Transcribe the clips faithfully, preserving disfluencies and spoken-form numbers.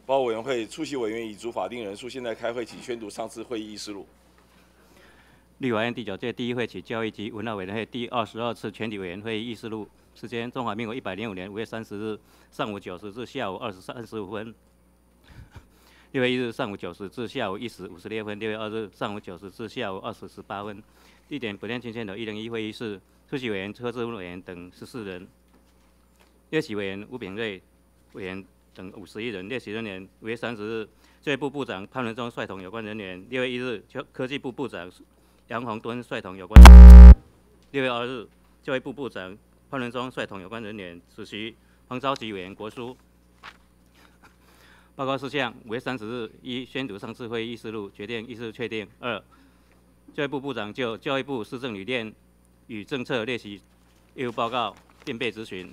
报告委员会出席委员已足法定人数，现在开会，请宣读上次会议议事录。 立法院第九届第一会期教育及文化委员会第二十二次全体委员会议事录，时间：中华民国一百零五年五月三十日上午九时至下午二时三十五分。六月一日上午九时至下午一时五十六分。六月二日上午九时至下午二时十八分。地点：本院今天的一零一会议室。出席委员柯志文委员等十四人。列席委员吴秉瑞委员等五十一人。列席人员：五月三十日，教育部部长潘文忠率同有关人员；六月一日，科技部部长杨宏敦率同有关人员；六月二日，教育部部长潘文忠率同有关人员。主席黄昭吉委员国书。报告事项：五月三十日，一、宣读上次会议议事录，决定议事确定；二、教育部部长就教育部施政理念与政策列席业务报告并被质询。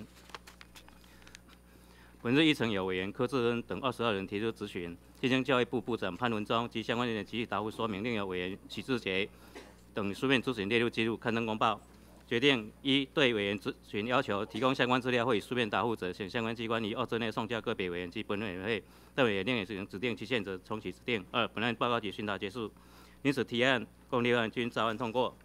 本日议程有委员柯志恩等二十二人提出质询，经经教育部部长潘文忠及相关人员给予答复说明。另有委员许志杰等书面质询列入记录，刊登公报。决定一、对委员质询要求提供相关资料或以书面答复者，请相关机关于二周内送交个别委员及本委员会，但委员另有指定期限者，重启指定。二、本案报告及询答结束，因此提案共六案均照案通过。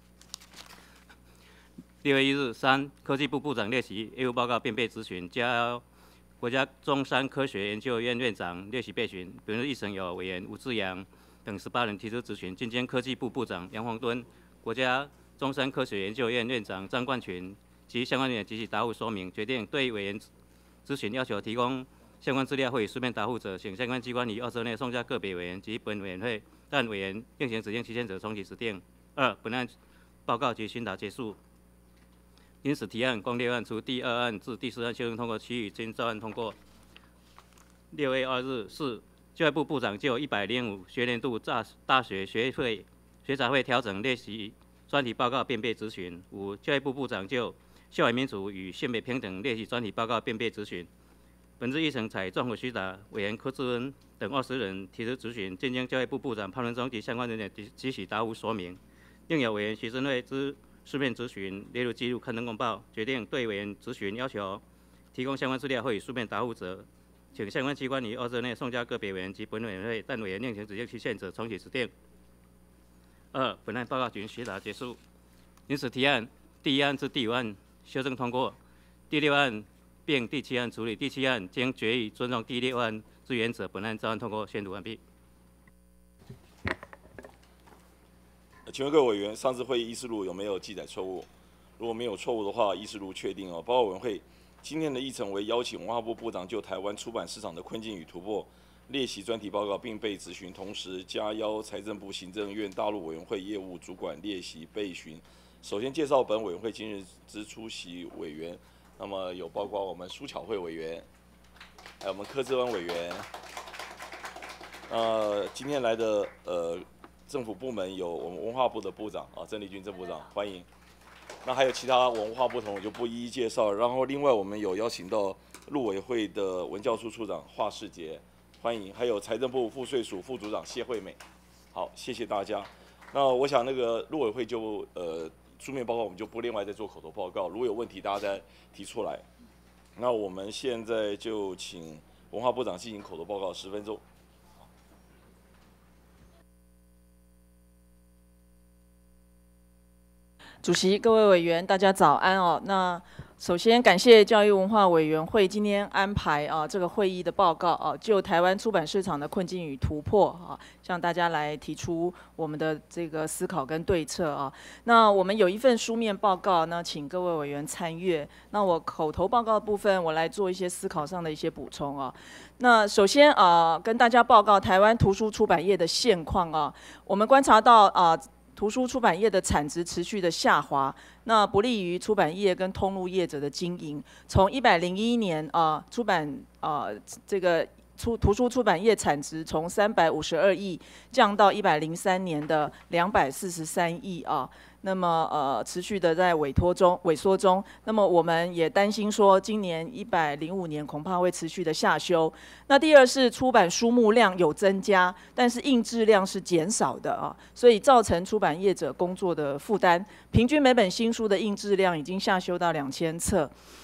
六月一日，三、科技部部长列席业务报告并被质询，交国家中山科学研究院院长列席备询。本日议程有委员吴志阳等十八人提出质询，经经科技部部长杨宏敦、国家中山科学研究院院长张冠群及相关人员给予答复说明。决定对委员咨询要求提供相关资料或以书面答复者，请相关机关于二周内送交个别委员及本委员会，但委员另行指定期限者，重启指定。二、本案报告及询答结束。因此，提案共六案，除第二案至第四案修正通过，其余均照案通过。六月二日，四、教育部部长就一百零五学年度大大学学费学杂费调整列席专题报告并被质询。五、教育部部长就校园民主与性别平等列席专题报告并被质询。本次议程采综合询答，委员柯志恩等二十人提出质询，经经教育部部长潘文忠及相关人员给予答复说明。另有委员徐正瑞之书面质询列入记录，刊登公报。决定对委员质询要求提供相关资料或以书面答复者，请相关机关于二周内送交个别委员及本委员会，但委员另行指定期限者，重启指定。二、本案报告及询答结束。因此，提案第一案至第五案修正通过，第六案并第七案处理。第七案经决议尊重第六案之原则，本案照案通过，宣读完毕。 请问各位委员，上次会议议事录有没有记载错误？如果没有错误的话，议事录确定哦。报告委员会今天的议程为邀请文化部部长就台湾出版市场的困境与突破列席专题报告，并被质询，同时加邀财政部行政院大陆委员会业务主管列席备询。首先介绍本委员会今日之出席委员，那么有包括我们苏巧慧委员，还有我们柯志文委员。呃，今天来的呃。政府部门有我们文化部的部长啊，郑丽君郑部长，欢迎。那还有其他文化部同，我就不一一介绍。然后另外我们有邀请到陆委会的文教处处长华世杰，欢迎。还有财政部赋税署副组长谢惠美，好，谢谢大家。那我想那个陆委会就呃书面报告我们就不另外再做口头报告，如果有问题大家再提出来。那我们现在就请文化部长进行口头报告十分钟。 主席、各位委员，大家早安哦。那首先感谢教育文化委员会今天安排啊这个会议的报告啊，就台湾出版市场的困境与突破啊，向大家来提出我们的这个思考跟对策啊。那我们有一份书面报告，那请各位委员参阅。那我口头报告的部分，我来做一些思考上的一些补充啊。那首先啊，跟大家报告台湾图书出版业的现况啊，我们观察到啊。图书出版业的产值持续的下滑，那不利于出版业跟通路业者的经营。从一百零一年啊、呃，出版啊、呃、这个出图书出版业产值从三百五十二亿降到一百零三年的两百四十三亿啊。那么呃持续的在委托中萎缩中，那么我们也担心说，今年一百零五年恐怕会持续的下修。那第二是出版书目量有增加，但是印制量是减少的啊，所以造成出版业者工作的负担。平均每本新书的印制量已经下修到两千册。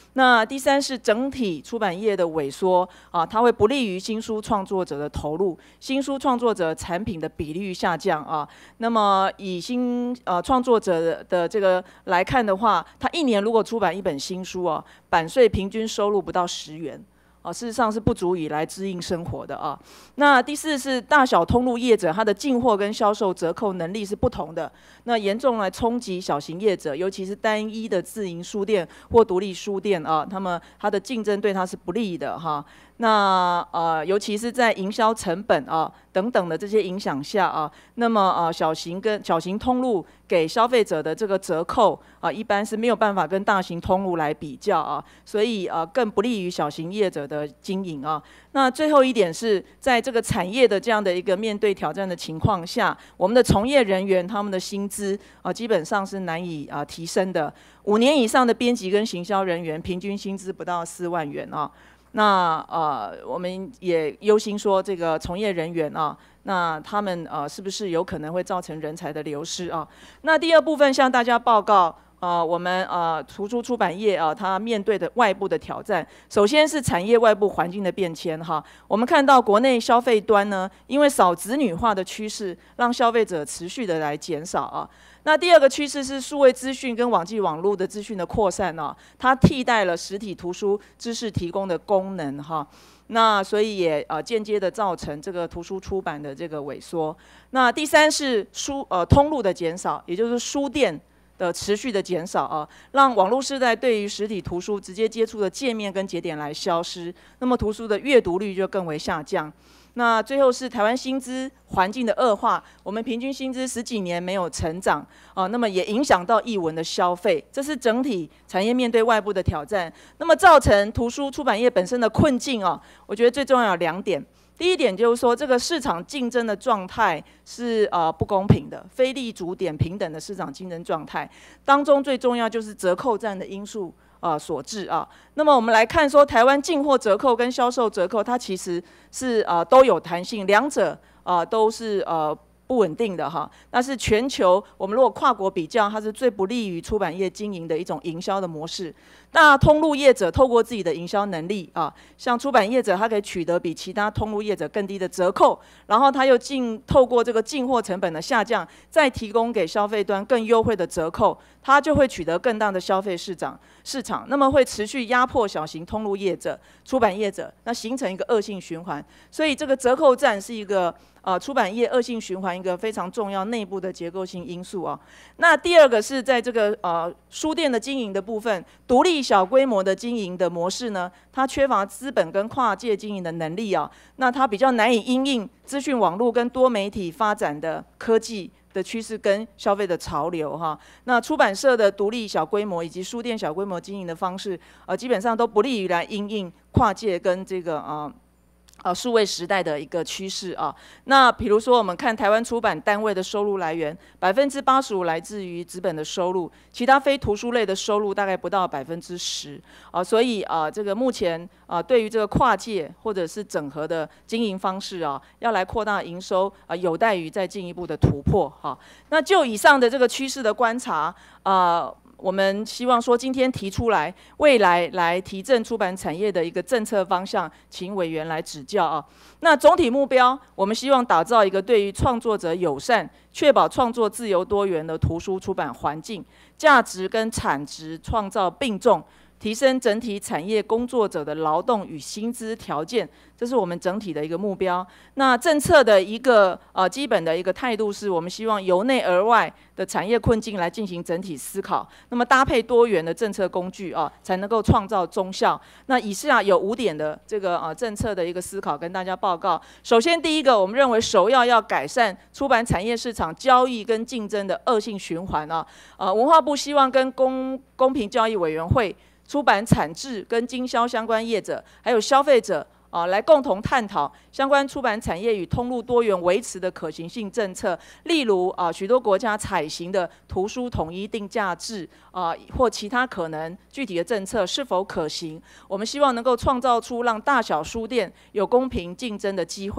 那第三是整体出版业的萎缩啊，它会不利于新书创作者的投入，新书创作者产品的比率下降啊。那么以新呃创作者的这个来看的话，他一年如果出版一本新书啊，版税平均收入不到十元。啊，事实上是不足以来支应生活的啊。那第四是大小通路业者，它的进货跟销售折扣能力是不同的，那严重来冲击小型业者，尤其是单一的自营书店或独立书店啊，他们它的竞争对它是不利的哈。那呃，尤其是在营销成本啊等等的这些影响下啊，那么呃小型跟小型通路给消费者的这个折扣啊，一般是没有办法跟大型通路来比较啊，所以呃更不利于小型业者的经营啊。那最后一点是在这个产业的这样的一个面对挑战的情况下，我们的从业人员他们的薪资啊基本上是难以啊提升的。五年以上的编辑跟行销人员平均薪资不到四万元啊。那呃，我们也忧心说，这个从业人员啊，那他们呃是不是有可能会造成人才的流失啊？那第二部分向大家报告，呃，我们呃图书出版业啊，它面对的外部的挑战，首先是产业外部环境的变迁哈。我们看到国内消费端呢，因为少子女化的趋势，让消费者持续的来减少啊。那第二个趋势是数位资讯跟网际网络的资讯的扩散啊，它替代了实体图书知识提供的功能哈。那所以也呃间接的造成这个图书出版的这个萎缩。那第三是书呃通路的减少，也就是书店的持续的减少啊，让网络世代对于实体图书直接接触的界面跟节点来消失，那么图书的阅读率就更为下降。那最后是台湾薪资环境的恶化，我们平均薪资十几年没有成长啊，那么也影响到艺文的消费，这是整体产业面对外部的挑战。那么造成图书出版业本身的困境啊，我觉得最重要有两点。第一点就是说，这个市场竞争的状态是呃不公平的，非立足点平等的市场竞争状态当中，最重要就是折扣战的因素。呃，所致啊。那么我们来看说，台湾进货折扣跟销售折扣，它其实是呃都有弹性，两者呃都是呃不稳定的哈。那是全球我们如果跨国比较，它是最不利于出版业经营的一种营销的模式。那通路业者透过自己的营销能力啊，像出版业者，他可以取得比其他通路业者更低的折扣，然后他又进透过这个进货成本的下降，再提供给消费端更优惠的折扣，他就会取得更大的消费市场市场，那么会持续压迫小型通路业者、出版业者，那形成一个恶性循环。所以这个折扣战是一个呃出版业恶性循环一个非常重要内部的结构性因素啊。那第二个是在这个呃书店的经营的部分，独立小规模的经营的模式呢，它缺乏资本跟跨界经营的能力啊，那它比较难以因应资讯网络跟多媒体发展的科技的趋势跟消费的潮流哈。那出版社的独立小规模以及书店小规模经营的方式，呃，基本上都不利于来因应跨界跟这个呃。呃，数位时代的一个趋势啊。那比如说，我们看台湾出版单位的收入来源，百分之八十五来自于纸本的收入，其他非图书类的收入大概不到百分之十啊。所以啊，这个目前啊，对于这个跨界或者是整合的经营方式啊，要来扩大营收啊，有待于再进一步的突破哈、啊。那就以上的这个趋势的观察啊。我们希望说，今天提出来，未来来提振出版产业的一个政策方向，请委员来指教啊。那总体目标，我们希望打造一个对于创作者友善、确保创作自由多元的图书出版环境，价值跟产值创造并重。提升整体产业工作者的劳动与薪资条件，这是我们整体的一个目标。那政策的一个呃基本的一个态度是，我们希望由内而外的产业困境来进行整体思考，那么搭配多元的政策工具啊，才能够创造中效。那以下有五点的这个呃政策的一个思考跟大家报告。首先，第一个，我们认为首要要改善出版产业市场交易跟竞争的恶性循环啊。呃，文化部希望跟公公平交易委员会。出版产制跟经销相关业者，还有消费者啊，来共同探讨相关出版产业与通路多元维持的可行性政策。例如啊，许多国家采行的图书统一定价制啊，或其他可能具体的政策是否可行？我们希望能够创造出让大小书店有公平竞争的机会。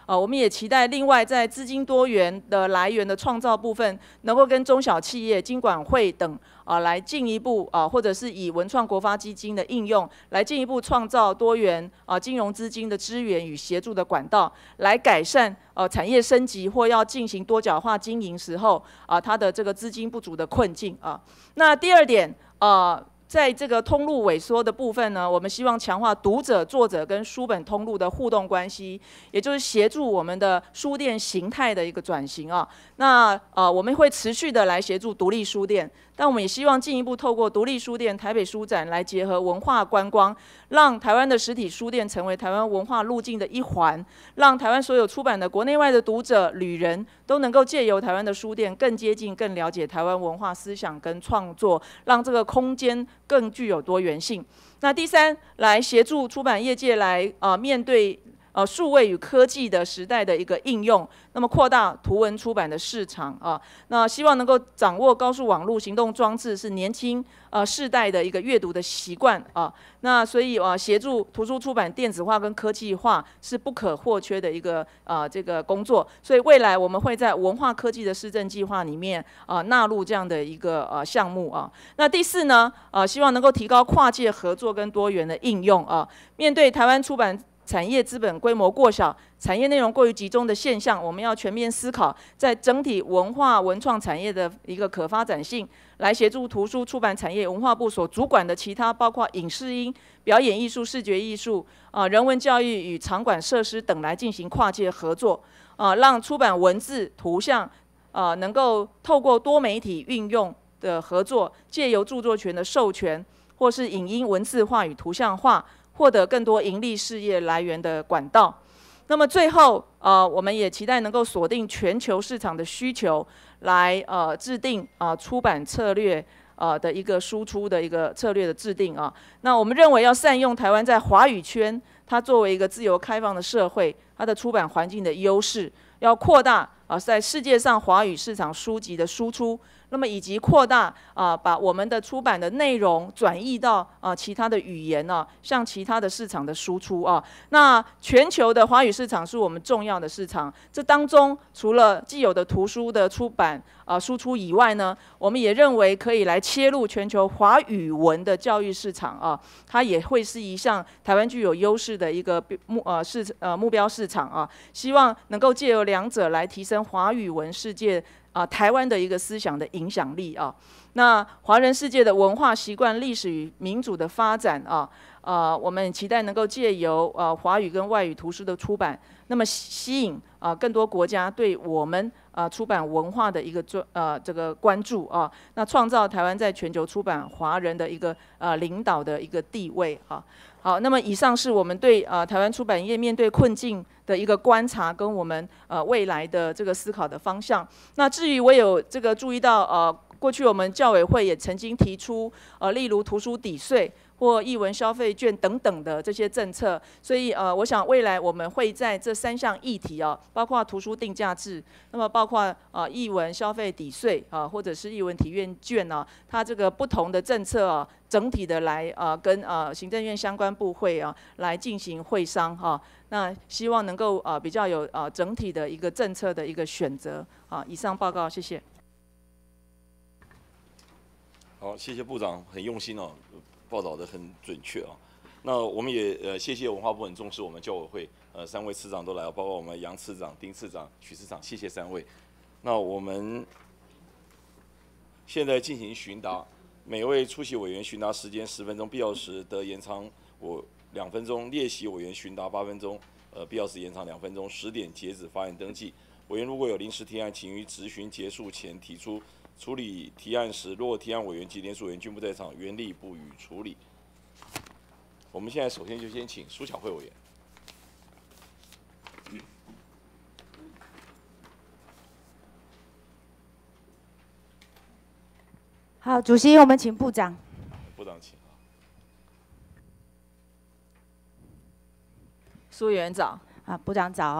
呃，我们也期待另外在资金多元的来源的创造部分，能够跟中小企业、金管会等啊、呃、来进一步啊、呃，或者是以文创国发基金的应用，来进一步创造多元啊、呃、金融资金的支援与协助的管道，来改善呃产业升级或要进行多角化经营时候啊、呃、它的这个资金不足的困境啊、呃。那第二点啊。呃在这个通路萎缩的部分呢，我们希望强化读者、作者跟书本通路的互动关系，也就是协助我们的书店形态的一个转型啊。那呃，我们会持续的来协助独立书店，但我们也希望进一步透过独立书店、台北书展来结合文化观光，让台湾的实体书店成为台湾文化路径的一环，让台湾所有出版的国内外的读者、旅人都能够借由台湾的书店更接近、更了解台湾文化思想跟创作，让这个空间更具有多元性。那第三，来协助出版业界来呃面对呃数位与科技的时代的一个应用，那么扩大图文出版的市场啊。那希望能够掌握高速网络行动装置是年轻呃世代的一个阅读的习惯啊。那所以呃协助图书出版电子化跟科技化是不可或缺的一个呃这个工作。所以未来我们会在文化科技的施政计划里面啊、呃、纳入这样的一个呃项目啊。那第四呢，呃希望能够提高跨界合作跟多元的应用啊。面对台湾出版产业资本规模过小、产业内容过于集中的现象，我们要全面思考，在整体文化文创产业的一个可发展性，来协助图书出版产业文化部所主管的其他包括影视音、表演艺术、视觉艺术、啊、呃、人文教育与场馆设施等来进行跨界合作，啊、呃，让出版文字、图像，啊、呃、能够透过多媒体运用的合作，借由著作权的授权，或是影音文字化与图像化，获得更多盈利事业来源的管道。那么最后，呃，我们也期待能够锁定全球市场的需求，来呃制定啊、呃、出版策略呃的一个输出的一个策略的制定啊。那我们认为要善用台湾在华语圈，它作为一个自由开放的社会，它的出版环境的优势，要扩大啊、呃、在世界上华语市场书籍的输出。那么以及扩大啊、呃，把我们的出版的内容转译到啊、呃、其他的语言呢、啊，向其他的市场的输出啊。那全球的华语市场是我们重要的市场，这当中除了既有的图书的出版啊、呃、输出以外呢，我们也认为可以来切入全球华语文的教育市场啊，它也会是一项台湾具有优势的一个目呃市呃目标市场啊。希望能够借由两者来提升华语文世界。啊，台湾的一个思想的影响力啊，那华人世界的文化习惯、历史与民主的发展啊，呃，我们期待能够借由呃华语跟外语图书的出版，那么吸引啊、呃、更多国家对我们啊、呃、出版文化的一个专呃这个关注啊，那创造台湾在全球出版华人的一个呃领导的一个地位啊。好，那么以上是我们对呃台湾出版业面对困境的一个观察，跟我们呃未来的这个思考的方向。那至于我有这个注意到，呃，过去我们教委会也曾经提出，呃，例如图书抵税或艺文消费券等等的这些政策，所以呃，我想未来我们会在这三项议题啊，包括图书定价制，那么包括呃艺文消费抵税啊，或者是艺文体验券啊，它这个不同的政策啊，整体的来呃跟呃行政院相关部会啊来进行会商哈、啊，那希望能够呃比较有呃整体的一个政策的一个选择啊。以上报告，谢谢。 好，谢谢部长，很用心哦。报道的很准确啊，那我们也呃谢谢文化部很重视我们教委会，呃三位次长都来了，包括我们杨次长、丁次长、许次长，谢谢三位。那我们现在进行询答，每位出席委员询答时间十分钟，必要时得延长我两分钟，列席委员询答八分钟，呃必要时延长两分钟。十点截止发言登记。委员如果有临时提案，请于质询结束前提出。处理提案时，若提案委员及联署委员均不在场，原立不予处理。我们现在首先就先请苏巧慧委员。 好，主席，我们请部长。 部长请。 苏委员早。 啊，部长早、哦。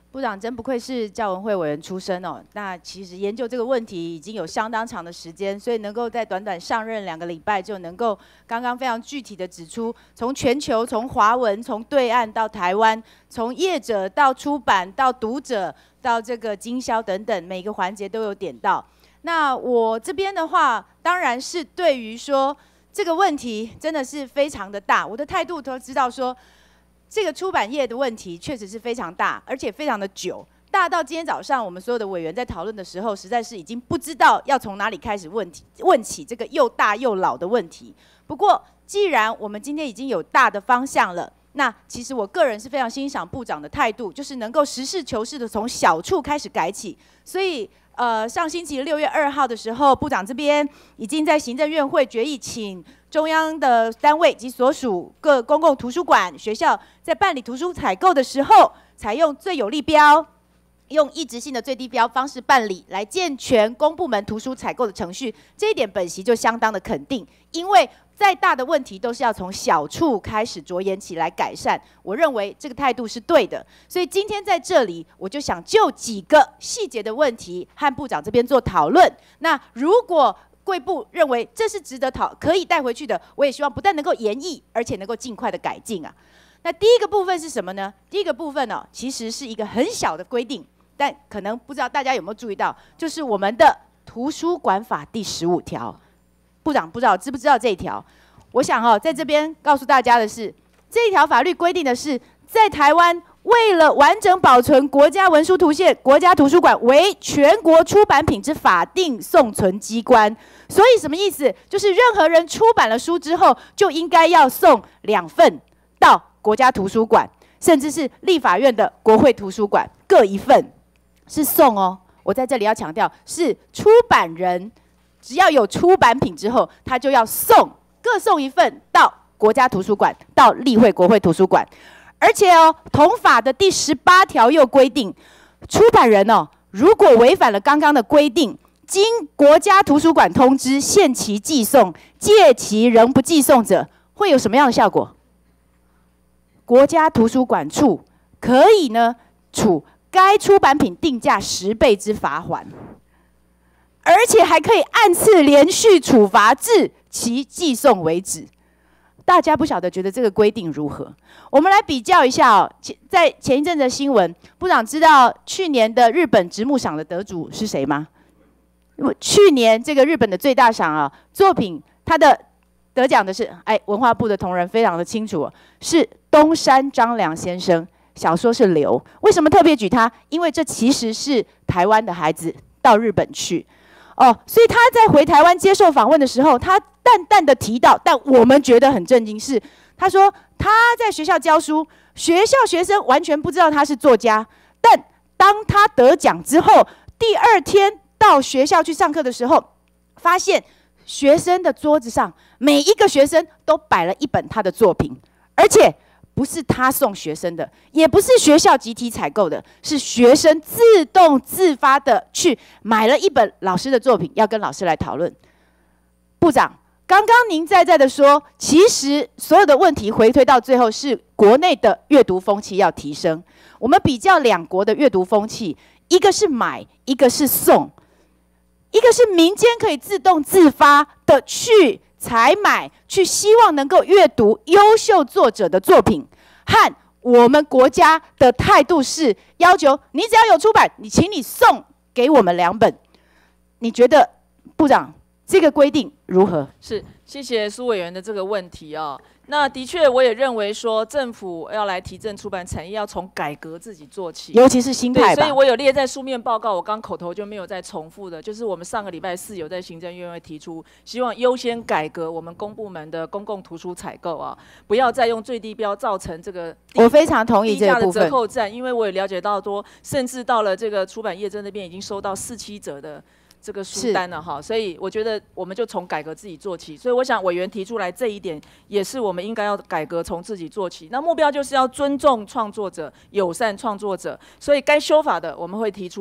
部长真不愧是教文会委员出身哦。那其实研究这个问题已经有相当长的时间，所以能够在短短上任两个礼拜就能够刚刚非常具体的指出，从全球、从华文、从对岸到台湾，从业者到出版到读者到这个经销等等，每个环节都有点到。那我这边的话，当然是对于说这个问题真的是非常的大，我的态度都知道说。这个出版业的问题确实是非常大，而且非常的久，大到今天早上我们所有的委员在讨论的时候，实在是已经不知道要从哪里开始问题问起这个又大又老的问题。不过，既然我们今天已经有大的方向了，那其实我个人是非常欣赏部长的态度，就是能够实事求是的从小处开始改起。所以，呃，上星期六月二号的时候，部长这边已经在行政院会决议，请中央的单位及所属各公共图书馆、学校在办理图书采购的时候，采用最有利标，用一直性的最低标方式办理，来健全公部门图书采购的程序。这一点本席就相当的肯定，因为再大的问题都是要从小处开始着眼起来改善。我认为这个态度是对的，所以今天在这里，我就想就几个细节的问题和部长这边做讨论。那如果贵部认为这是值得讨可以带回去的，我也希望不但能够研议，而且能够尽快的改进啊。那第一个部分是什么呢？第一个部分呢、哦，其实是一个很小的规定，但可能不知道大家有没有注意到，就是我们的图书馆法第十五条。部长不知道知不知道这一条？我想哦，在这边告诉大家的是，这一条法律规定的是，在台湾为了完整保存国家文书图宪，国家图书馆为全国出版品之法定送存机关。所以什么意思？就是任何人出版了书之后，就应该要送两份到国家图书馆，甚至是立法院的国会图书馆各一份，是送哦。我在这里要强调，是出版人只要有出版品之后，他就要送各送一份到国家图书馆、到立会国会图书馆。而且哦，同法的第十八条又规定，出版人哦，如果违反了刚刚的规定，经国家图书馆通知限期寄送，届期仍不寄送者，会有什么样的效果？国家图书馆处可以呢处该出版品定价十倍之罚锾，而且还可以按次连续处罚至其寄送为止。大家不晓得觉得这个规定如何？我们来比较一下哦。在前一阵的新闻，部长知道去年的日本直木赏的得主是谁吗？去年这个日本的最大赏啊，作品它的得奖的是，哎，文化部的同仁非常的清楚、哦，是东山张良先生，小说是《流》。为什么特别举他？因为这其实是台湾的孩子到日本去。哦，所以他在回台湾接受访问的时候，他淡淡的提到，但我们觉得很震惊是，他说他在学校教书，学校学生完全不知道他是作家，但当他得奖之后，第二天到学校去上课的时候，发现学生的桌子上每一个学生都摆了一本他的作品，而且不是他送学生的，也不是学校集体采购的，是学生自动自发的去买了一本老师的作品，要跟老师来讨论。部长，刚刚您在在的说，其实所有的问题回推到最后是国内的阅读风气要提升。我们比较两国的阅读风气，一个是买，一个是送，一个是民间可以自动自发的去采买，去希望能够阅读优秀作者的作品，和我们国家的态度是要求你只要有出版，你请你送给我们两本。你觉得部长这个规定如何？ 是，谢谢苏委员的这个问题哦。那的确，我也认为说，政府要来提振出版产业，要从改革自己做起， 尤其是心态吧。 所以我有列在书面报告，我刚口头就没有再重复的，就是我们上个礼拜四有在行政院会提出，希望优先改革我们公部门的公共图书采购啊，不要再用最低标造成这个我非常同意这个部分低价的折扣战，因为我也了解到多，甚至到了这个出版业者那边已经收到四七折的这个书单了哈，所以我觉得我们就从改革自己做起。所以我想委员提出来这一点，也是我们应该要改革从自己做起。那目标就是要尊重创作者、友善创作者，所以该修法的我们会提出来。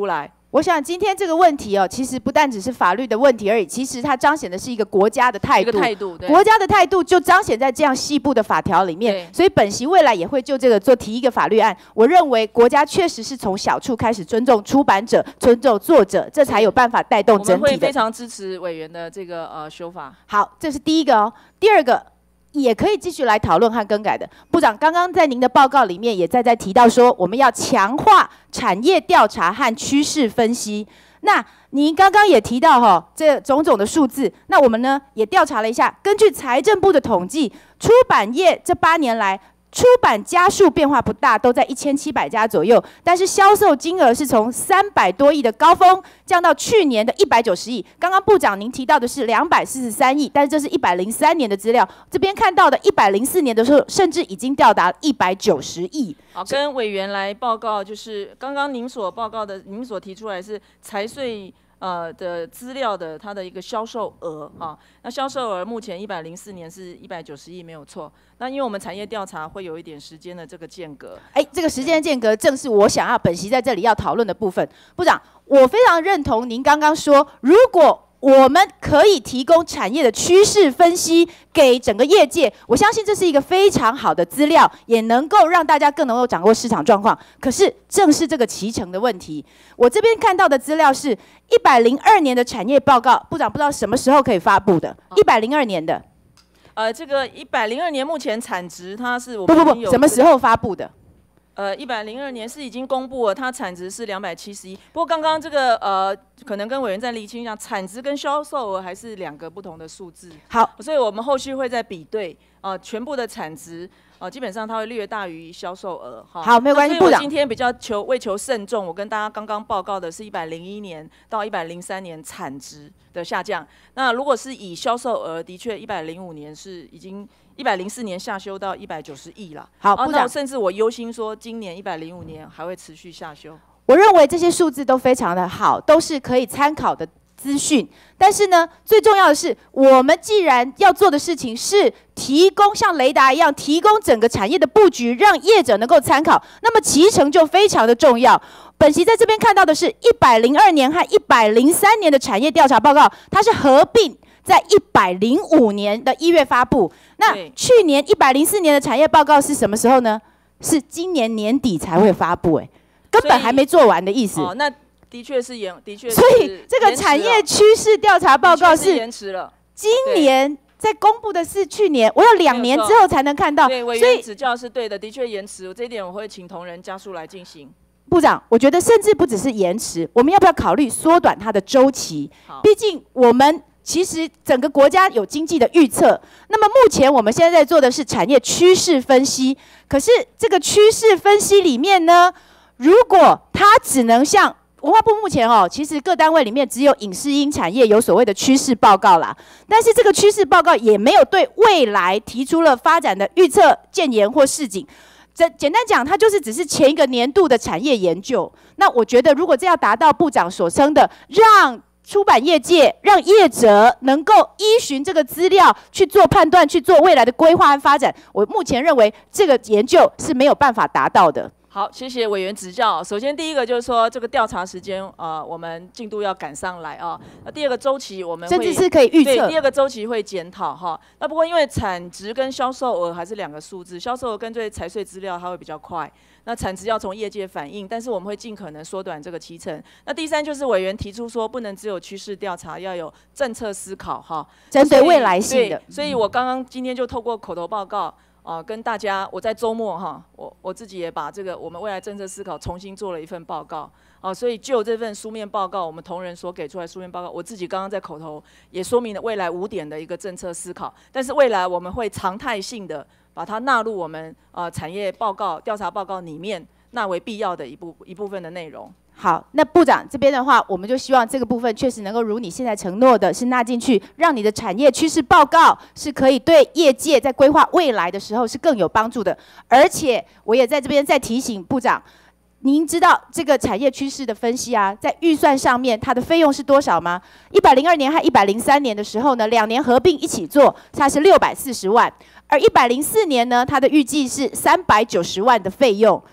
我想今天这个问题哦，其实不但只是法律的问题而已，其实它彰显的是一个国家的态度。 一个态度，对。 国家的态度就彰显在这样细部的法条里面。所以本席未来也会就这个做提一个法律案。我认为国家确实是从小处开始尊重出版者、尊重作者，这才有办法带动整体的。 我们会非常支持委员的这个呃修法。 好，这是第一个哦。第二个。也可以继续来讨论和更改的。部长刚刚在您的报告里面也在在提到说，我们要强化产业调查和趋势分析。那您刚刚也提到哈、哦，这种种的数字，那我们呢也调查了一下，根据财政部的统计，出版业这八年来。出版家数变化不大，都在一千七百家左右，但是销售金额是从三百多亿的高峰降到去年的一百九十亿。刚刚部长您提到的是两百四十三亿，但是这是一百零三年的资料，这边看到的一百零四年的时候，甚至已经到达一百九十亿。 好，跟委员来报告，就是刚刚您所报告的，您所提出来是财税。呃的资料的它的一个销售额啊，那销售额目前一百零四年是一百九十亿没有错。那因为我们产业调查会有一点时间的这个间隔， 哎，这个时间间隔正是我想要本席在这里要讨论的部分。部长，我非常认同您刚刚说，如果我们可以提供产业的趋势分析给整个业界，我相信这是一个非常好的资料，也能够让大家更能够掌握市场状况。可是正是这个期程的问题，我这边看到的资料是一百零二年的产业报告，部长不知道什么时候可以发布的？一百零二年的， 呃，这个一百零二年目前产值它是我们不不不，什么时候发布的？ 呃，一百零二年是已经公布了，它产值是两百七十一。不过刚刚这个呃，可能跟委员再厘清一下，产值跟销售额还是两个不同的数字。 好， 所以我们后续会再比对啊、呃，全部的产值啊、呃，基本上它会略大于销售额哈。 好，没有关系，部长。 今天比较求为求慎重，我跟大家刚刚报告的是一百零一年到一百零三年产值的下降。那如果是以销售额，的确一百零五年是已经。一百零四年下修到一百九十亿了。 好，部长， 甚至我忧心说，今年一百零五年还会持续下修。 我认为这些数字都非常的好，都是可以参考的资讯。但是呢，最重要的是，我们既然要做的事情是提供像雷达一样提供整个产业的布局，让业者能够参考，那么期程就非常的重要。本席在这边看到的是一百零二年和一百零三年的产业调查报告，它是合并。在一百零五年的一月发布，那去年一百零四年的产业报告是什么时候呢？是今年年底才会发布，哎，根本还没做完的意思。 哦，那的确是延，的确是。 所以这个产业趋势调查报告是延迟了。 今年在公布的是去年，我要两年之后才能看到。 对，委员指教是对的，的确延迟。这一点我会请同仁加速来进行。 部长，我觉得甚至不只是延迟，我们要不要考虑缩短它的周期？毕竟我们。其实整个国家有经济的预测，那么目前我们现在在做的是产业趋势分析。可是这个趋势分析里面呢，如果它只能像文化部目前哦，其实各单位里面只有影视音产业有所谓的趋势报告啦，但是这个趋势报告也没有对未来提出了发展的预测、建言或示警。这简单讲，它就是只是前一个年度的产业研究。那我觉得，如果这要达到部长所称的让出版业界让业者能够依循这个资料去做判断，去做未来的规划和发展，我目前认为这个研究是没有办法达到的。 好，谢谢委员指教。首先，第一个就是说，这个调查时间，呃，我们进度要赶上来啊。那第二个周期，我们甚至是可以预测。 对，第二个周期会检讨哈。那不过因为产值跟销售额还是两个数字，销售额跟对财税资料它会比较快。那产值要从业界反映，但是我们会尽可能缩短这个期程。那第三就是委员提出说，不能只有趋势调查，要有政策思考哈， 针对未来性的。 所以我刚刚今天就透过口头报告。啊、呃，跟大家，我在周末哈，我我自己也把这个我们未来政策思考重新做了一份报告，啊、呃，所以就这份书面报告，我们同仁所给出来书面报告，我自己刚刚在口头也说明了未来五点的一个政策思考，但是未来我们会常态性的把它纳入我们呃产业报告调查报告里面，纳为必要的一部一部分的内容。 好，那部长这边的话，我们就希望这个部分确实能够如你现在承诺的，是纳进去，让你的产业趋势报告是可以对业界在规划未来的时候是更有帮助的。而且我也在这边再提醒部长，您知道这个产业趋势的分析啊，在预算上面它的费用是多少吗？一百零二年和一百零三年的时候呢，两年合并一起做，它是六百四十万，而一百零四年呢，它的预计是三百九十万的费用。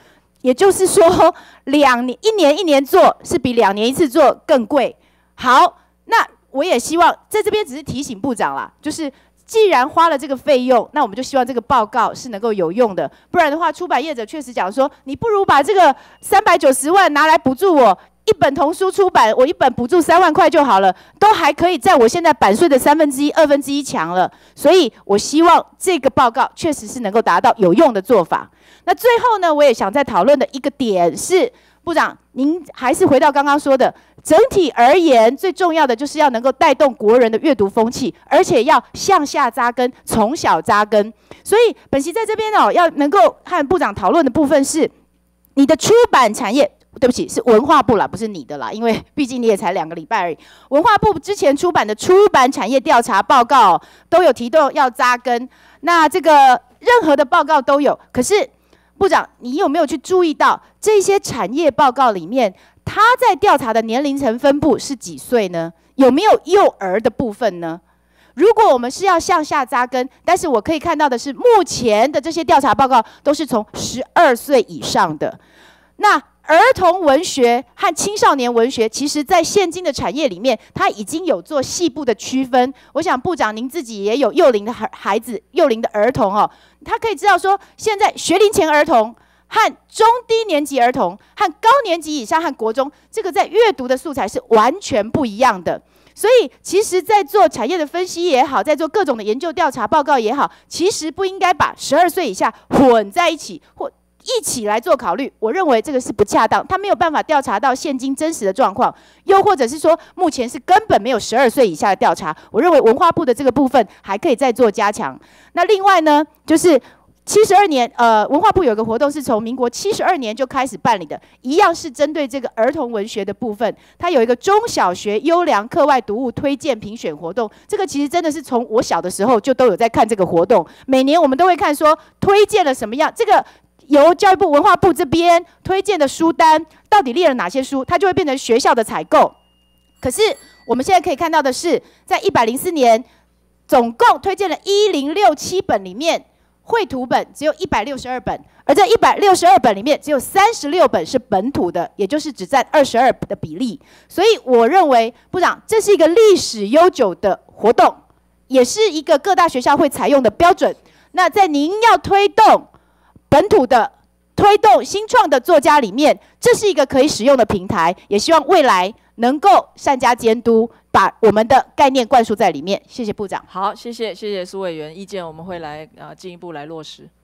也就是说，两年一年一年做是比两年一次做更贵。好，那我也希望在这边只是提醒部长啦，就是既然花了这个费用，那我们就希望这个报告是能够有用的，不然的话，出版业者确实讲说，你不如把这个三百九十万拿来补助我。一本童书出版，我一本补助三万块就好了，都还可以在我现在版税的三分之一、二分之一强了。所以我希望这个报告确实是能够达到有用的做法。那最后呢，我也想再讨论的一个点是，部长，您还是回到刚刚说的，整体而言，最重要的就是要能够带动国人的阅读风气，而且要向下扎根，从小扎根。所以本席在这边哦，要能够和部长讨论的部分是，你的出版产业。对不起，是文化部啦，不是你的啦，因为毕竟你也才两个礼拜而已。文化部之前出版的出版产业调查报告都有提到要扎根，那这个任何的报告都有。可是部长，你有没有去注意到这些产业报告里面，他在调查的年龄层分布是几岁呢？有没有幼儿的部分呢？如果我们是要向下扎根，但是我可以看到的是，目前的这些调查报告都是从十二岁以上的，那。儿童文学和青少年文学，其实在现今的产业里面，它已经有做细部的区分。我想部长您自己也有幼龄的孩子、幼龄的儿童哦，他可以知道说，现在学龄前儿童和中低年级儿童和高年级以上和国中，这个在阅读的素材是完全不一样的。所以，其实，在做产业的分析也好，在做各种的研究调查报告也好，其实不应该把十二岁以下混在一起，或一起来做考虑，我认为这个是不恰当，他没有办法调查到现今真实的状况，又或者是说目前是根本没有十二岁以下的调查，我认为文化部的这个部分还可以再做加强。那另外呢，就是七十二年，呃，文化部有个活动是从民国七十二年就开始办理的，一样是针对这个儿童文学的部分，它有一个中小学优良课外读物推荐评选活动，这个其实真的是从我小的时候就都有在看这个活动，每年我们都会看说推荐了什么样这个。由教育部、文化部这边推荐的书单，到底列了哪些书，它就会变成学校的采购。可是我们现在可以看到的是，在一百零四年，总共推荐了一零六七本里面，绘图本只有一百六十二本，而这一百六十二本里面，只有三十六本是本土的，也就是只占二十二的比例。所以我认为，部长，这是一个历史悠久的活动，也是一个各大学校会采用的标准。那在您要推动本土的推动新创的作家里面，这是一个可以使用的平台，也希望未来能够善加监督，把我们的概念灌输在里面。谢谢部长。 好，谢谢谢谢苏委员意见，我们会来呃进一步来落实。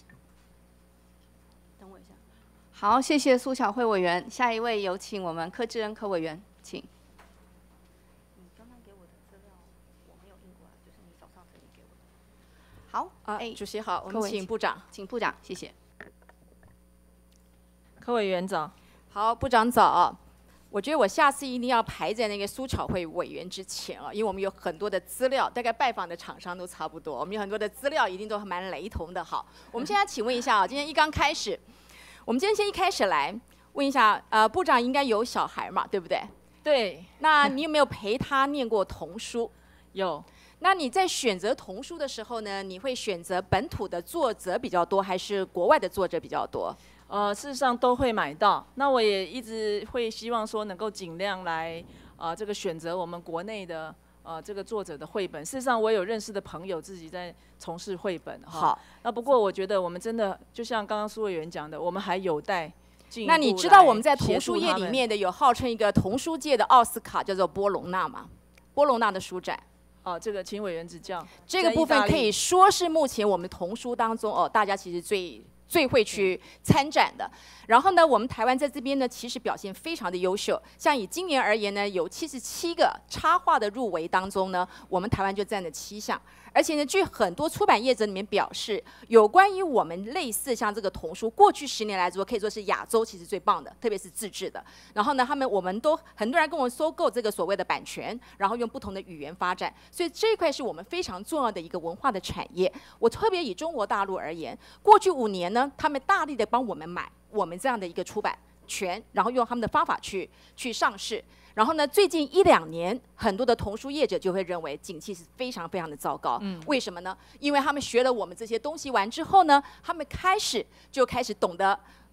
等我一下。好，谢谢苏巧慧委员。下一位有请我们柯志恩柯委员，请。你刚刚给我的资料我没有印过来，就是你早上可以给我的。好， 啊， 哎， 主席好，我们各位请部长。 请部长，谢谢。 柯委员早。 好，部长早。我觉得我下次一定要排在那个苏巧慧委员之前啊，因为我们有很多的资料，大概拜访的厂商都差不多，我们有很多的资料一定都蛮雷同的。好，我们现在请问一下啊，今天一刚开始，我们今天先一开始来问一下，呃，部长应该有小孩嘛，对不对？ 对。 那你有没有陪他念过童书？ 有。 那你在选择童书的时候呢，你会选择本土的作者比较多，还是国外的作者比较多？ 呃，事实上都会买到。那我也一直会希望说，能够尽量来呃这个选择我们国内的呃这个作者的绘本。事实上，我有认识的朋友自己在从事绘本哈。 好。 那不过我觉得我们真的就像刚刚苏委员讲的，我们还有待进一步那你知道我们在童书协助他们业里面的有号称一个童书界的奥斯卡，叫做波隆纳吗？波隆纳的书展。 哦，这个请委员指教。 这个部分可以说是目前我们童书当中哦，大家其实最最会去参展的。然后呢，我们台湾在这边呢，其实表现非常的优秀。像以今年而言呢，有七十七个插画的入围当中呢，我们台湾就占了七项。而且呢，据很多出版业者里面表示，有关于我们类似像这个童书，过去十年来说可以说是亚洲其实最棒的，特别是自制的。然后呢，他们我们都很多人跟我们收购这个所谓的版权，然后用不同的语言发展，所以这一块是我们非常重要的一个文化的产业。我特别以中国大陆而言，过去五年呢，他们大力的帮我们买我们这样的一个出版权，然后用他们的方法去去上市。然后呢，最近一两年，很多的童书业者就会认为景气是非常非常的糟糕。嗯，为什么呢？因为他们学了我们这些东西完之后呢，他们开始就开始懂得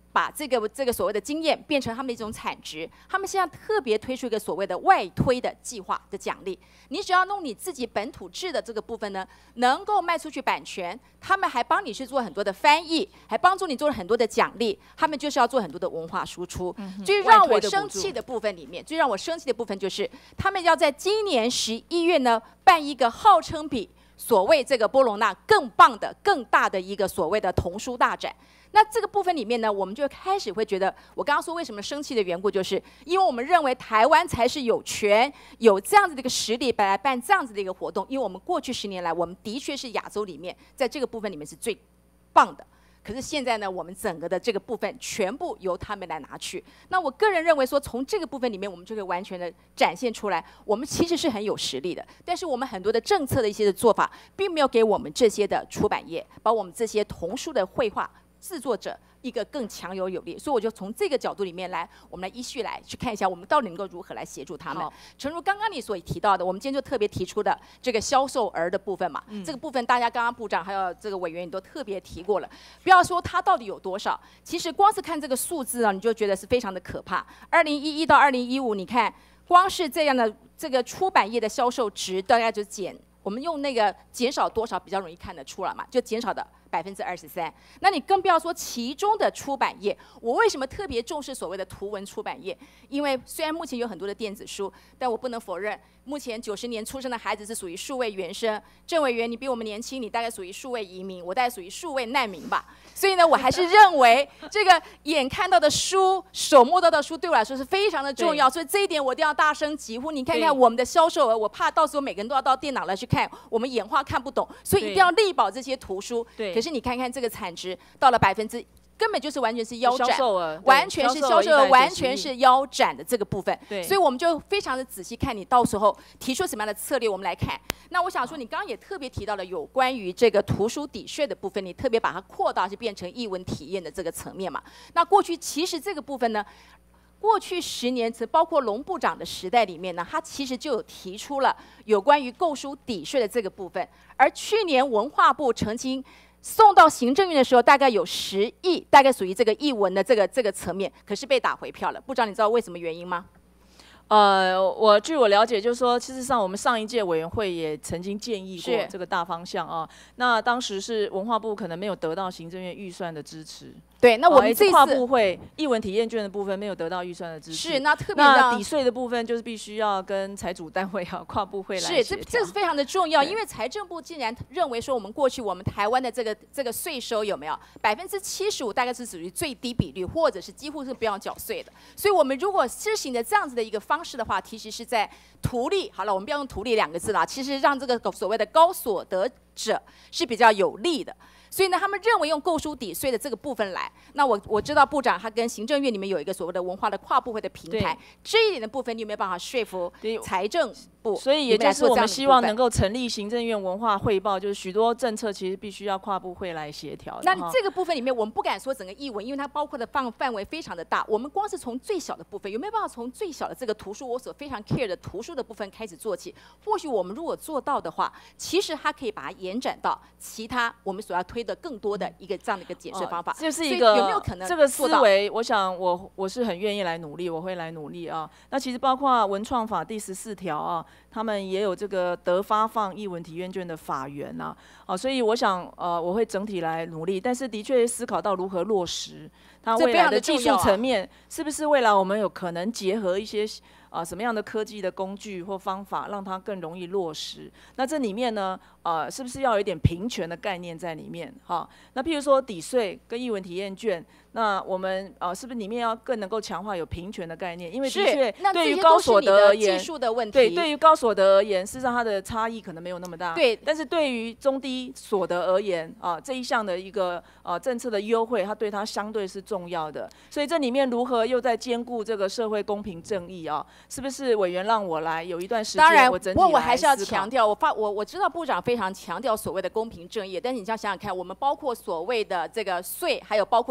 把这个这个所谓的经验变成他们的一种产值，他们现在特别推出一个所谓的外推的计划的奖励。你只要弄你自己本土制的这个部分呢，能够卖出去版权，他们还帮你去做很多的翻译，还帮助你做了很多的奖励。他们就是要做很多的文化输出。嗯、最让我生气的部分里面，最让我生气的部分就是他们要在今年十一月呢办一个号称比所谓这个波隆纳更棒的、更大的一个所谓的童书大展。那这个部分里面呢，我们就开始会觉得，我刚刚说为什么生气的缘故，就是因为我们认为台湾才是有权有这样子的一个实力来办这样子的一个活动，因为我们过去十年来，我们的确是亚洲里面在这个部分里面是最棒的。可是现在呢，我们整个的这个部分全部由他们来拿去。那我个人认为说，从这个部分里面，我们就可以完全的展现出来，我们其实是很有实力的。但是我们很多的政策的一些的做法，并没有给我们这些的出版业，把我们这些童书的绘画制作者一个更强有有力，所以我就从这个角度里面来，我们来依序来去看一下，我们到底能够如何来协助他们。诚如刚刚你所提到的，我们今天就特别提出的这个销售额的部分嘛，嗯、这个部分大家刚刚部长还有这个委员也都特别提过了。不要说它到底有多少，其实光是看这个数字啊，你就觉得是非常的可怕。二零一一到二零一五，你看光是这样的这个出版业的销售值，大概就减，我们用那个减少多少比较容易看得出来嘛，就减少的百分之二十三。那你更不要说其中的出版业，我为什么特别重视所谓的图文出版业？因为虽然目前有很多的电子书，但我不能否认，目前九十年出生的孩子是属于数位原生。郑委员，你比我们年轻，你大概属于数位移民，我大概属于数位难民吧。所以呢，我还是认为这个眼看到的书、手摸到的书，对我来说是非常的重要。所以这一点我一定要大声疾呼。你看看我们的销售额，我怕到时候每个人都要到电脑来去看，我们眼花看不懂，所以一定要力保这些图书。对。可是你看看这个产值到了百分之，根本就是完全是腰斩，完全是销售额，完全是腰斩的这个部分。对，所以我们就非常的仔细看你到时候提出什么样的策略，我们来看。那我想说，你刚刚也特别提到了有关于这个图书抵税的部分，你特别把它扩大，是变成艺文体验的这个层面嘛？那过去其实这个部分呢？过去十年，包括龙部长的时代里面呢，他其实就有提出了有关于购书抵税的这个部分。而去年文化部曾经送到行政院的时候，大概有十亿，大概属于这个艺文的这个这个层面，可是被打回票了。部长，你知道为什么原因吗？ 呃，我据我了解，就是说，事实上我们上一届委员会也曾经建议过这个大方向啊。那当时是文化部可能没有得到行政院预算的支持。 对，那我们这次跨部会艺文体验券的部分没有得到预算的支持。 是，那特别那抵税的部分就是必须要跟财主单位啊跨部会来协调。 是，这这是非常的重要，因为财政部既然认为说我们过去我们台湾的这个这个税收有没有百分之七十五大概是属于最低比率，或者是几乎是不要缴税的，所以我们如果施行的这样子的一个方式的话，其实是在图利，好了，我们不要用图利两个字啦，其实让这个所谓的高所得者是比较有利的。所以呢，他们认为用购书抵税的这个部分来，那我我知道部长他跟行政院里面有一个所谓的文化的跨部会的平台，这一点的部分你有没有办法说服财政部？ 所以也就是我们希望能够成立行政院文化汇报，就是许多政策其实必须要跨部会来协调。 那这个部分里面，我们不敢说整个艺文，因为它包括的范范围非常的大。我们光是从最小的部分，有没有办法从最小的这个图书，我所非常 care 的图书的部分开始做起？或许我们如果做到的话，其实它可以把它延展到其他我们所要推的更多的一个这样的一个解释方法。 这、哦、是一个有没有可能这个思维？我想我我是很愿意来努力，我会来努力啊。那其实包括文创法第十四条啊，他们也有这个得发放艺文体验券的法源呐、啊，啊，所以我想呃我会整体来努力，但是的确思考到如何落实它未来的技术层面，是不是未来我们有可能结合一些啊什么样的科技的工具或方法，让它更容易落实？那这里面呢，呃，是不是要有一点平权的概念在里面？哈、啊，那譬如说抵税跟艺文体验券。那我们呃，是不是里面要更能够强化有平权的概念？因为的确对于高所得而言， 技术的问题， 对，对于高所得而言，事实上它的差异可能没有那么大。对，但是对于中低所得而言啊，这一项的一个呃政策的优惠，它对它相对是重要的。所以这里面如何又在兼顾这个社会公平正义啊？是不是委员让我来有一段时间？ 当然， 我整体不过我还是要强调，我发我我知道部长非常强调所谓的公平正义，但是你要想想看，我们包括所谓的这个税，还有包括一些文。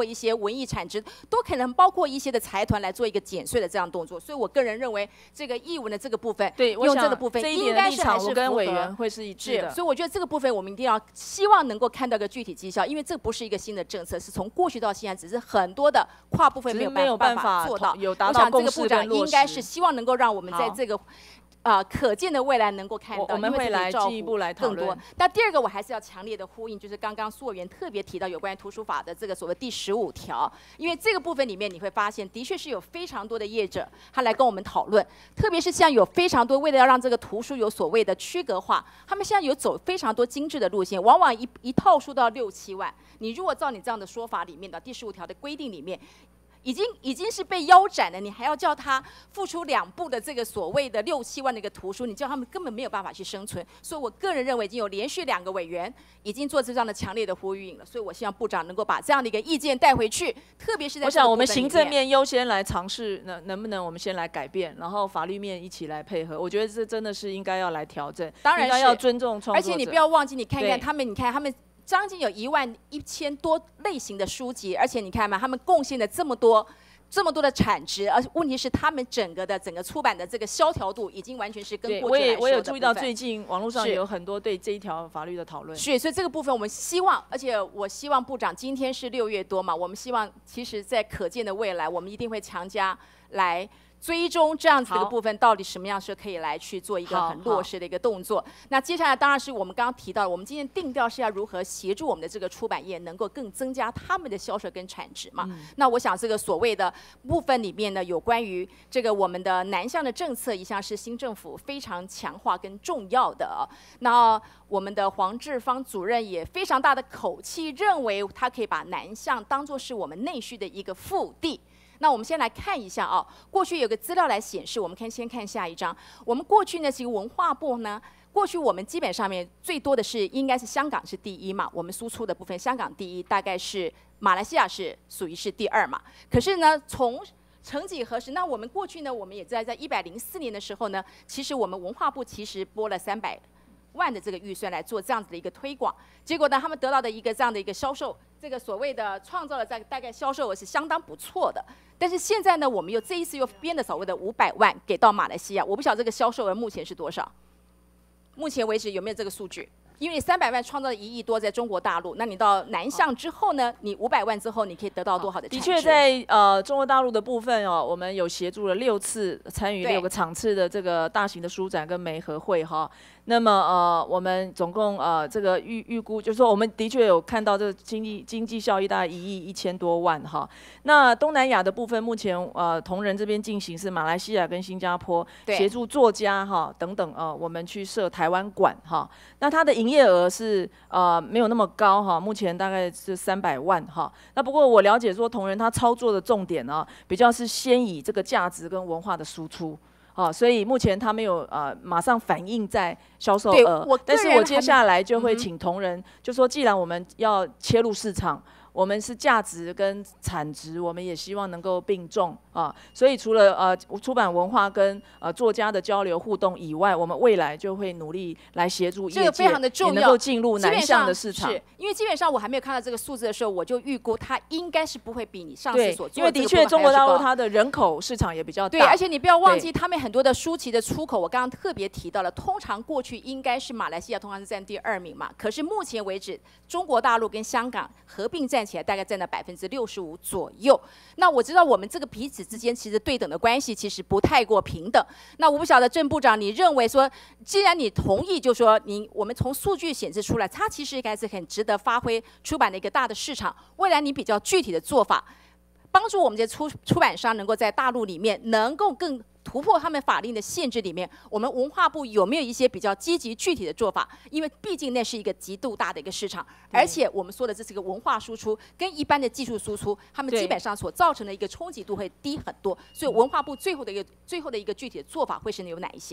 文艺产值，都可能包括一些的财团来做一个减税的这样动作。所以我个人认为，这个译文的这个部分， 对，我用想这个部分这一应点立场， 该是还是我跟符合委员会是一致的。 所以我觉得这个部分我们一定要希望能够看到个具体绩效，因为这不是一个新的政策，是从过去到现在，只是很多的跨部分没有没有办办法做到。 有达我到共识想这个部长跟落应该实是希望能够让我们在这个。啊、呃，可见的未来能够看到， 我我们会来进一步来讨论。 那第二个，我还是要强烈的呼应，就是刚刚苏委员特别提到有关于图书法的这个所谓第十五条，因为这个部分里面你会发现，的确是有非常多的业者他来跟我们讨论，特别是像有非常多为了要让这个图书有所谓的区隔化，他们现在有走非常多精致的路线，往往一一套书都要六七万。你如果照你这样的说法里面的第十五条的规定里面。已经已经是被腰斩了，你还要叫他付出两部的这个所谓的六七万的一个图书，你叫他们根本没有办法去生存。所以我个人认为，已经有连续两个委员已经做出这样的强烈的呼吁了。所以我希望部长能够把这样的一个意见带回去，特别是在我想我们行政面优先来尝试，能能不能我们先来改变，然后法律面一起来配合。我觉得这真的是应该要来调整， 当然应该要尊重创作者。 而且你不要忘记，你看看他们，你看他们。将近有一万一千多类型的书籍，而且你看嘛，他们贡献了这么多、这么多的产值，而问题是他们整个的整个出版的这个萧条度已经完全是跟过去来说的部分。 我也我有注意到最近网络上有很多对这一条法律的讨论。 是，所以这个部分我们希望，而且我希望部长今天是六月多嘛，我们希望其实在可见的未来，我们一定会强加来。追踪这样子的一个部分，到底什么样是可以来去做一个很落实的一个动作？那接下来当然是我们刚刚提到的，我们今天定调是要如何协助我们的这个出版业能够更增加他们的销售跟产值嘛。嗯、那我想这个所谓的部分里面呢，有关于这个我们的南向的政策，一向是新政府非常强化跟重要的、啊。那我们的黄志芳主任也非常大的口气，认为他可以把南向当作是我们内需的一个腹地。那我们先来看一下啊，过去有个资料来显示，我们看先看下一张。我们过去呢，其实文化部呢，过去我们基本上面最多的是应该是香港是第一嘛，我们输出的部分香港第一，大概是马来西亚是属于是第二嘛。可是呢，从曾几何时，那我们过去呢，我们也在在一百零四年的时候呢，其实我们文化部其实拨了三百万的这个预算来做这样子的一个推广，结果呢，他们得到的一个这样的一个销售，这个所谓的创造了在大概销售额是相当不错的。但是现在呢，我们又这一次又编的所谓的五百万给到马来西亚，我不晓得这个销售额目前是多少，目前为止有没有这个数据？因为你三百万创造了一亿多在中国大陆，那你到南向之后呢？你五百万之后，你可以得到多少的产值？ 的确，在呃中国大陆的部分哦，我们有协助了六次参与六个场次的这个大型的书展跟媒合会哈。那么呃，我们总共呃这个预预估，就是说我们的确有看到这个经济经济效益大概一亿一千多万哈。那东南亚的部分，目前呃同仁这边进行是马来西亚跟新加坡协助作家哈等等呃，我们去设台湾馆哈。那它的营业额是呃没有那么高哈，目前大概是三百万哈。那不过我了解说同仁他操作的重点呢，比较是先以这个价值跟文化的输出。哦，所以目前他没有呃马上反映在销售额，但是我接下来就会请同仁，嗯、就说既然我们要切入市场，我们是价值跟产值，我们也希望能够并重啊。所以除了呃出版文化跟呃作家的交流互动以外，我们未来就会努力来协助业界， 这个非常的重要， 也能够进入南向的市场。 是因为基本上我还没有看到这个数字的时候，我就预估它应该是不会比你上次所做的这个部分还要高。 因为的确中国大陆它的人口市场也比较大。 对，而且你不要忘记他们很多的书籍的出口，我刚刚特别提到了，通常过去应该是马来西亚通常是占第二名嘛，可是目前为止，中国大陆跟香港合并站起来，大概占了百分之六十五左右。那我知道我们这个彼此之间其实对等的关系其实不太过平等。那我不晓得郑部长，你认为说，既然你同意，就说你我们从数据显示出来，它其实应该是很值得发挥出版的一个大的市场。未来你比较具体的做法，帮助我们这些出出版商能够在大陆里面能够更突破他们法令的限制里面，我们文化部有没有一些比较积极具体的做法？因为毕竟那是一个极度大的一个市场，而且我们说的这是一个文化输出，跟一般的技术输出，他们基本上所造成的一个冲击度会低很多。所以文化部最后的一个最后的一个具体的做法会是有哪一些？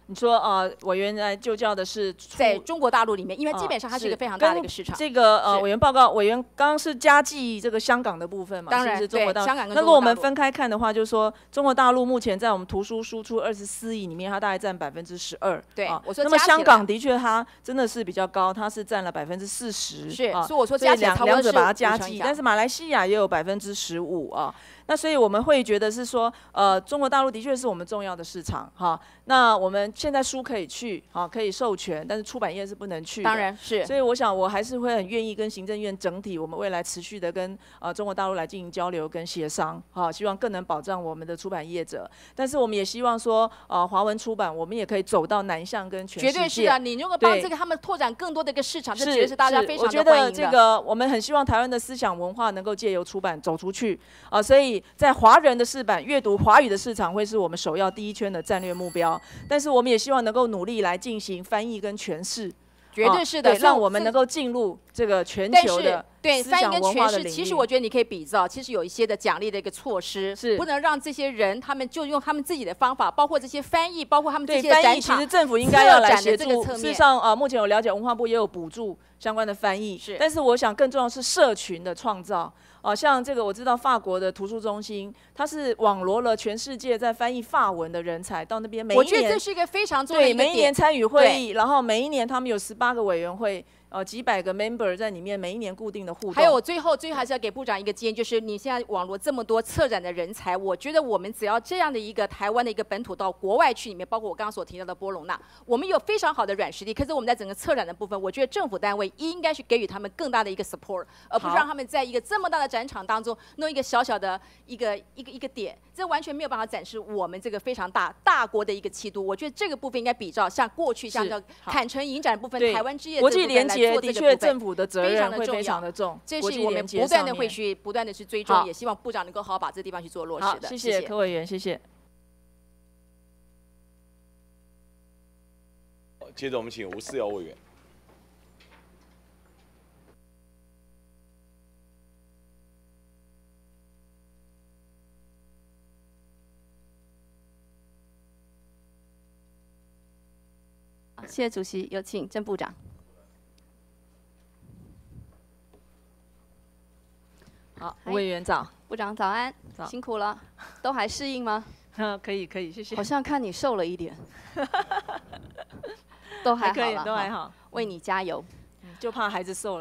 你说呃，委员来就教的是在中国大陆里面，因为基本上它是一个非常大的一个市场。 这个呃， 是委员报告，委员刚刚是加计这个香港的部分嘛？ 当然是不是中国大陆？ 对香港跟那如果我中国大陆们分开看的话，就是说中国大陆目前在我们图书输出二十四亿里面，它大概占百分之十二。 对啊，那么我说加起来香港的确它真的是比较高，它是占了百分之四十。 是啊， 所以我说所以加起来差不多两两者把它是加计， 五成以上但是马来西亚也有百分之十五啊。那所以我们会觉得是说，呃，中国大陆的确是我们重要的市场哈。那我们现在书可以去，啊，可以授权，但是出版业是不能去的。 当然是。 所以我想我还是会很愿意跟行政院整体，我们未来持续的跟呃中国大陆来进行交流跟协商，哈，希望更能保障我们的出版业者。但是我们也希望说，呃，华文出版我们也可以走到南向跟全世界。 绝对是啊！你如果帮对这个他们拓展更多的一个市场，这是绝对是大家非常我觉得的欢迎的。 这个我们很希望台湾的思想文化能够借由出版走出去啊、所以在华人的市版阅读华语的市场会是我们首要第一圈的战略目标。但是我们也希望能够努力来进行翻译跟诠释。 绝对是的， 对， 所以这让我们能够进入这个全但是球的对思想翻译跟诠释， 文化的领域。 其实我觉得你可以比照，其实有一些的奖励的一个措施， 是不能让这些人他们就用他们自己的方法，包括这些翻译，包括他们这对些展翻译，其场实政府应该要来策展协助。 的这个侧面事实上，呃，目前我了解文化部也有补助相关的翻译， 是但是我想更重要的是社群的创造。哦、像这个我知道法国的图书中心，它是网罗了全世界在翻译法文的人才到那边，每一我觉得年这是一个非常重要的对一个点。 每一年参与会议，然后每一年他们有十八个委员会。呃，几百个 member 在里面，每一年固定的互动。 还有，我最后最后还是要给部长一个建议，就是你现在网罗这么多策展的人才，我觉得我们只要这样的一个台湾的一个本土到国外去里面，包括我刚刚所提到的波隆纳，我们有非常好的软实力。可是我们在整个策展的部分，我觉得政府单位应该去给予他们更大的一个 support， 而不是让他们在一个这么大的展场当中弄一个小小的一个一个一个点，这完全没有办法展示我们这个非常大大国的一个气度。我觉得这个部分应该比照像过去像叫坎城影展的部分， 对台湾之夜国际连结结的确政府的责非常任会非的重要常的重， 这国际是我们不断连结上面的会去不断的去追踪， 好也希望部长能够好好把这个地方去做落好实的。 谢谢谢柯委员，谢谢。 接着我们请吴思瑶委员。 谢谢主席，有请郑部长。 好， 嗨吴委员早。 部长早安， 早辛苦了，都还适应吗？ 嗯，可以可以，谢谢好。像看你瘦了一点，都还好可以， 啦哈都还好， 为你加油。 就怕孩子瘦了。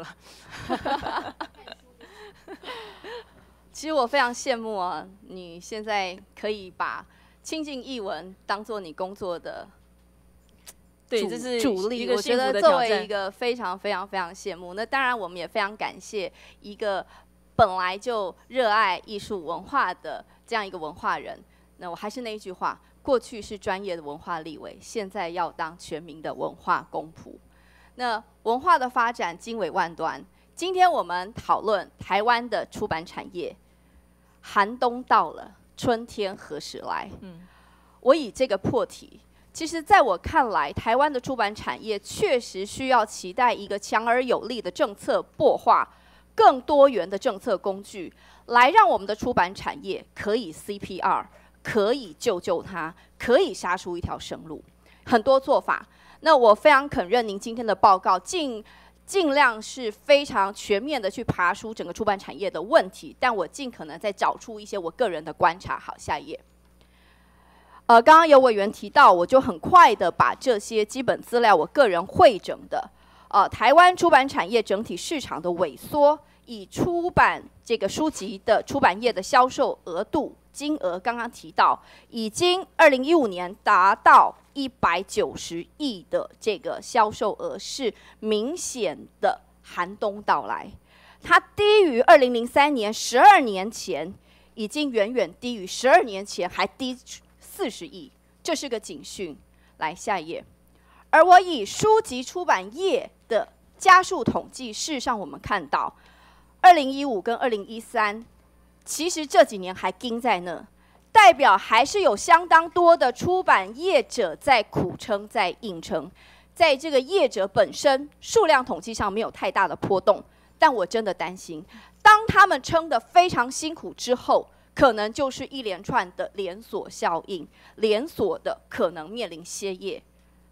其实我非常羡慕啊，你现在可以把亲近译文当做你工作的对， 主这是主力， 一个我觉幸福的得作为一挑战。 个非常非常非常羡慕。那当然，我们也非常感谢一个本来就热爱艺术文化的这样一个文化人。那我还是那一句话，过去是专业的文化立委，现在要当全民的文化公仆。那文化的发展经纬万端，今天我们讨论台湾的出版产业，寒冬到了，春天何时来？ 嗯， 我以这个破题。其实，在我看来，台湾的出版产业确实需要期待一个强而有力的政策擘画，更多元的政策工具，来让我们的出版产业可以 C P R， 可以救救它，可以杀出一条生路。很多做法，那我非常肯认您今天的报告，尽尽量是非常全面的去爬出整个出版产业的问题，但我尽可能再找出一些我个人的观察。好，下一页。呃，刚刚有委员提到，我就很快的把这些基本资料，我个人汇整的，呃，台湾出版产业整体市场的萎缩，以出版这个书籍的出版业的销售额度金额，刚刚提到，已经二零一五年达到一百九十亿的这个销售额，是明显的寒冬到来，它低于二零零三年十二年前，已经远远低于十二年前还低四十亿，这是个警讯。来下一页。而我以书籍出版业的家数统计，事实上我们看到，二零一五跟二零一三，其实这几年还盯在那，代表还是有相当多的出版业者在苦撑，在硬撑。在这个业者本身数量统计上没有太大的波动，但我真的担心，当他们撑得非常辛苦之后，可能就是一连串的连锁效应，连锁的可能面临歇业。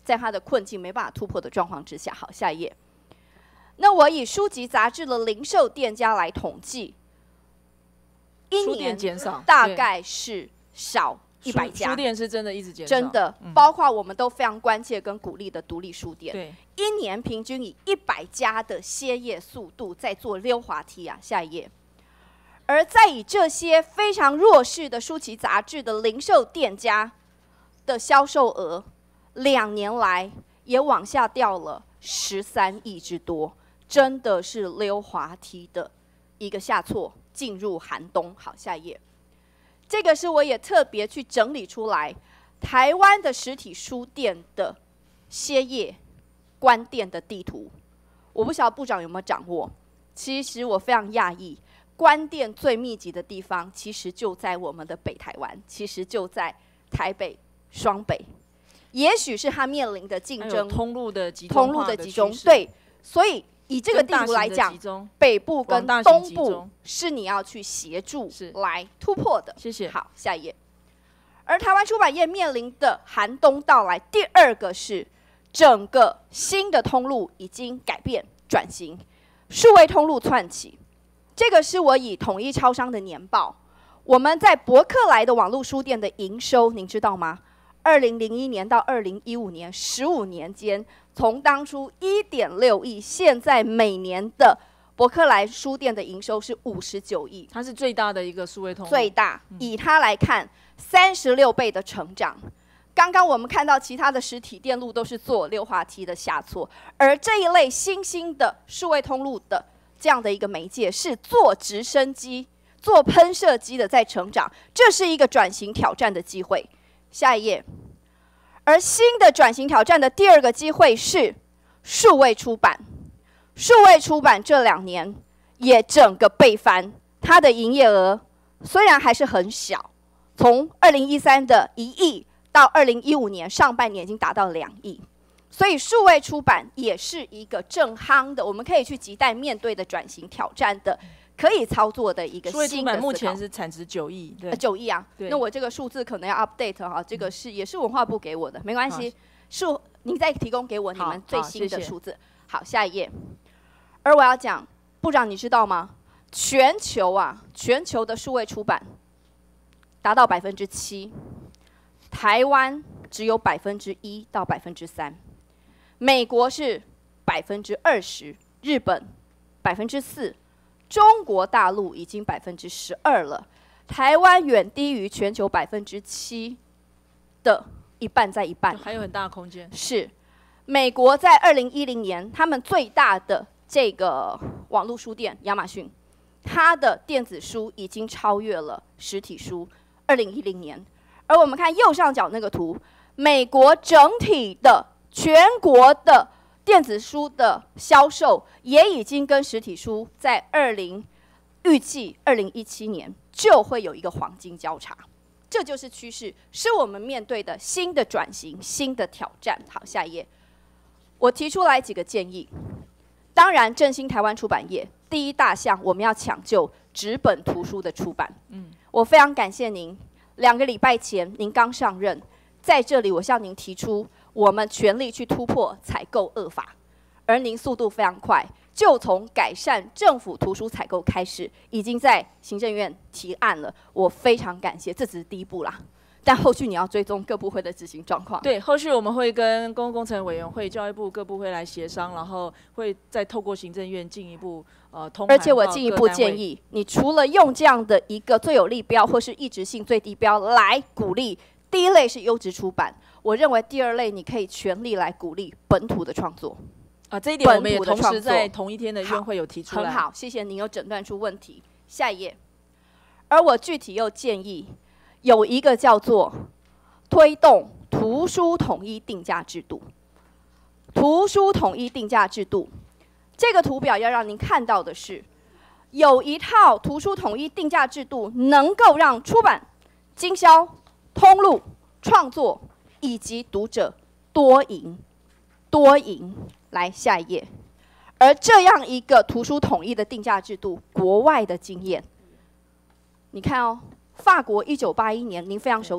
在它的困境没办法突破的状况之下。好，下一页。那我以书籍杂志的零售店家来统计，一书店年减少， 大对概是少一百书家， 书店是真的一直减少， 真的， 嗯包括我们都非常关切跟鼓励的独立书店， 对， 一年平均以一百家的歇业速度在做溜滑梯啊。下一页。而在以这些非常弱势的书籍杂志的零售店家的销售额，两年来也往下掉了十三亿之多，真的是溜滑梯的一个下挫，进入寒冬。好，下一页。这个是我也特别去整理出来，台湾的实体书店的歇业、关店的地图。我不晓得部长有没有掌握？其实我非常讶异。关店最密集的地方，其实就在我们的北台湾，其实就在台北、双北。也许是它面临的竞还有争、 通路的集中通路化的集中， 趋势， 对，所以以这个地跟大型的图来讲集，中北部跟广大型东部集中是你要去协助是来突破的。 谢谢。 好，下一页。而台湾出版业面临的寒冬到来，第二个是整个新的通路已经改变转型，数位通路窜起。这个是我以统一超商的年报，我们在博客来的网络书店的营收，您知道吗？二零零一年到二零一五年十五年间，从当初一点六亿，现在每年的博客来书店的营收是五十九亿， 它是最大的一个数位通路， 最大。以它来看，三十六倍的成长。刚刚我们看到其他的实体店路都是做溜滑梯的下挫，而这一类新兴的数位通路的这样的一个媒介是做直升机、做喷射机的在成长，这是一个转型挑战的机会。下一页。而新的转型挑战的第二个机会是数位出版。数位出版这两年也整个倍翻，它的营业额虽然还是很小，从二零一三的一亿到二零一五年上半年已经达到两亿。所以数位出版也是一个正夯的，我们可以去期待面对的转型挑战的，可以操作的一个数位出版目新的思考前是产值九亿，对呃，，九亿啊。 对那我这个数字可能要 update 哈，这个是也是文化部给我的，没关系。数您再提供给我你好们最好谢谢新的数字。好，下一页。而我要讲，部长你知道吗？全球啊，全球的数位出版达到百分之七，台湾只有百分之一到百分之三。美国是百分之二十，日本百分之四，中国大陆已经百分之十二了，台湾远低于全球百分之七的一半，在一半。 还有很大的空间。 是，美国在二零一零年，他们最大的这个网络书店亚马逊，它的电子书已经超越了实体书。二零一零年，而我们看右上角那个图，美国整体的全国的电子书的销售也已经跟实体书在二零预计二零一七年就会有一个黄金交叉，这就是趋势，是我们面对的新的转型、新的挑战。好，下一页，我提出来几个建议。当然，振兴台湾出版业第一大项，我们要抢救纸本图书的出版。嗯，我非常感谢您，两个礼拜前您刚上任，在这里我向您提出，我们全力去突破采购恶法，而您速度非常快，就从改善政府图书采购开始，已经在行政院提案了。我非常感谢，这只是第一步啦。但后续你要追踪各部会的执行状况。 对，后续我们会跟公共工程委员会、教育部各部会来协商，然后会再透过行政院进一步呃通盘到各单位。 而且我进一步建议，你除了用这样的一个最有利标或是一直性最低标来鼓励，第一类是优质出版，我认为第二类你可以全力来鼓励本土的创作。 啊，这一点我们也同时本土的创作在同一天的院会有提出来。 很好，谢谢您有诊断出问题。下一页，而我具体又建议有一个叫做推动图书统一定价制度。图书统一定价制度，这个图表要让您看到的是，有一套图书统一定价制度，能够让出版、经销、通路、创作以及读者多赢，多赢。来，下一页。而这样一个图书统一的定价制度，国外的经验，你看哦，法国一九八一年，您非常熟悉，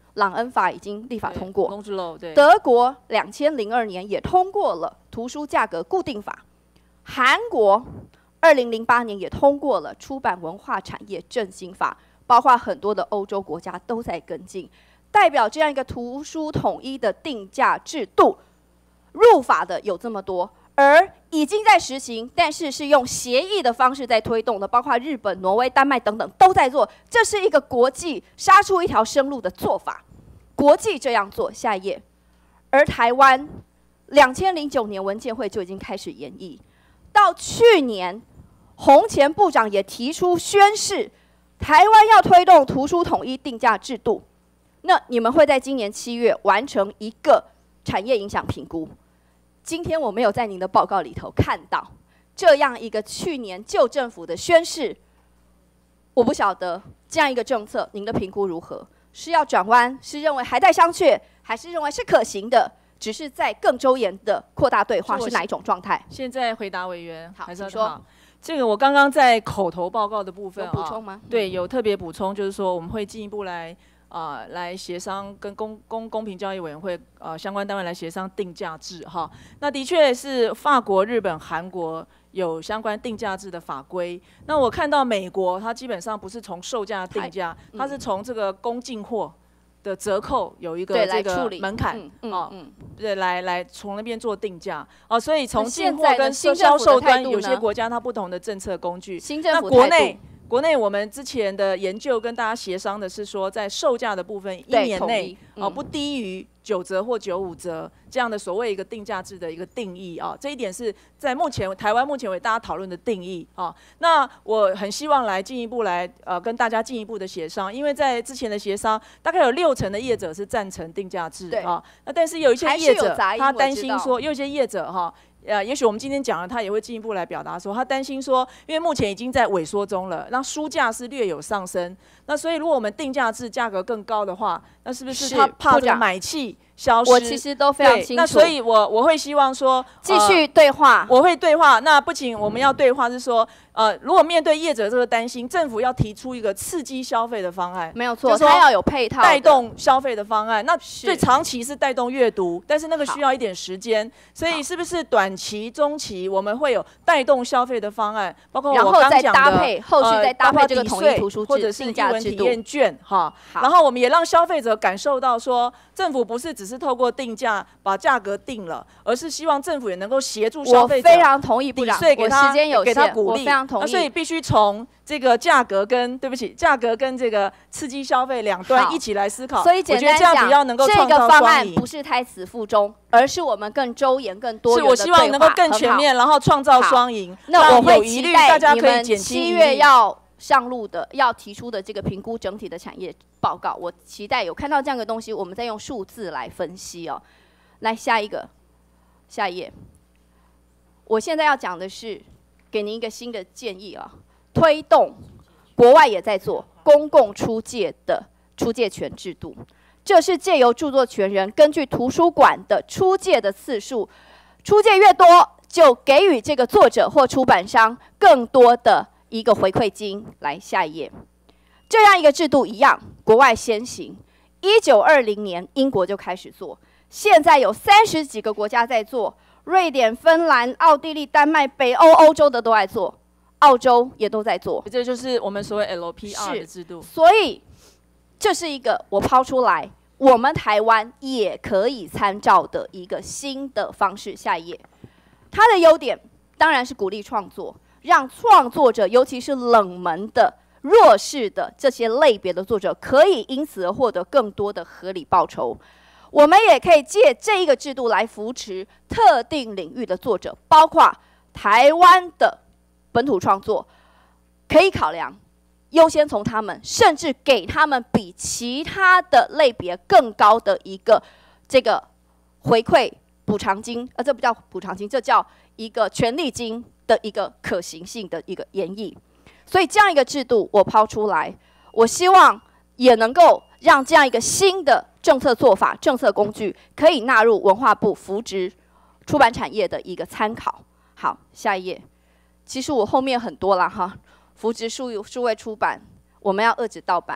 朗恩法已经立法通过， 对， 德国两千零二年也通过了图书价格固定法，韩国二零零八年也通过了出版文化产业振兴法，包括很多的欧洲国家都在跟进，代表这样一个图书统一的定价制度入法的有这么多，而已经在实行，但是是用协议的方式在推动的，包括日本、挪威、丹麦等等都在做，这是一个国际杀出一条生路的做法，国际这样做。下一页，而台湾两千零九年文建会就已经开始研议，到去年洪前部长也提出宣示，台湾要推动图书统一定价制度。那你们会在今年七月完成一个产业影响评估。今天我没有在您的报告里头看到这样一个去年旧政府的宣示，我不晓得这样一个政策您的评估如何？是要转弯，是认为还在商榷，还是认为是可行的？只是在更周延的扩大对话，是哪一种状态？ 现在回答委员， 好， 还是要说。 好这个我刚刚在口头报告的部分有补充吗？ 啊、对，有特别补充，就是说我们会进一步来啊、呃、来协商，跟公公公平交易委员会呃相关单位来协商定价制哈。那的确是法国、日本、韩国有相关定价制的法规。那我看到美国，它基本上不是从售价定价， 嗯、 它是从这个供进货的折扣有一个这个门槛哦，对，来来从那边做定价哦，所以从进货跟销售端有些国家它不同的政策工具。那国内国内我们之前的研究跟大家协商的是说，在售价的部分一年内哦不低于九折或九五折这样的所谓一个定价制的一个定义啊，这一点是在目前台湾目前为大家讨论的定义啊。那我很希望来进一步来呃跟大家进一步的协商，因为在之前的协商，大概有六成的业者是赞成定价制啊，那但是有一些业者他担心说，有一些业者哈。呃，也许我们今天讲了，他也会进一步来表达说，他担心说，因为目前已经在萎缩中了，那书价是略有上升，那所以如果我们定价制价格更高的话，那是不是他怕这个买气消失？ 我其实都非常清楚。 那所以我我会希望说， 继续对话、 呃，我会对话。那不仅我们要对话，是说，呃，如果面对业者这个担心，政府要提出一个刺激消费的方案， 没有错，它要有配套带动消费的方案。那最长期是带动阅读，但是那个需要一点时间，所以是不是短期、中期我们会有带动消费的方案？包括我刚讲的， 搭配后续再搭配这个统一图书或者是英文体验券哈。然后我们也让消费者感受到说，政府不是只是透过定价把价格定了，而是希望政府也能够协助消费者。 我非常同意部长， 我时间有限， 给他鼓励， 我非常同意。 所以必须从这个价格跟对不起，价格跟这个刺激消费两端一起来思考。 所以简单讲，这个方案不是胎死腹中，而是我们更周延、更多元的对话。 是我希望能够更全面，然后创造双赢。 那我会期待你们七月要上路的、要提出的这个评估整体的产业报告，我期待有看到这样的东西，我们再用数字来分析哦。来下一个，下一页。我现在要讲的是，给您一个新的建议啊，推动国外也在做公共出借的出借权制度。这是借由著作权人根据图书馆的出借的次数，出借越多，就给予这个作者或出版商更多的一个回馈金。来下一页，这样一个制度一样，国外先行。一九二零年，英国就开始做。现在有三十几个国家在做，瑞典、芬兰、奥地利、丹麦、北欧、欧洲的都在做，澳洲也都在做。 这就是我们所谓 L P R 的制度。 所以这是一个我抛出来，我们台湾也可以参照的一个新的方式。下一页，它的优点当然是鼓励创作，让创作者，尤其是冷门的、弱势的这些类别的作者，可以因此而获得更多的合理报酬。我们也可以借这一个制度来扶持特定领域的作者，包括台湾的本土创作，可以考量优先从他们，甚至给他们比其他的类别更高的一个这个回馈补偿金，呃，这不叫补偿金，这叫一个权利金的一个可行性的一个演绎。所以这样一个制度我抛出来，我希望也能够让这样一个新的政策做法、政策工具可以纳入文化部扶植出版产业的一个参考。好，下一页。其实我后面很多了哈，扶植数数位出版，我们要遏制盗版，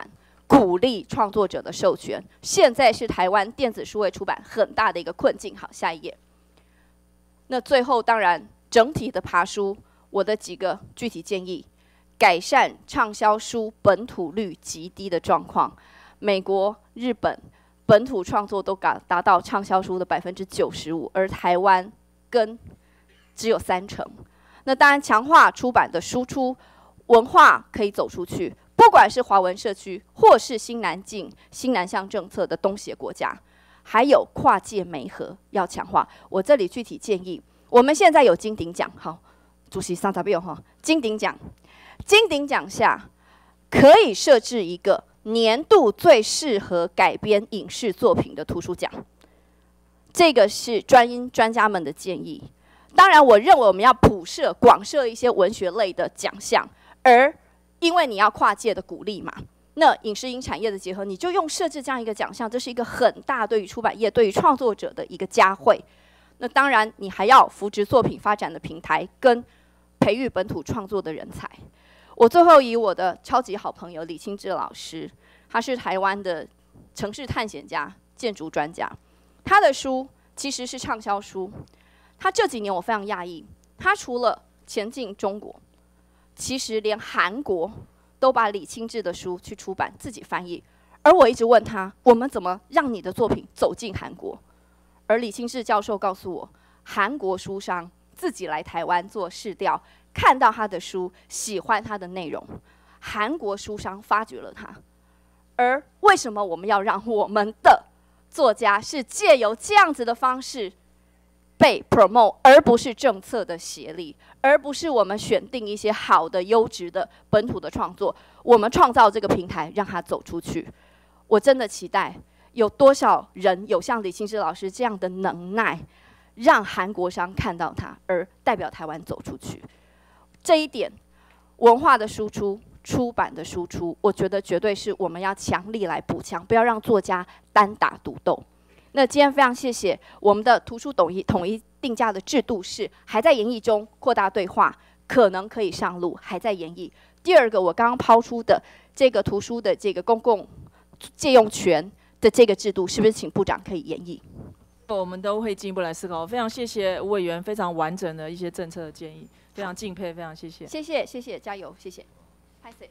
鼓励创作者的授权。现在是台湾电子数位出版很大的一个困境。好，下一页。那最后当然整体的爬书，我的几个具体建议：改善畅销书本土率极低的状况。美国、日本本土创作都达达到畅销书的百分之九十五，而台湾跟只有三成。那当然，强化出版的输出，文化可以走出去，不管是华文社区，或是新南进、新南向政策的东协国家，还有跨界媒合要强化。我这里具体建议，我们现在有金鼎奖，好，主席三十秒哈，金鼎奖，金鼎奖下可以设置一个年度最适合改编影视作品的图书奖，这个是专专家们的建议。当然，我认为我们要普设、广设一些文学类的奖项，而因为你要跨界的鼓励嘛，那影视音产业的结合，你就用设置这样一个奖项，这是一个很大对于出版业、对于创作者的一个嘉惠。那当然，你还要扶植作品发展的平台，跟培育本土创作的人才。我最后以我的超级好朋友李清志老师，他是台湾的城市探险家、建筑专家，他的书其实是畅销书。他这几年我非常讶异，他除了前进中国，其实连韩国都把李清志的书去出版，自己翻译。而我一直问他，我们怎么让你的作品走进韩国？而李清志教授告诉我，韩国书商自己来台湾做市调，看到他的书，喜欢他的内容，韩国书商发掘了他。而为什么我们要让我们的作家是借由这样子的方式被 promote， 而不是政策的协力，而不是我们选定一些好的、优质的本土的创作，我们创造这个平台，让它走出去。我真的期待有多少人有像李清志老师这样的能耐，让韩国商看到他，而代表台湾走出去。这一点，文化的输出、出版的输出，我觉得绝对是我们要强力来补强，不要让作家单打独斗。那今天非常谢谢我们的图书统一统一定价的制度是还在研议中，扩大对话，可能可以上路，还在研议。第二个，我刚刚抛出的这个图书的这个公共借用权的这个制度，是不是请部长可以研议？ 我们都会进一步来思考。非常谢谢吴委员非常完整的一些政策的建议，非常敬佩，非常谢谢。 谢谢谢谢，加油，谢谢。拍谁？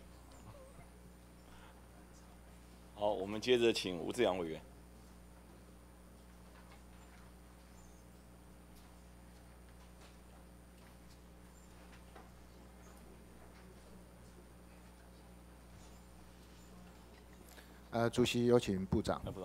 好，我们接着请吴志阳委员。 呃，主席有请部长。 部长。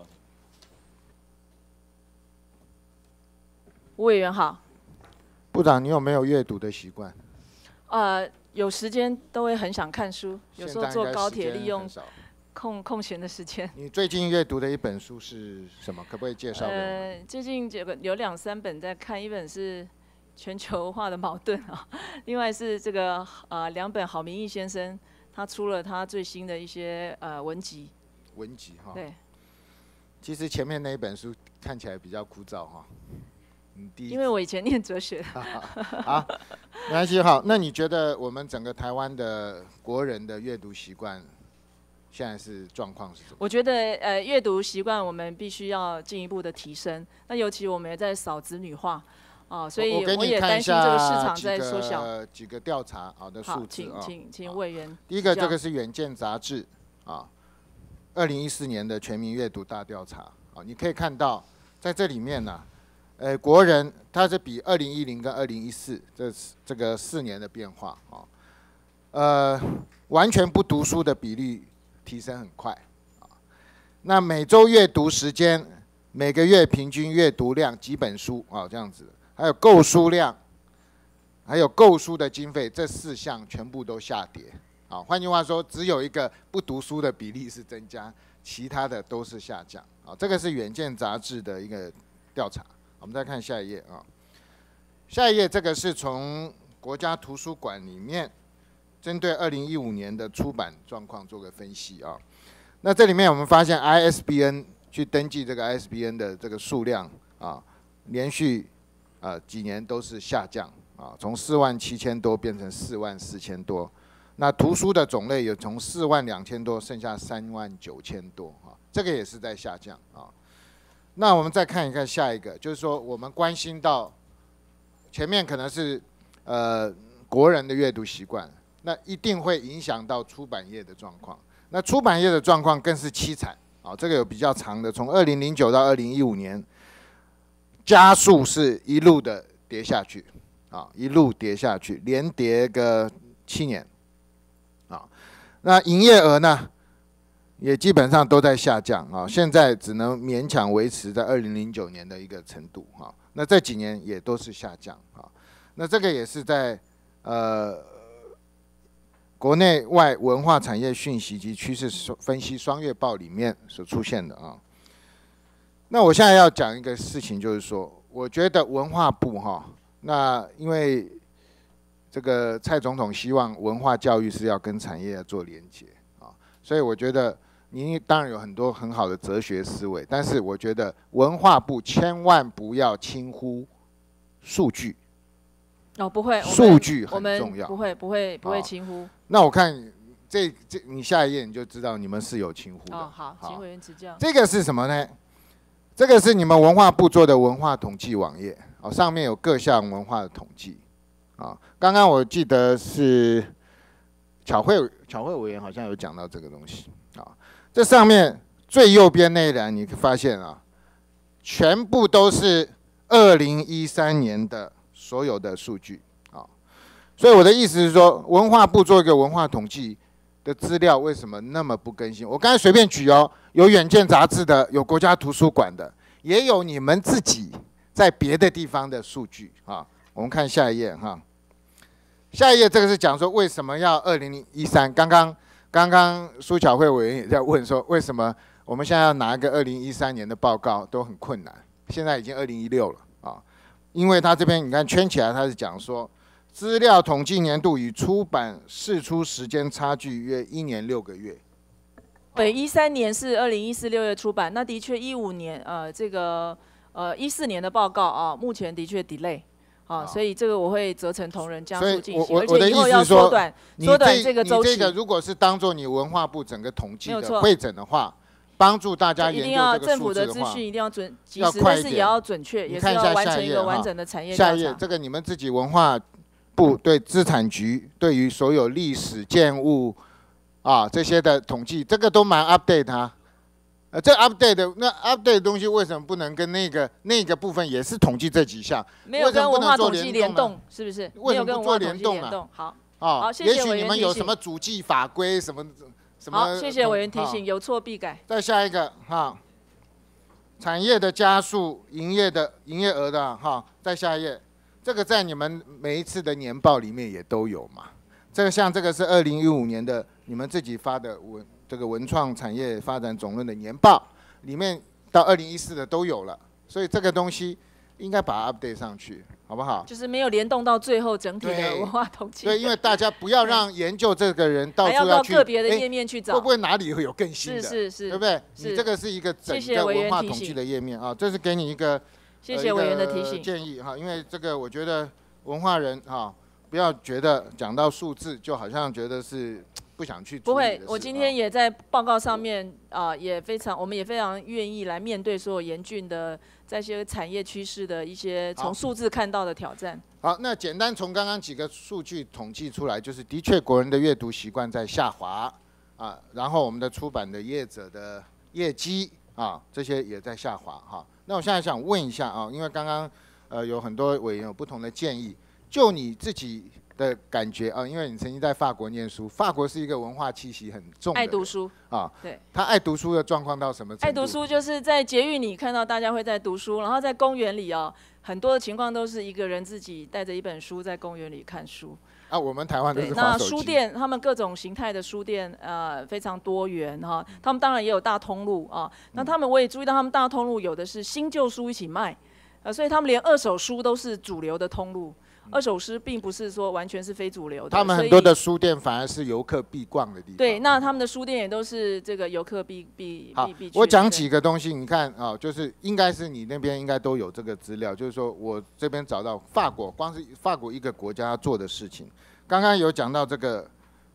吴委员好。 部长，你有没有阅读的习惯？ 呃，有时间都会很想看书，有时候坐高铁利用空空闲的时间。 你最近阅读的一本书是什么？可不可以介绍给我们？ 呃，最近有个有两三本在看，一本是《全球化的矛盾》啊，另外是这个呃两本郝明义先生他出了他最新的一些呃文集。 文集哈。 对。 其实前面那一本书看起来比较枯燥哈。 因为我以前念哲学。 好，没关系。好，那你觉得我们整个台湾的国人的阅读习惯，现在是状况是什么？ 我觉得呃，阅读习惯我们必须要进一步的提升。那尤其我们也在扫子女化，啊，所以我也担心这个市场在缩小。 几个调查好的数字啊，请请请委员。 第一个，这个是《远见》杂志啊，二零一四年的全民阅读大调查啊，你可以看到在这里面呢、啊。呃，国人它是比二零一零跟二零一四这这个四年的变化啊，呃，完全不读书的比例提升很快啊。那每周阅读时间，每个月平均阅读量几本书啊，这样子，还有购书量，还有购书的经费，这四项全部都下跌啊。换句话说，只有一个不读书的比例是增加，其他的都是下降啊。这个是《远见》杂志的一个调查。我们再看下一页啊，下一页这个是从国家图书馆里面针对二零一五年的出版状况做个分析啊。那这里面我们发现 I S B N 去登记这个 I S B N 的这个数量啊，连续啊几年都是下降啊，从四万七千多变成四万四千多。 那图书的种类也从四万两千多剩下三万九千多啊，这个也是在下降啊。那我们再看一看下一个，就是说我们关心到前面可能是呃国人的阅读习惯，那一定会影响到出版业的状况。那出版业的状况更是凄惨啊，这个有比较长的，从二零零九到二零一五年，加速是一路的跌下去啊，一路跌下去，连跌个七年啊。那营业额呢，也基本上都在下降啊，现在只能勉强维持在二零零九年的一个程度啊。那这几年也都是下降啊。那这个也是在呃国内外文化产业讯息及趋势分析双月报里面所出现的啊。那我现在要讲一个事情，就是说，我觉得文化部哈，那因为这个蔡总统希望文化教育是要跟产业要做连结啊，所以我觉得您当然有很多很好的哲学思维，但是我觉得文化部千万不要轻忽数据。 哦，不会， 数据很我们重要， 不会不会不会轻忽。 那我看这这你下一页你就知道你们是有轻忽的。 哦，好，请委员指教。 这个是什么呢？这个是你们文化部做的文化统计网页，哦，上面有各项文化的统计，啊，刚刚我记得是巧慧巧慧委员好像有讲到这个东西，啊，这上面最右边那一栏你发现啊，全部都是二零一三年的所有的数据，啊，所以我的意思是说，文化部做一个文化统计的资料为什么那么不更新？我刚才随便举哦，有远见杂志的，有国家图书馆的，也有你们自己在别的地方的数据啊。我们看下一页哈，下一页这个是讲说为什么要二零一三？刚刚刚刚苏巧慧委员也在问说，为什么我们现在要拿一个二零一三年的报告都很困难？现在已经二零一六了啊，因为他这边你看圈起来，他是讲说。资料统计年度与出版释出时间差距约一年六个月。 对，一三年是二零一四六月出版，那的确一五年呃这个呃一四年的报告啊，目前的确 delay 啊，所以这个我会责成同仁加速进行，而且以后要缩短缩短这个周期。 你这个如果是当做你文化部整个统计的汇整的话，帮助大家研究这个政府的资讯一定要准及时，但是也要准确，也是要完成一个完整的产业调查。 下一页，这个你们自己文化部对资产局对于所有历史建物啊这些的统计，这个都蛮 update 啊。呃，这 update 的那 update 的东西为什么不能跟那个那个部分也是统计这几项？ 没有跟文化统计联动，是不是？ 为什么不做联动啊？好， 啊， 好，谢谢委员提醒。 也许你们有什么主计法规什么什么？ 好，谢谢委员提醒，有错必改。 再下一个哈，产业的加速，营业的营业额的哈，再下一页。这个在你们每一次的年报里面也都有嘛？这个像这个是二零一五年的你们自己发的文这个文创产业发展总论的年报里面，到二零一四的都有了，所以这个东西应该把它 update 上去，好不好？ 就是没有联动到最后整体的文化统计。 对，因为大家不要让研究这个人到处要去到个别的页面去找， 会不会哪里会有更新的？ 是是是， 对不对？你这个是一个整个文化统计的页面啊，这是给你一个。 谢谢委员的提醒、 呃、建议哈，因为这个我觉得文化人哈，不要觉得讲到数字就好像觉得是不想去不会，我今天也在报告上面啊、呃，也非常，我们也非常愿意来面对所有严峻的这些产业趋势的一些从数字看到的挑战。 好，那简单从刚刚几个数据统计出来，就是的确国人的阅读习惯在下滑啊，然后我们的出版的业者的业绩啊，这些也在下滑哈。那我现在想问一下啊，因为刚刚呃有很多委员有不同的建议，就你自己的感觉啊，因为你曾经在法国念书，法国是一个文化气息很重的， 爱读书啊， 对， 他爱读书的状况到什么程度？ 爱读书就是在捷运里看到大家会在读书，然后在公园里哦，很多的情况都是一个人自己带着一本书在公园里看书。 啊，我们台湾都是那书店，他们各种形态的书店，呃，非常多元哈。他们当然也有大通路啊。那他们我也注意到，他们大通路有的是新旧书一起卖，呃，所以他们连二手书都是主流的通路。二手书并不是说完全是非主流的。 他们很多的书店反而是游客必逛的地方。 对，那他们的书店也都是这个游客必必必必去。 我讲几个东西，你看啊，就是应该是你那边应该都有这个资料，就是说我这边找到法国，光是法国一个国家做的事情。刚刚有讲到这个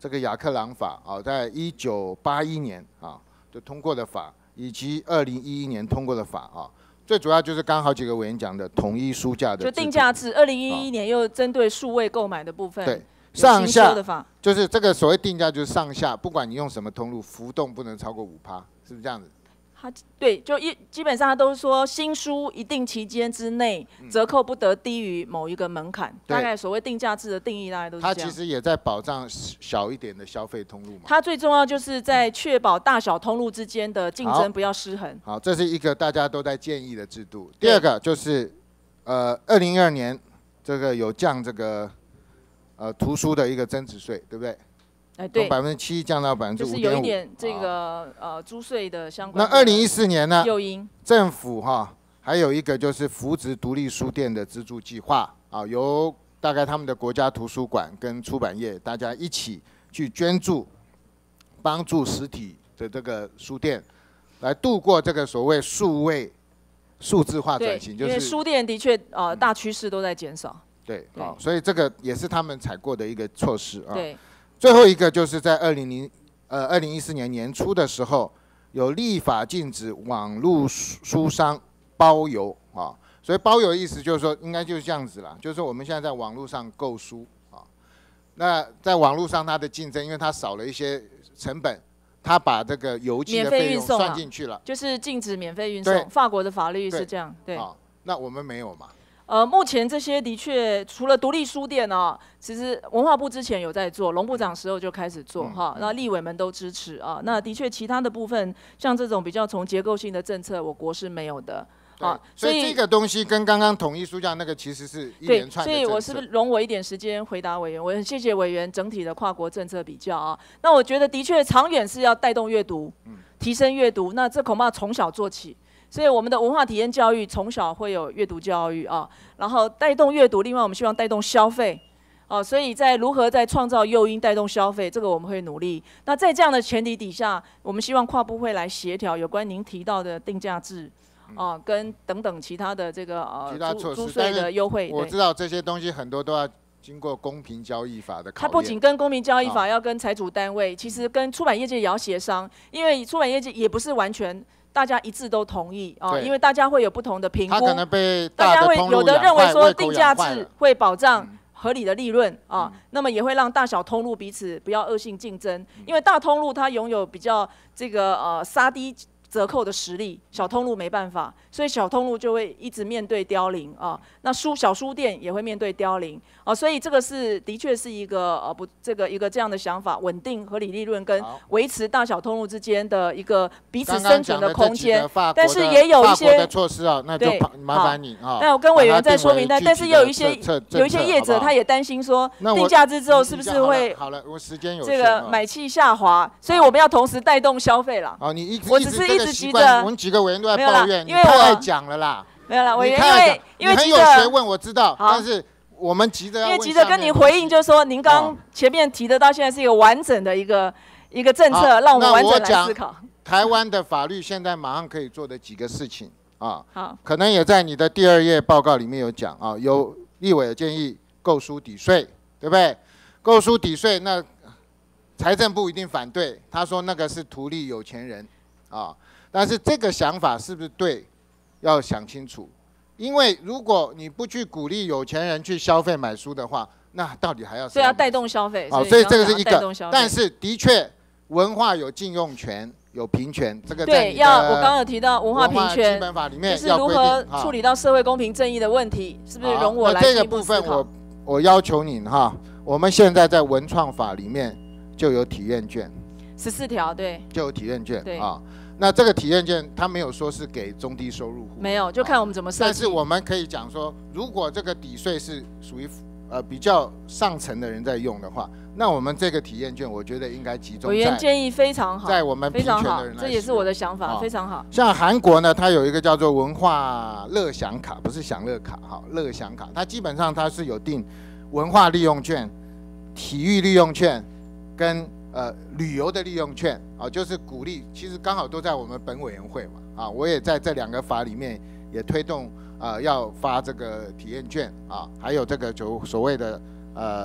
这个雅克朗法啊，在一九八一年啊就通过的法，以及二零一一年通过的法啊，最主要就是刚好几个委员讲的统一书价的制度， 就定价制，二零一一年又针对数位购买的部分， 对，上下的法就是这个所谓定价就是上下，不管你用什么通路，浮动不能超过五趴，是不是这样子？ 它对，就一基本上它都是说新书一定期间之内嗯折扣不得低于某一个门槛，大概所谓定价制的定义大概都是这它样。 其实也在保障小一点的消费通路嘛。 它最重要就是在确保大小通路之间的竞好争不要失衡。 好，这是一个大家都在建议的制度。第二个就是，呃，二零二年这个有降这个呃图书的一个增值税，对不对？ 哎，对从，百分之七降到百分之就是有五点五。 一点这好个呃租税的相那关的二零一四年呢， 诱因。 政府哈还有一个就是扶植独立书店的资助计划啊，由大概他们的国家图书馆跟出版业大家一起去捐助，帮助实体的这个书店来度过这个所谓数位数字化对转，型，就因为是书店的确呃大趋势都在减少。 对， 对好，所以这个也是他们采过的一个措施啊。 对， 最后一个就是在二零零呃二零一四年年初的时候，有立法禁止网络书商包邮啊，所以包邮的意思就是说，应该就是这样子啦，就是说我们现在在网络上购书啊，那在网络上它的竞争，因为它少了一些成本，它把这个邮寄的免费费用运送啊算进去了， 就是禁止免费运对送。法国的法律是对这样，对。 啊，那我们没有嘛？ 呃，目前这些的确除了独立书店哦，其实文化部之前有在做，龙部长时候就开始做嗯哈，那立委们都支持啊。那的确其他的部分，像这种比较从结构性的政策，我国是没有的。 对啊， 所以这个东西跟刚刚统一书价那个其实是一对连，串的政策。 所以我是不是容我一点时间回答委员？我很谢谢委员整体的跨国政策比较啊。那我觉得的确长远是要带动阅读，提升阅读，那这恐怕从小做起。所以我们的文化体验教育从小会有阅读教育啊，然后带动阅读。另外，我们希望带动消费。哦，所以在如何在创造诱因带动消费，这个我们会努力。那在这样的前提底下，我们希望跨部会来协调有关您提到的定价制，啊，跟等等其他的这个呃其他措租租税施但是的优惠。对我知道这些东西很多都要经过公平交易法的考验。 它不仅跟公平交易法啊要跟财主单位，其实跟出版业界也要协商，因为出版业界也不是完全大家一致都同意啊， 对因为大家会有不同的评估他可，能被大家会大的通路有的认为养坏胃口说定价制养坏了会保障嗯合理的利润啊，那么也会让大小通路彼此不要恶性竞争，因为大通路它拥有比较这个呃杀低折扣的实力，小通路没办法，所以小通路就会一直面对凋零啊。那书小书店也会面对凋零啊，所以这个是的确是一个呃不这个一个这样的想法，稳定合理利润跟好维持大小通路之间的一个彼此刚刚生存讲的这空间几个。法国但是的也有一法国的些措施啊，那就对麻麻好烦你啊。 那我跟委员把它定再说明，但但是为具体的也有一些策策有一些政策好不好业者他也担心说， 那我定价制之后是不你好了是会好了？我时间有这限啊个买气下滑？所以我们要同时带动消费啦。 好，你一直我一直这只是一直个习惯， 急着我们几个委员都在没有啦抱怨，你因为太爱我讲了啦。 没有啦，委员， 你太爱因为讲你很有因为急着学问，我知道， 好但是我们急着要因为问急着跟您下面的回应，就是说您刚哦前面提的到现在是一个完整的一个一个政好策，让我们那完整来我讲思考。 台湾的法律现在马上可以做的几个事情啊， 好， 可能也在你的第二页报告里面有讲啊，有立委建议购书抵税，对不对？购书抵税，那财政部一定反对，他说那个是图利有钱人啊，但是这个想法是不是对？要想清楚，因为如果你不去鼓励有钱人去消费买书的话，那到底还要谁买所以要带动消费。 好，所以你刚刚这个是一个讲要带动消，费但是的确文化有禁用权，有平权，这个在对， 你要的我刚刚有提到文化文基平权， 本法里就是面要规如何定哈处理到社会公平正义的问题，是不是好容我那这个来进一步思考部分我？我要求您哈，我们现在在文创法里面就有体验券， 十四条，对， 就有体验券对啊。那这个体验券，他没有说是给中低收入户， 没有，就看我们怎么设计。 但是我们可以讲说，如果这个抵税是属于呃比较上层的人在用的话，那我们这个体验券，我觉得应该集中委员在建议非常好， 在我们非常好平权的人，来这也是我的想法， 使用非常好。 像韩国呢，它有一个叫做文化乐享卡，不是享乐卡哈，乐享卡，它基本上它是有定文化利用券、体育利用券跟呃旅游的利用券啊，就是鼓励，其实刚好都在我们本委员会嘛啊，我也在这两个法里面也推动啊、呃、要发这个体验券啊，还有这个就所谓的呃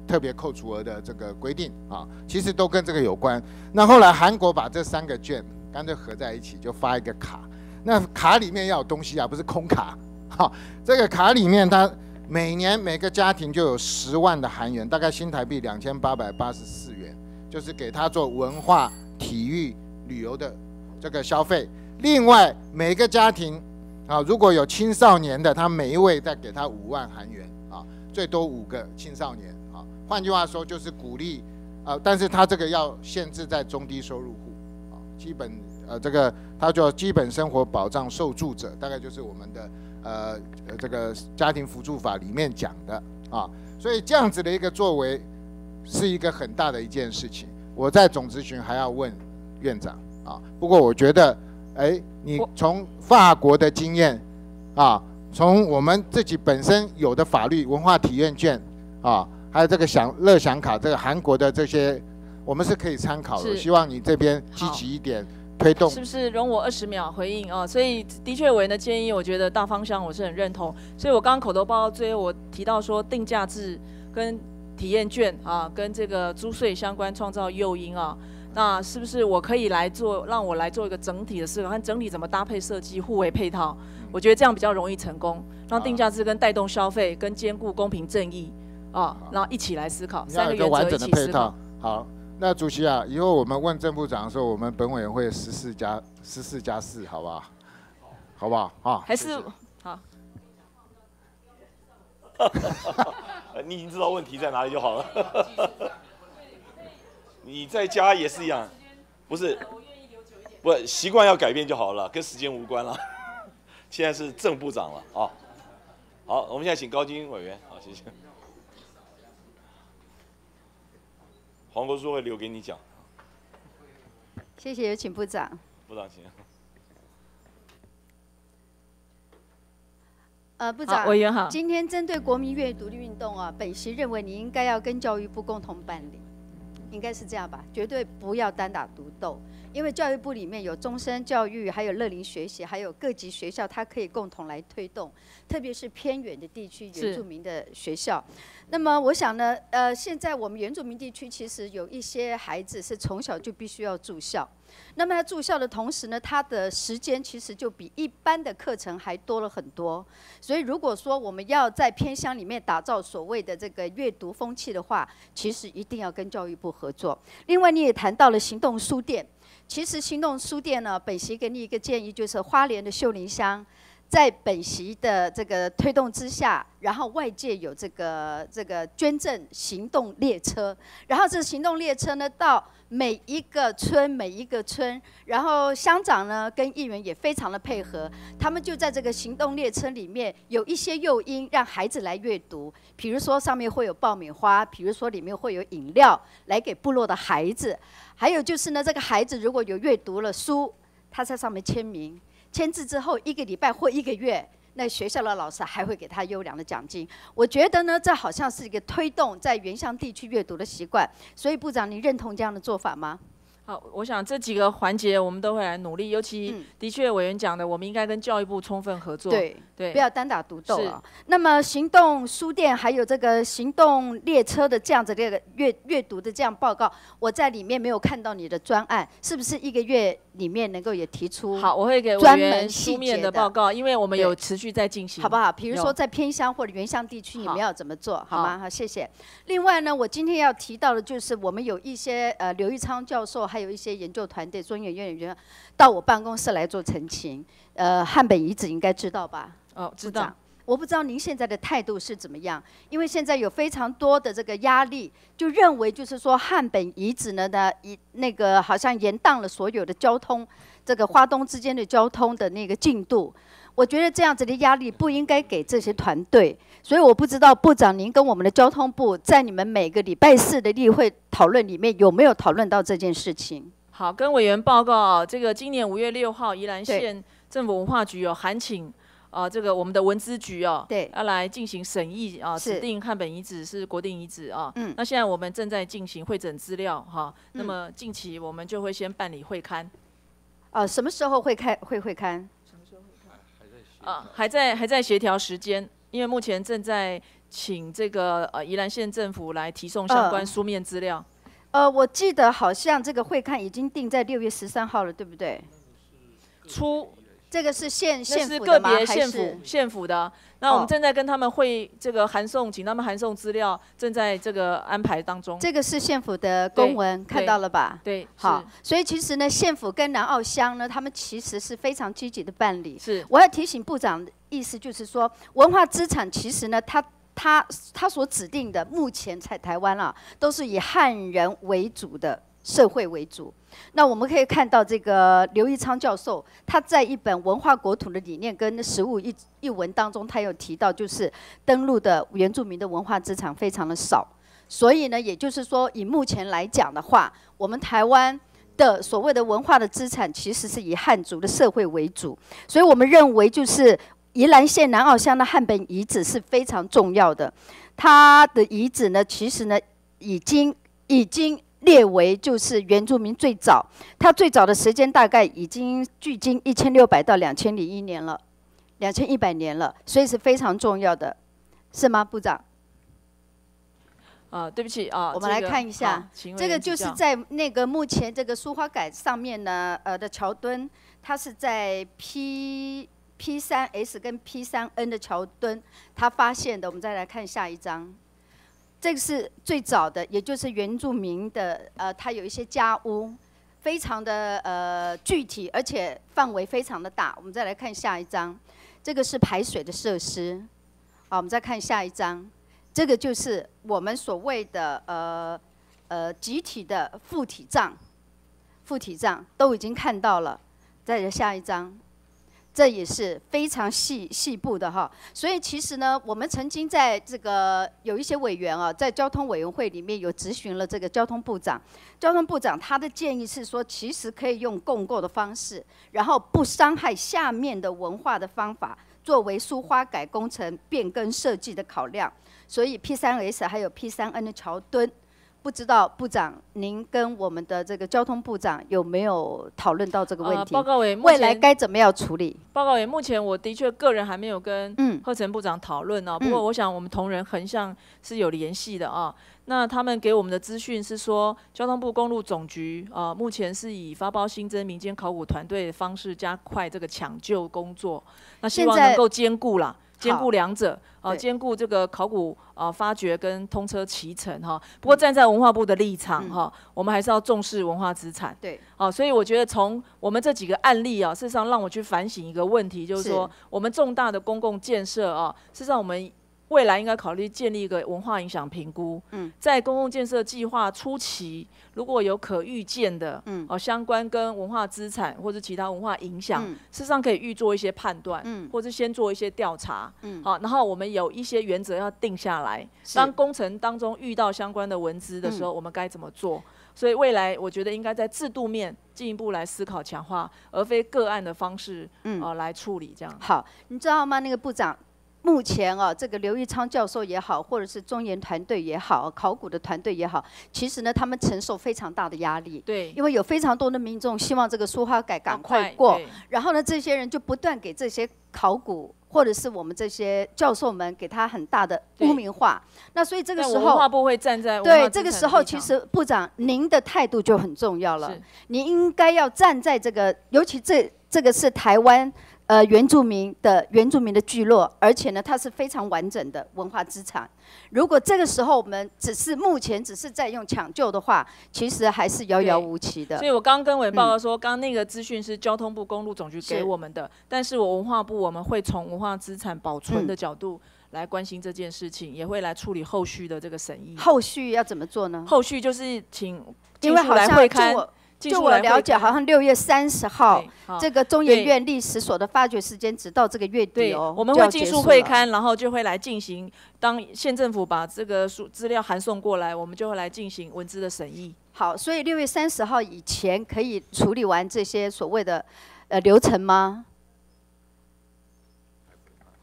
特别扣除额的这个规定啊，其实都跟这个有关。那后来韩国把这三个券干脆合在一起，就发一个卡。那卡里面要有东西啊，不是空卡。好，这个卡里面它每年每个家庭就有十万的韩元，大概新台币两千八百八十四元，就是给他做文化、体育、旅游的这个消费。另外每个家庭啊，如果有青少年的，他每一位再给他五万韩元啊，最多五个青少年啊。换句话说，就是鼓励啊，但是他这个要限制在中低收入户啊，基本呃这个他叫基本生活保障受助者，大概就是我们的呃呃这个家庭扶助法里面讲的啊。所以这样子的一个作为是一个很大的一件事情。我在总咨询还要问院长啊，不过我觉得。哎，你从法国的经验啊，从我们自己本身有的法律、文化体验券啊，还有这个享乐享卡，这个韩国的这些，我们是可以参考的。希望你这边积极一点推动。 是不是容我二十秒回应哦？所以的确委员的建议，我觉得大方向我是很认同。所以我刚刚口头报告最后我提到说，定价制跟体验券啊，跟这个租税相关，创造诱因啊。那是不是我可以来做，让我来做一个整体的思考，看整体怎么搭配设计，互为配套？我觉得这样比较容易成功，让定价制跟带动消费，跟兼顾公平正义啊，然后一起来思考，三个原则一起思考。 好，那主席啊，以后我们问郑部长的时候，我们本委员会十四加十四加四，好不好？好不好？啊， 还是好。 你已经知道问题在哪里就好了。你在家也是一样，不是，不习惯要改变就好了，跟时间无关了。现在是郑部长了啊。好，我们现在请高金委员，好，谢谢。黄国书会留给你讲。 谢谢，有请部长。 部长请。 呃，部长， 委员好。 今天针对国民阅读的运动啊，本席认为你应该要跟教育部共同办理。应该是这样吧，绝对不要单打独斗，因为教育部里面有终身教育，还有乐龄学习，还有各级学校，它可以共同来推动，特别是偏远的地区、原住民的学校。那么我想呢，呃，现在我们原住民地区其实有一些孩子是从小就必须要住校，那么他住校的同时呢，他的时间其实就比一般的课程还多了很多。所以如果说我们要在偏乡里面打造所谓的这个阅读风气的话，其实一定要跟教育部合作。另外，你也谈到了行动书店，其实行动书店呢，本席给你一个建议，就是花莲的秀林乡。在本席的这个推动之下，然后外界有这个这个捐赠行动列车，然后这行动列车呢到每一个村每一个村，然后乡长呢跟议员也非常的配合，他们就在这个行动列车里面有一些诱因让孩子来阅读，比如说上面会有爆米花，比如说里面会有饮料来给部落的孩子，还有就是呢这个孩子如果有阅读了书，他在上面签名。签字之后一个礼拜或一个月，那学校的老师还会给他优良的奖金。我觉得呢，这好像是一个推动在原乡地区阅读的习惯。所以部长，你认同这样的做法吗？ 好，我想这几个环节我们都会来努力，尤其的确委员讲的，我们应该跟教育部充分合作。 对对， 不要单打独斗啊。那么行动书店还有这个行动列车的这样子的阅阅读的这样报告，我在里面没有看到你的专案，是不是一个月里面能够也提出？ 好，我会给委员书面的报告，因为我们有持续在进行， 好不好？比如说在偏乡或者原乡地区，你们要怎么做，好吗？好，谢谢。另外呢，我今天要提到的就是我们有一些呃刘玉昌教授，还有一些研究团队、中研院研究到我办公室来做澄清。呃，汉本遗址应该知道吧？ 哦，知道。 我不知道您现在的态度是怎么样，因为现在有非常多的这个压力，就认为就是说汉本遗址呢的一那个好像延宕了所有的交通，这个花东之间的交通的那个进度。我觉得这样子的压力不应该给这些团队，所以我不知道部长您跟我们的交通部在你们每个礼拜四的例会讨论里面有没有讨论到这件事情？ 好，跟委员报告啊，这个今年五月六号，宜兰县政府文化局有函请。啊，这个我们的文资局哦， 对， 要来进行审议啊，指定汉本遗址是国定遗址啊。嗯，那现在我们正在进行会诊资料哈，那么近期我们就会先办理会勘。 啊，什么时候会开会会勘？ 什么时候会勘？啊，还在还在协调时间， 因为目前正在请这个呃宜兰县政府来提送相关书面资料。 呃，我记得好像这个会看已经定在六月十三号了，对不对？ 出这个是县县是个府的吗？ 别县府县府的。那我们正在跟他们会这个函送，请他们函送资料，正在这个安排当中。 这个是县府的公文，看到了吧？ 对， 好。所以其实呢，县府跟南澳乡呢，他们其实是非常积极的办理。 是。 我要提醒部长的意思就是说，文化资产其实呢，它他他所指定的，目前在台湾啊，都是以汉人为主的社会为主。那我们可以看到，这个刘义昌教授，他在一本《文化国土的理念跟实务》一一文当中，他有提到，就是登录的原住民的文化资产非常的少。所以呢，也就是说，以目前来讲的话，我们台湾的所谓的文化的资产，其实是以汉族的社会为主。所以我们认为，就是宜兰县南澳乡的汉本遗址是非常重要的，它的遗址呢，其实呢已经已经列为就是原住民最早，它最早的时间大概已经距今一千六百到两千零一年了，两千一百年了，所以是非常重要的，是吗，部长？ 啊，对不起啊， 我们来看一下，这个就是在那个目前这个苏花改上面呢，呃的桥墩，它是在 P P 三 S 跟 P 三 N 的桥墩，他发现的。我们再来看下一张，这个是最早的，也就是原住民的，呃，它有一些家屋，非常的呃具体，而且范围非常的大。我们再来看下一张，这个是排水的设施。好，我们再看下一张，这个就是我们所谓的呃呃集体的附体葬，附体葬都已经看到了。再来下一张。这也是非常细细部的哈，所以其实呢，我们曾经在这个有一些委员啊，在交通委员会里面有质询了这个交通部长，交通部长他的建议是说，其实可以用共构的方式，然后不伤害下面的文化的方法，作为苏花改工程变更设计的考量，所以 P 三 S 还有 P 三 N 的桥墩。不知道部长，您跟我们的这个交通部长有没有讨论到这个问题？ 呃、报告委未来该怎么样处理？ 报告委目前我的确个人还没有跟嗯贺成部长讨论哦，不过我想我们同仁横向是有联系的啊。那他们给我们的资讯是说，交通部公路总局啊、呃，目前是以发包新增民间考古团队的方式加快这个抢救工作，那希望能够兼顾啦。兼顾两者，呃，兼顾这个考古呃发掘跟通车期程哈。不过站在文化部的立场哈、嗯，我们还是要重视文化资产。 对， 哦、呃，所以我觉得从我们这几个案例啊，事实上让我去反省一个问题，就是说我们重大的公共建设啊，事实上我们未来应该考虑建立一个文化影响评估。嗯，在公共建设计划初期，如果有可预见的，嗯，哦、呃，相关跟文化资产或者其他文化影响，嗯、事实上可以预做一些判断，嗯，或者先做一些调查，嗯，好、哦，然后我们有一些原则要定下来。当工程当中遇到相关的文资的时候，嗯、我们该怎么做？所以未来我觉得应该在制度面进一步来思考强化，而非个案的方式，嗯，呃，来处理这样。 好，你知道吗？那个部长。目前啊，这个刘义昌教授也好，或者是中研团队也好，考古的团队也好，其实呢，他们承受非常大的压力。 对， 因为有非常多的民众希望这个苏花改赶快过，然后呢，这些人就不断给这些考古或者是我们这些教授们给他很大的污名化。那所以这个时候， 文化部会站在对这个时候，其实部长您的态度就很重要了。你应该要站在这个，尤其这这个是台湾。呃，原住民的原住民的聚落，而且呢，它是非常完整的文化资产。如果这个时候我们只是目前只是在用抢救的话，其实还是遥遥无期的。 所以我刚刚跟委员报告说，刚刚那个资讯是交通部公路总局给我们的，但是我文化部我们会从文化资产保存的角度来关心这件事情，也会来处理后续的这个审议。 后续要怎么做呢？ 后续就是请因为好像会刊。 就我了解，好像六月三十号，这个中研院历史所的发掘时间只到这个月底哦。 我们会技术会刊，然后就会来进行。当县政府把这个资料函送过来，我们就会来进行文资的审议。 好，所以六月三十号以前可以处理完这些所谓的呃流程吗？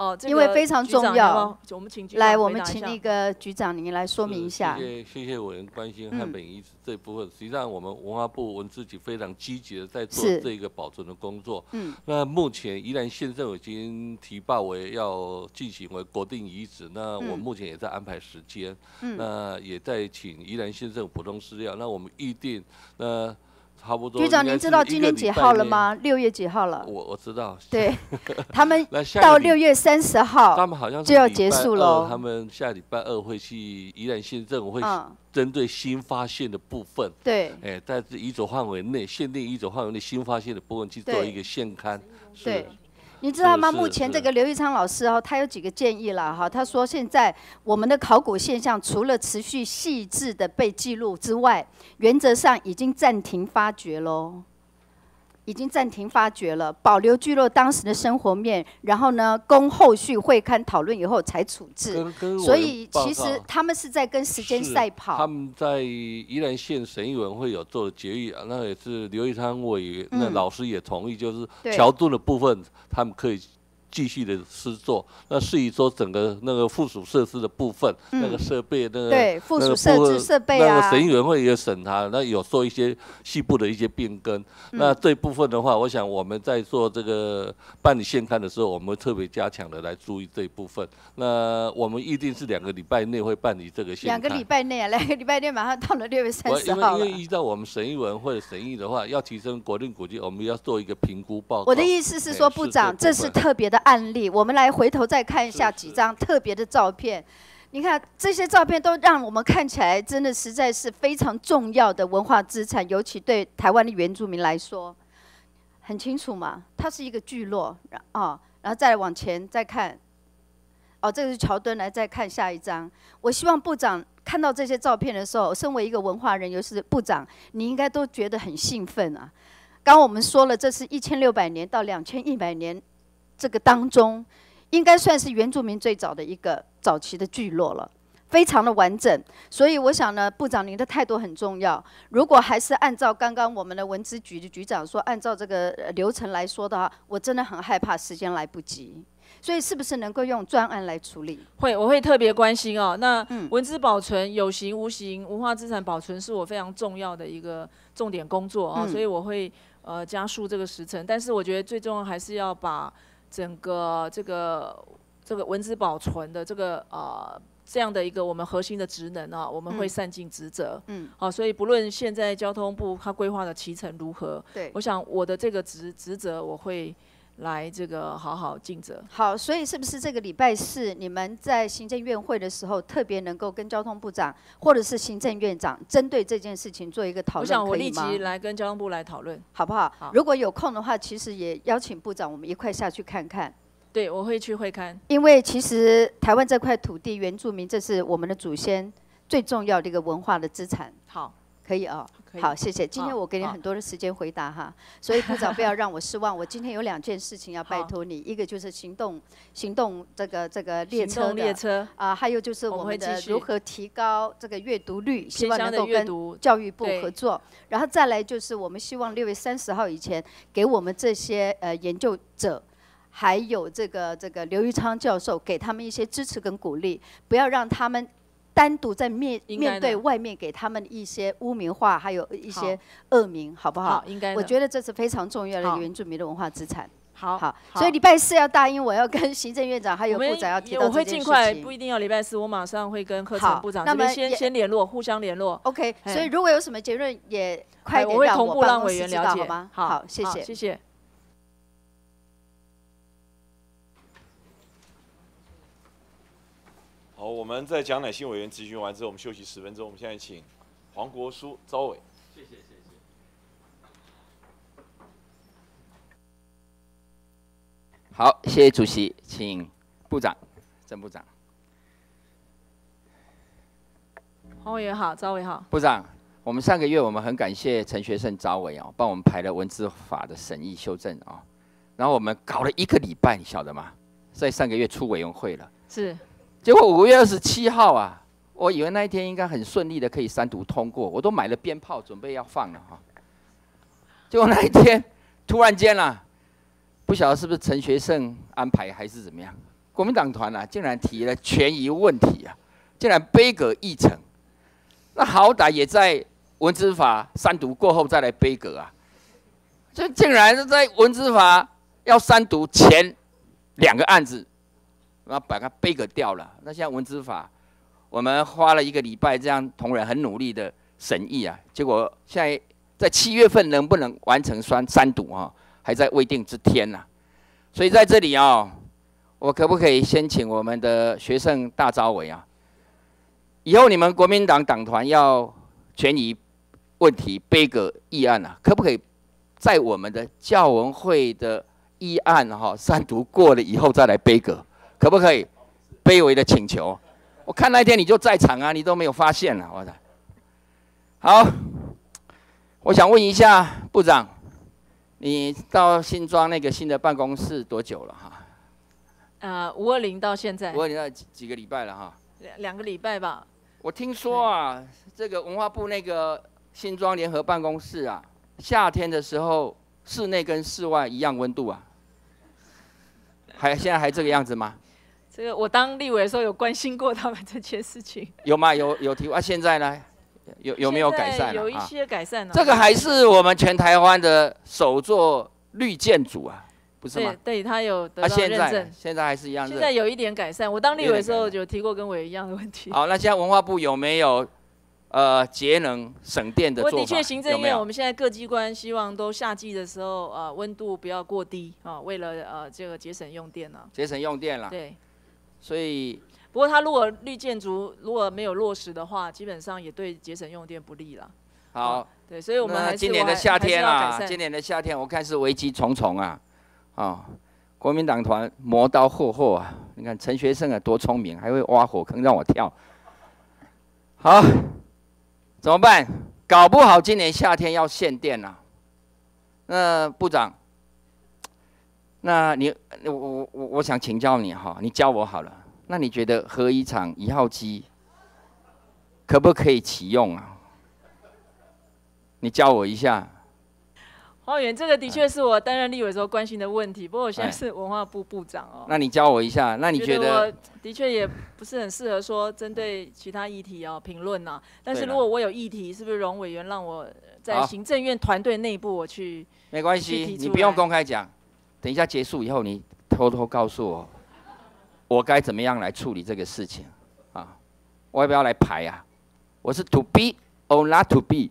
哦，这个因为非常局长重要。 要不要我们请局长来，我们回答一下请那个局长您来说明一下。 谢谢谢谢委员关心嗯汉本遗址这部分。实际上，我们文化部文资局非常积极的在做是这个保存的工作。 嗯， 那目前宜兰县政府已经提报为要进行为国定遗址，那我嗯目前也在安排时间， 嗯那也在请宜兰县政府普通资料。那我们预定那。差不多。 局长，您知道今天几号了吗？六月几号了？ 我我知道。 对，他们那下到六月三十号， 他们好像就要结束了。 他们下礼拜二会去宜兰县政府会嗯针对新发现的部分， 对， 哎，在这遗址范围内，限定遗址范围内新发现的部分去做一个现刊。 对。你知道吗？ 是目前这个刘玉昌老师哦，他有几个建议了哈。他说，现在我们的考古现象除了持续细致的被记录之外，原则上已经暂停发掘喽。已经暂停发掘了，保留聚落当时的生活面，然后呢，供后续会刊讨论以后才处置。 跟跟所以其实他们是在跟时间赛跑。 他们在宜兰县审议委员会有做决议啊，那也是刘义昌委员，那老师也同意，就是桥墩的部分他们可以继续的施作。那至于说整个那个附属设施的部分， 嗯、 那个设备，那个对附属设置设备啊，那个审议委员会也审查，那有做一些细部的一些变更。嗯、那这部分的话，我想我们在做这个办理现刊的时候，我们会特别加强的来注意这一部分。那我们预定是两个礼拜内会办理这个现刊。 两个礼拜内啊，两个礼拜内马上到了六月三十号了。 因为因为依照我们审议委员会的审议的话，要提升国定古迹，我们要做一个评估报告。 我的意思是说，部长，这是特别的案例，我们来回头再看一下几张特别的照片。你看这些照片都让我们看起来真的实在是非常重要的文化资产，尤其对台湾的原住民来说，很清楚嘛，它是一个聚落啊，然后再往前再看，哦，这个是桥墩，来再看下一张。我希望部长看到这些照片的时候，身为一个文化人，尤其是部长，你应该都觉得很兴奋啊。刚刚我们说了，这是一千六百年到两千一百年这个当中。应该算是原住民最早的一个早期的聚落了，非常的完整。所以我想呢，部长您的态度很重要。如果还是按照刚刚我们的文资局的局长说，按照这个流程来说的话，我真的很害怕时间来不及。所以是不是能够用专案来处理？ 会，我会特别关心哦。那文资保存有形无形文化资产保存是我非常重要的一个重点工作啊、哦，嗯、所以我会呃加速这个时程。但是我觉得最重要还是要把整个这个这个文资保存的这个呃这样的一个我们核心的职能啊，我们会善尽职责。嗯，好、哦，所以不论现在交通部它规划的期程如何，对，我想我的这个职职责我会来这个好好尽责。 好，所以是不是这个礼拜四你们在行政院会的时候，特别能够跟交通部长或者是行政院长针对这件事情做一个讨论， 我想我立即来跟交通部来讨论， 好不好？ 好， 如果有空的话，其实也邀请部长我们一块下去看看。 对，我会去会勘。 因为其实台湾这块土地，原住民这是我们的祖先最重要的一个文化的资产。 好。 可以哦，好，谢谢。今天我给你很多的时间回答哈，所以部长不要让我失望。我今天有两件事情要拜托你，一个就是行动行动这个这个列车的列车啊，还有就是我们的如何提高这个阅读率，希望能够跟教育部合作。然后再来就是我们希望六月三十号以前给我们这些呃研究者。还有这个这个刘玉昌教授，给他们一些支持跟鼓励，不要让他们单独在面面对外面给他们一些污名化，还有一些恶名，好不好？ 好，应该。 我觉得这是非常重要的原住民的文化资产。 好， 好，所以礼拜四要答应我要跟行政院长还有部长要提到这件事情。 我会尽快，不一定要礼拜四，我马上会跟课程部长这边先先联络，互相联络。 OK， 所以如果有什么结论，也快点让我办公室知道好吗？ 好， 谢谢， 谢谢。 好，我们在蒋乃馨委员质询完之后，我们休息十分钟。我们现在请黄国书、招委。 谢谢，谢谢。好，谢谢主席，请部长、郑部长。 黄委员好，招委好。 部长，我们上个月我们很感谢陈学圣招委哦，帮我们排了文资法的审议修正哦，然后我们搞了一个礼拜，你晓得吗？在上个月出委员会了。 是。 结果五月二十七号啊，我以为那一天应该很顺利的可以三读通过，我都买了鞭炮准备要放了哈。结果那一天突然间啦、啊，不晓得是不是陈学圣安排还是怎么样， 国民党团啊，竟然提了权益问题啊，竟然杯葛议程，那好歹也在文资法三读过后再来杯葛啊，这竟然是在文资法要三读前两个案子，然后把它杯葛掉了。那现在文资法，我们花了一个礼拜，这样同仁很努力的审议啊，结果现在在七月份能不能完成三三读啊，还在未定之天呐、啊。所以在这里啊，我可不可以先请我们的学生大招委啊，以后你们国民党党团要权益问题杯葛议案啊，可不可以在我们的教文会的议案哈、啊、三读过了以后再来杯葛，可不可以？卑微的请求。我看那天你就在场啊，你都没有发现啊，我的。好，我想问一下部长，你到新庄那个新的办公室多久了哈？ 呃，五二零到现在。 五二零到几几个礼拜了哈？ 两两个礼拜吧。 我听说啊，这个文化部那个新庄联合办公室啊，夏天的时候室内跟室外一样温度啊，还现在还这个样子吗？ 这个我当立委的时候有关心过他们这件事情。 有吗？有有提啊？现在呢？有有没有改善、啊？ 有一些改善、啊。 这个还是我们全台湾的首座绿建筑啊，不是吗？ 对，对，他有得到认证、啊。 现在现在还是一样热。 现在有一点改善。我当立委的时候有提过跟我一样的问题。 好，那现在文化部有没有呃节能省电的做法？ 的确，行政院有有我们现在各机关希望都夏季的时候呃温度不要过低啊、呃，为了呃这个节省用电啊。 节省用电了。 对。 所以。 不过，它如果绿建筑如果没有落实的话，基本上也对节省用电不利了。 好、 哦，对，所以我们还是今年的夏天啊，今年的夏天我看是危机重重啊，啊、哦，国民党团磨刀霍霍啊，你看陈学圣啊多聪明，还会挖火坑让我跳。好，怎么办？搞不好今年夏天要限电啊。那部长，那你我我我我想请教你哈，你教我好了。那你觉得核一厂一号机可不可以启用啊？你教我一下。 黄委员，这个的确是我担任立委时候关心的问题。不过我现在是文化部部长哦。 那你教我一下，那你觉得？ 我的确也不是很适合说针对其他议题啊评论呐。但是如果我有议题，是不是容委员让我在行政院团队内部我去？ 没关系，你不用公开讲。等一下结束以后，你偷偷告诉我。我该怎么样来处理这个事情啊？我要不要来排啊？我是 to be or not to be？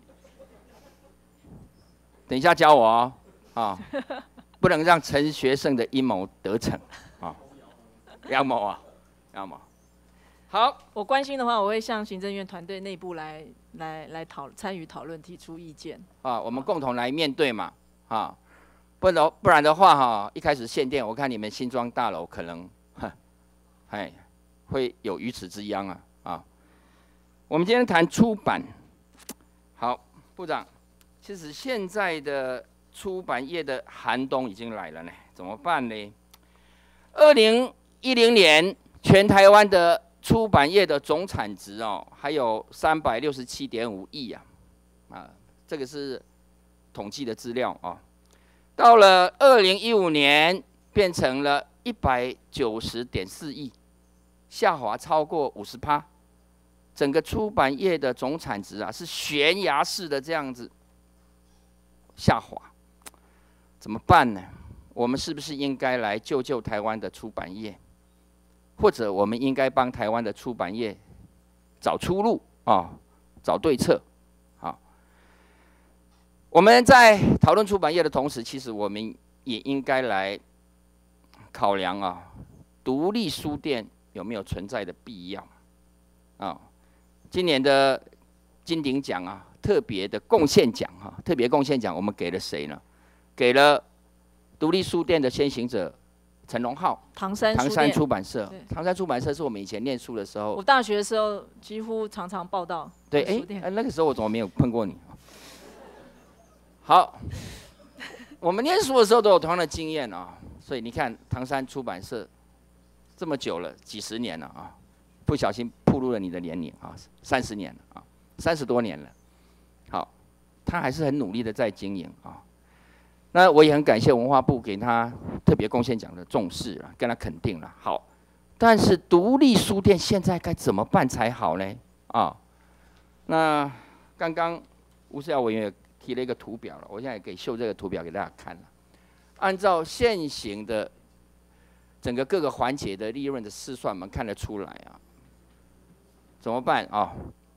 等一下教我哦，啊，不能让陈学圣的阴谋得逞啊！阳谋啊，阳谋。好， 我关心的话，我会向行政院团队内部来来来讨参与讨论，提出意见。 啊，我们共同来面对嘛，啊，不然不然的话哈、啊，一开始限电，我看你们新庄大楼可能。哎，会有于此之殃啊！啊，我们今天谈出版，好，部长，其实现在的出版业的寒冬已经来了呢，怎么办呢？二零一零年，全台湾的出版业的总产值哦，还有三百六十七点五亿啊，啊，这个是统计的资料啊。到了二零一五年，变成了一百九十点四亿。下滑超过五十趴，整个出版业的总产值啊是悬崖式的这样子下滑，怎么办呢？我们是不是应该来救救台湾的出版业，或者我们应该帮台湾的出版业找出路啊，找对策啊？我们在讨论出版业的同时，其实我们也应该来考量啊，独立书店。有没有存在的必要？啊，今年的金鼎奖啊，特别的贡献奖哈，特别贡献奖我们给了谁呢？给了独立书店的先行者陈荣浩， 唐山唐山出版社。唐山出版社是我们以前念书的时候， 我大学的时候几乎常常报道。 对，哎，那个时候我怎么没有碰过你？好，我们念书的时候都有同样的经验啊，所以你看唐山出版社。这么久了，几十年了啊！不小心暴露了你的年龄啊，三十年了啊，三十多年了。好，他还是很努力的在经营啊。那我也很感谢文化部给他特别贡献奖的重视啊，跟他肯定了。好， 但是独立书店现在该怎么办才好呢？啊，那刚刚吴思瑶委员也提了一个图表了，我现在也可以秀这个图表给大家看了。按照现行的整个各个环节的利润的试算，我们看得出来啊，怎么办啊？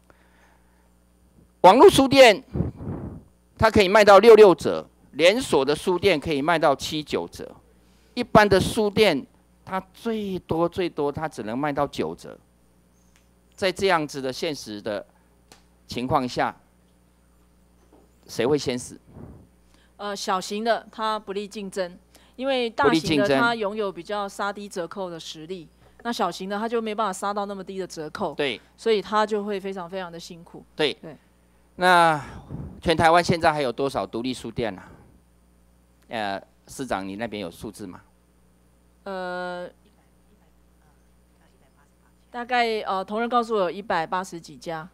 网络书店它可以卖到六六折，连锁的书店可以卖到七九折，一般的书店它最多最多它只能卖到九折。在这样子的现实的情况下，谁会先死？ 呃，小型的它不利竞争，因为大型的它拥有比较杀低折扣的实力，那小型的它就没办法杀到那么低的折扣， 对， 所以它就会非常非常的辛苦。 对对。 那全台湾现在还有多少独立书店啊？呃，司长，你那边有数字吗？ 呃，大概呃，同仁告诉我有一百八十几家。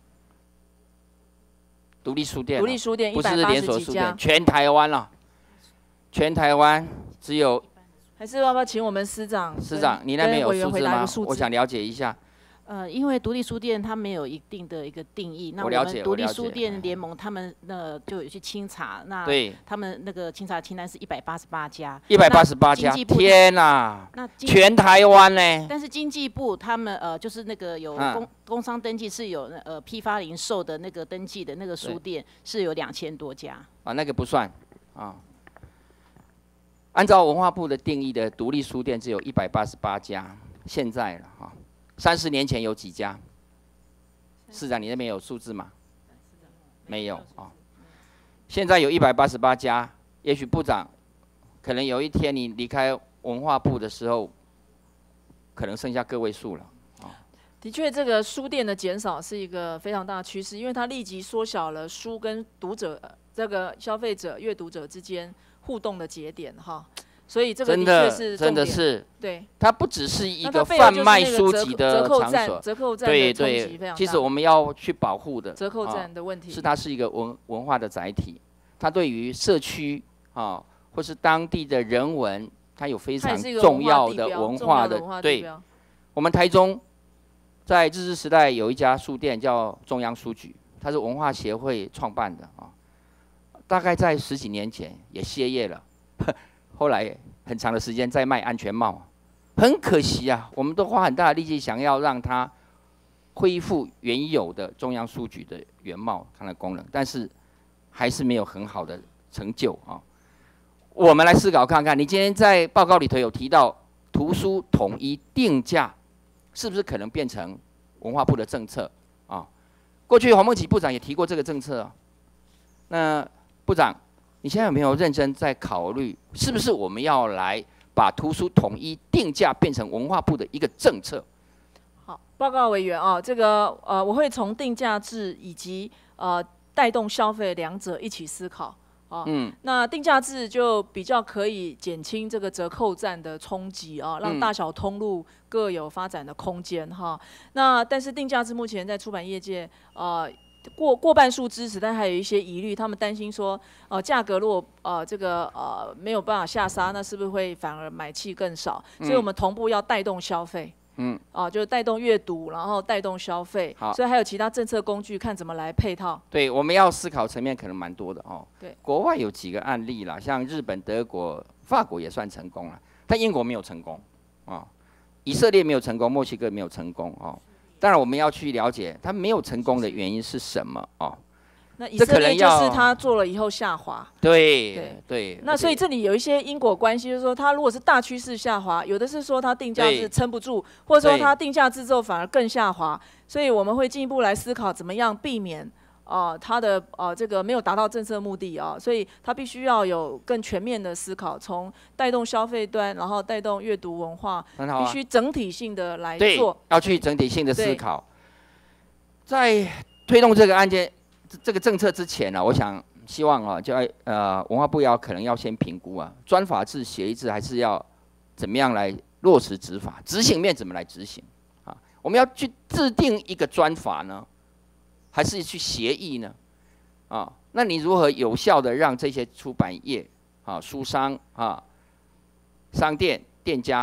独立书店、哦， 独立书店不是连锁书店， 全台湾了、啊，全台湾只有。 还是要不要请我们司长？ 司长，你那边有数字吗？我想了解一下。 呃，因为独立书店它没有一定的一个定义，那我们独立书店联盟他们那就有去清查，那他们那个清查清单是一百八十八家， 一百八十八家，天哪！ 那全台湾呢？ 但是经济部他们呃就是那个有工、嗯、工商登记是有呃批发零售的那个登记的那个书店是有两千多家啊，那个不算啊。按照文化部的定义的独立书店只有一百八十八家，现在了哈。三十年前有几家？市长，你那边有数字吗？没有啊。现在有一百八十八家，也许部长，可能有一天你离开文化部的时候，可能剩下个位数了。 的确，这个书店的减少是一个非常大的趋势，因为它立即缩小了书跟读者、这个消费者、阅读者之间互动的节点哈。所以这个的确是真的是， 对， 它不只是一个贩卖书籍的场所， 折扣战对对，其实我们要去保护的折扣战的问题， 是它是一个文文化的载体，它对于社区啊或是当地的人文，它有非常重要的文化的。对，我们台中在日治时代有一家书店叫中央书局，它是文化协会创办的啊，大概在十几年前也歇业了。后来很长的时间在卖安全帽，很可惜啊，我们都花很大的力气想要让它恢复原有的中央书局的原貌它的功能，但是还是没有很好的成就啊。我们来思考看看，你今天在报告里头有提到图书统一定价，是不是可能变成文化部的政策啊？过去黄孟启部长也提过这个政策啊。那部长，你现在有没有认真在考虑，是不是我们要来把图书统一定价变成文化部的一个政策？ 好，报告委员啊，这个呃，我会从定价制以及呃带动消费两者一起思考啊。嗯。那定价制就比较可以减轻这个折扣战的冲击啊，让大小通路各有发展的空间哈。那但是定价制目前在出版业界呃。过过半数支持，但还有一些疑虑，他们担心说，呃，价格如果呃这个呃没有办法下杀，那是不是会反而买气更少？嗯、所以我们同步要带动消费，嗯，啊、呃，就带动阅读，然后带动消费，好，所以还有其他政策工具，看怎么来配套。 对，我们要思考层面可能蛮多的哦。 对， 国外有几个案例啦，像日本、德国、法国也算成功了，但英国没有成功啊、哦，以色列没有成功，墨西哥没有成功哦。当然，我们要去了解它没有成功的原因是什么哦。 那以色列就是他做了以后下滑。 对对对。 那所以这里有一些因果关系，就是说，它如果是大趋势下滑，有的是说它定价是撑不住，或者说它定价制之后反而更下滑。所以我们会进一步来思考，怎么样避免啊、呃、它的呃这个没有达到政策目的啊、呃，所以它必须要有更全面的思考，从带动消费端，然后带动阅读文化， 啊、 必须整体性的来对做。 要去整体性的思考。在推动这个案件、这个政策之前呢、啊，我想希望啊，就呃文化部要可能要先评估啊，专法制、协议制还是要怎么样来落实执法，执行面怎么来执行啊？我们要去制定一个专法呢，还是去协议呢？啊，那你如何有效的让这些出版业啊、书商啊、商店店家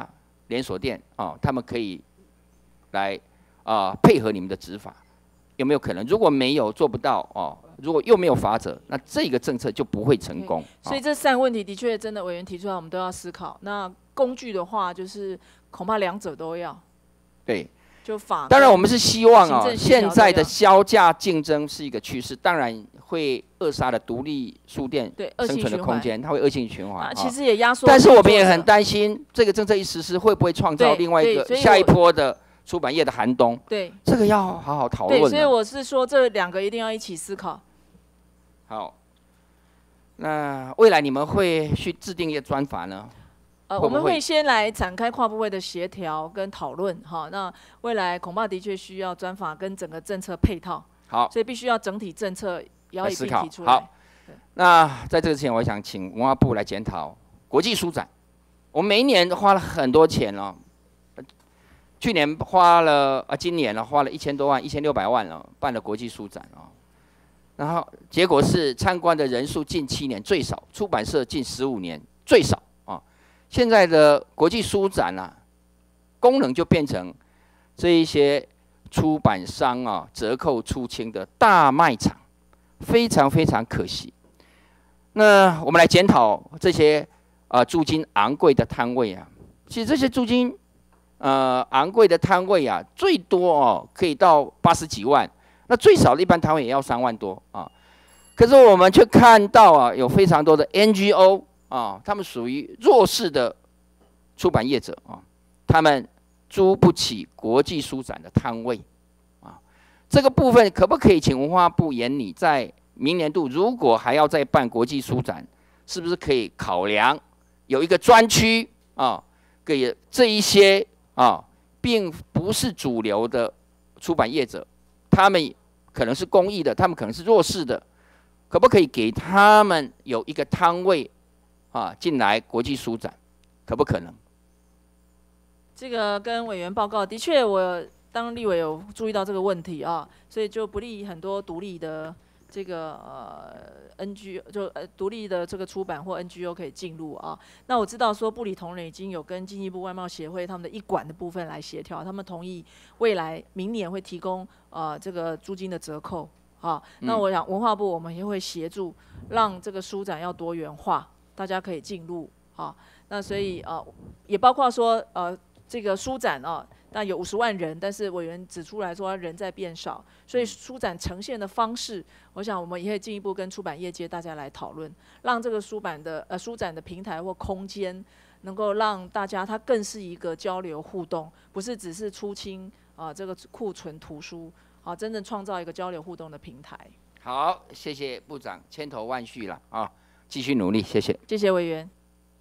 连锁店啊，他们可以来啊配合你们的执法，有没有可能？如果没有做不到哦，如果又没有法则，那这个政策就不会成功。 所以这三个问题的确真的委员提出来，我们都要思考。那工具的话，就是恐怕两者都要。 对。 就法当然，我们是希望啊，现在的销价竞争是一个趋势，当然会扼杀了独立书店生存的空间，它会恶性循环。 啊，其实也压缩。 但是我们也很担心，这个政策一实施，会不会创造另外一个下一波的出版业的寒冬？ 对， 这个要好好讨论。 对，所以我是说，这两个一定要一起思考。 好，那未来你们会去制定一个专法呢？ 呃，我们会先来展开跨部会的协调跟讨论，哈。那未来恐怕的确需要专法跟整个政策配套， 好， 所以必须要整体政策也要一并提出来。好，那在这个之前，我想请文化部来检讨国际书展。我们每一年花了很多钱哦，去年花了啊，今年呢花了一千多万，一千六百万了，办了国际书展哦。然后结果是参观的人数近七年最少，出版社近十五年最少。 现在的国际书展啊，功能就变成这一些出版商啊折扣出清的大卖场，非常非常可惜。那我们来检讨这些啊、呃、租金昂贵的摊位啊，其实这些租金呃昂贵的摊位啊，最多哦可以到八十几万，那最少的一般摊位也要三万多啊。可是我们却看到啊，有非常多的 N G O。 啊，他们属于弱势的出版业者啊，他们租不起国际书展的摊位啊，这个部分可不可以请文化部研拟，在明年度如果还要再办国际书展，是不是可以考量有一个专区啊，给这一些啊，并不是主流的出版业者，他们可能是公益的，他们可能是弱势的，可不可以给他们有一个摊位？ 啊，进来国际书展，可不可能？ 这个跟委员报告，的确，我当立委有注意到这个问题啊，所以就不利很多独立的这个呃 N G O 就呃独立的这个出版或 N G O 可以进入啊。那我知道说部里同仁已经有跟经济部外贸协会他们的一馆的部分来协调，他们同意未来明年会提供呃这个租金的折扣啊。那我想文化部我们也会协助，让这个书展要多元化。 大家可以进入啊，那所以呃，也包括说呃，这个书展啊，那有五十万人，但是委员指出来说人在变少，所以书展呈现的方式，我想我们也会进一步跟出版业界大家来讨论，让这个书版的呃书展的平台或空间，能够让大家它更是一个交流互动，不是只是出清啊、呃、这个库存图书，啊，真正创造一个交流互动的平台。 好，谢谢部长，千头万绪了啊。 继续努力，谢谢。 谢谢委员。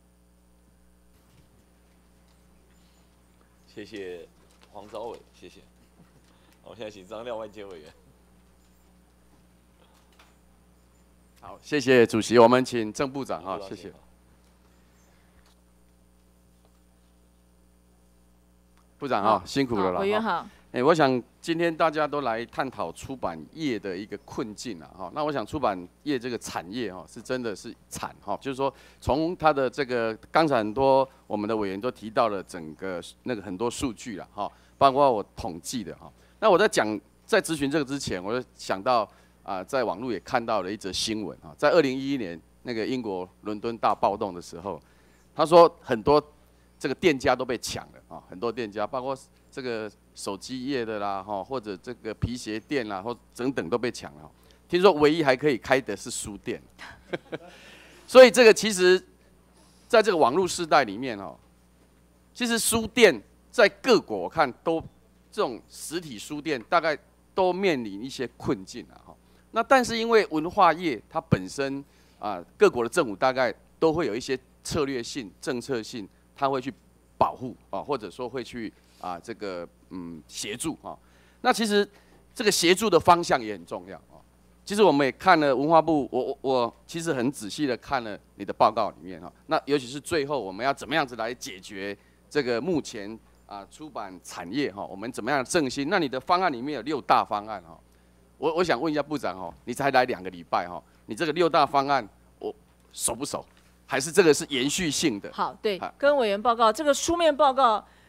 谢谢黄昭伟，谢谢。好，现在请张廖万坚委员。 好，谢谢主席，我们请郑部长哈，谢谢。部长啊，辛苦了啦。 委员好。 哎、欸，我想今天大家都来探讨出版业的一个困境啊，哈，那我想出版业这个产业哈，是真的是惨哈，就是说从它的这个刚才很多我们的委员都提到了整个那个很多数据了哈，包括我统计的哈。那我在讲在咨询这个之前，我就想到啊、呃，在网络也看到了一则新闻啊，在二零一一年那个英国伦敦大暴动的时候，他说很多这个店家都被抢了啊，很多店家包括这个手机业的啦，哈，或者这个皮鞋店啦，或等等都被抢了。听说唯一还可以开的是书店，所以这个其实，在这个网络时代里面哦，其实书店在各国我看都这种实体书店大概都面临一些困境啊，哈。那但是因为文化业它本身啊，各国的政府大概都会有一些策略性、政策性，它会去保护啊，或者说会去。啊，这个嗯协助啊，那其实这个协助的方向也很重要啊。其实我们也看了文化部，我我我其实很仔细的看了你的报告里面哈，那尤其是最后我们要怎么样子来解决这个目前啊出版产业哈，我们怎么样振兴？那你的方案里面有六大方案哈，我我想问一下部长哈，你才来两个礼拜哈，你这个六大方案我熟不熟？还是这个是延续性的？ 好，对，跟委员报告这个书面报告。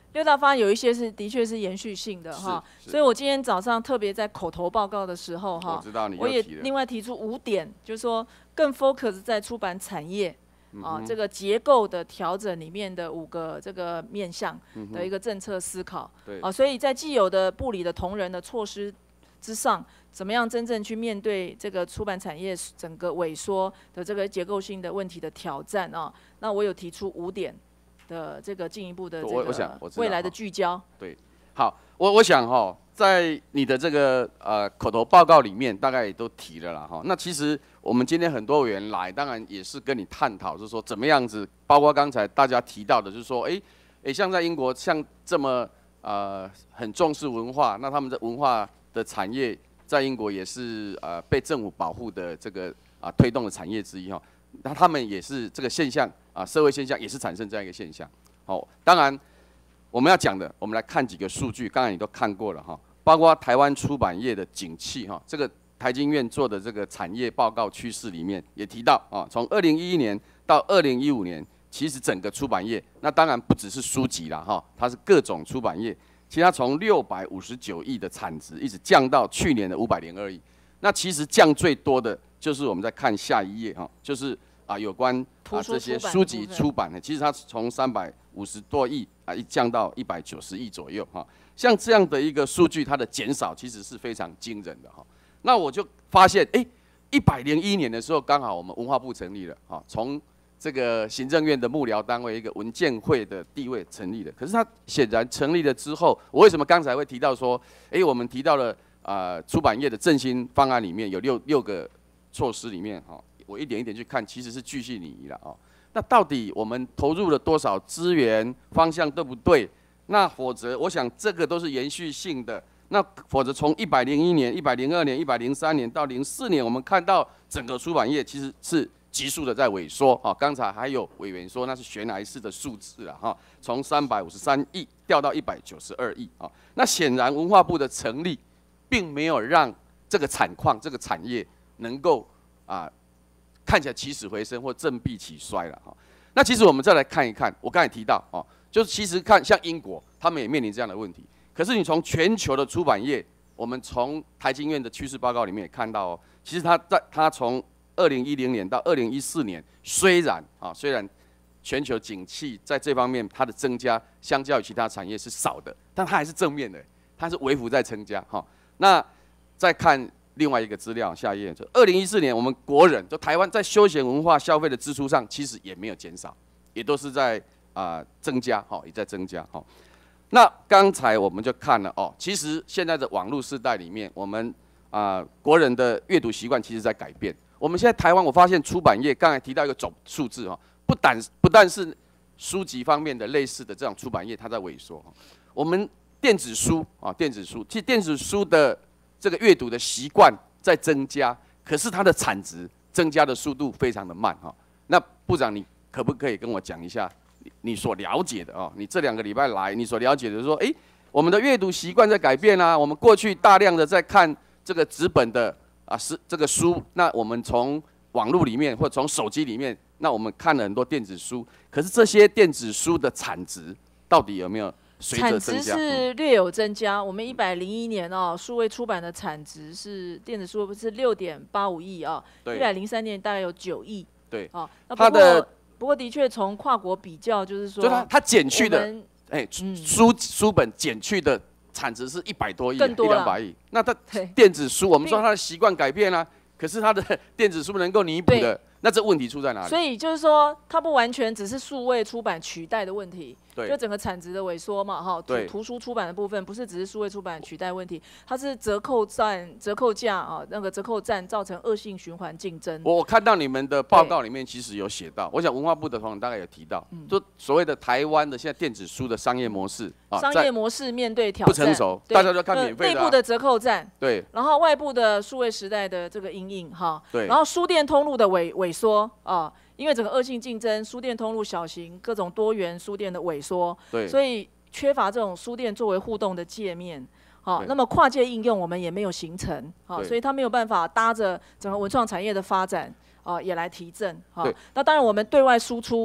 六大方案有一些是的确是延续性的哈，所以我今天早上特别在口头报告的时候哈， 我知道你我也另外提出五点，就是说更 focus 在出版产业。啊，这个结构的调整里面的五个这个面向的一个政策思考， 对啊，所以在既有的部里的同仁的措施之上，怎么样真正去面对这个出版产业整个萎缩的这个结构性的问题的挑战啊？那我有提出五点的这个进一步的这个未来的聚焦。 对，好，我我想哈、哦，在你的这个呃口头报告里面，大概也都提了啦哈。那其实我们今天很多委员来，当然也是跟你探讨，就是说怎么样子，包括刚才大家提到的，就是说，哎、欸，哎、欸，像在英国，像这么呃很重视文化，那他们的文化的产业在英国也是呃被政府保护的这个啊、呃、推动的产业之一哈。那他们也是这个现象啊、呃，社会现象也是产生这样一个现象。好，当然我们要讲的，我们来看几个数据，刚才你都看过了哈，包括台湾出版业的景气哈，这个。台经院做的这个产业报告趋势里面也提到啊，从二零一一年到二零一五年，其实整个出版业，那当然不只是书籍啦哈，它是各种出版业，其实它从六百五十九亿的产值一直降到去年的五百零二亿。那其实降最多的就是我们在看下一页哈，就是啊有关啊这些书籍出版的，其实它从三百五十多亿啊一降到一百九十亿左右哈。像这样的一个数据，它的减少其实是非常惊人的哈。那我就发现，哎，一百零一年的时候，刚好我们文化部成立了，啊，从这个行政院的幕僚单位一个文建会的地位成立的。可是它显然成立了之后，我为什么刚才会提到说，哎，我们提到了啊、呃、出版业的振兴方案里面有六六个措施里面，哈、哦，我一点一点去看，其实是巨细靡遗了哦。那到底我们投入了多少资源，方向对不对？那否则，我想这个都是延续性的。那否则从一百零一年、一百零二年、一百零三年到零四年，我们看到整个出版业其实是急速的在萎缩啊。刚才还有委员说那是悬崖式的数字啊，哈，从三百五十三亿掉到一百九十二亿啊。那显然文化部的成立，并没有让这个产况、这个产业能够啊看起来起死回生或振臂起衰了哈。那其实我们再来看一看，我刚才提到哦，就是其实看像英国，他们也面临这样的问题。可是你从全球的出版业，我们从台经院的趋势报告里面也看到哦，其实它在它从二零一零年到二零一四年，虽然啊虽然全球景气在这方面它的增加，相较于其他产业是少的，但它还是正面的，它是微幅在增加哈。那再看另外一个资料，下一页就二零一四年我们国人就台湾在休闲文化消费的支出上，其实也没有减少，也都是在啊、呃、增加哈，也在增加哈。那刚才我们就看了哦，其实现在的网络时代里面，我们啊、呃、国人的阅读习惯其实在改变。我们现在台湾，我发现出版业刚才提到一个总数字哈，不但不但是书籍方面的类似的这种出版业它在萎缩，我们电子书啊电子书，其实电子书的这个阅读的习惯在增加，可是它的产值增加的速度非常的慢哈。那部长你可不可以跟我讲一下？你所了解的哦，你这两个礼拜来，你所了解的就是说，哎，我们的阅读习惯在改变啊。我们过去大量的在看这个纸本的啊，是这个书，那我们从网络里面或者从手机里面，那我们看了很多电子书。可是这些电子书的产值到底有没有随着增加？ 产值是略有增加。我们一百零一年哦，数位出版的产值是电子书是六点八五亿啊，一百零三年大概有九亿。 对， 哦，那它的。 不过的确，从跨国比较，就是说， 就它它减去的，哎、欸，书书本减去的产值是一百多亿，一两百亿。那它电子书，我们说它的习惯改变了、啊，可是它的电子书能够弥补的，那这问题出在哪里？ 所以就是说，它不完全只是数位出版取代的问题，就整个产值的萎缩嘛，哈，图图书出版的部分不是只是数位出版取代问题，它是折扣战、折扣价啊，那个折扣战造成恶性循环竞争。 我看到你们的报告里面其实有写到，我想文化部的同仁大概有提到，嗯、就所谓的台湾的现在电子书的商业模式啊， 商业模式面对挑战不成熟，大家都看免费的、啊， 内部的折扣战， 对， 然后外部的数位时代的这个因应哈， 对， 然后书店通路的萎萎缩啊。因为整个恶性竞争，书店通路小型各种多元书店的萎缩， 对， 所以缺乏这种书店作为互动的界面，好，那么跨界应用我们也没有形成，好，所以它没有办法搭着整个文创产业的发展，啊，也来提振，好，那当然我们对外输出，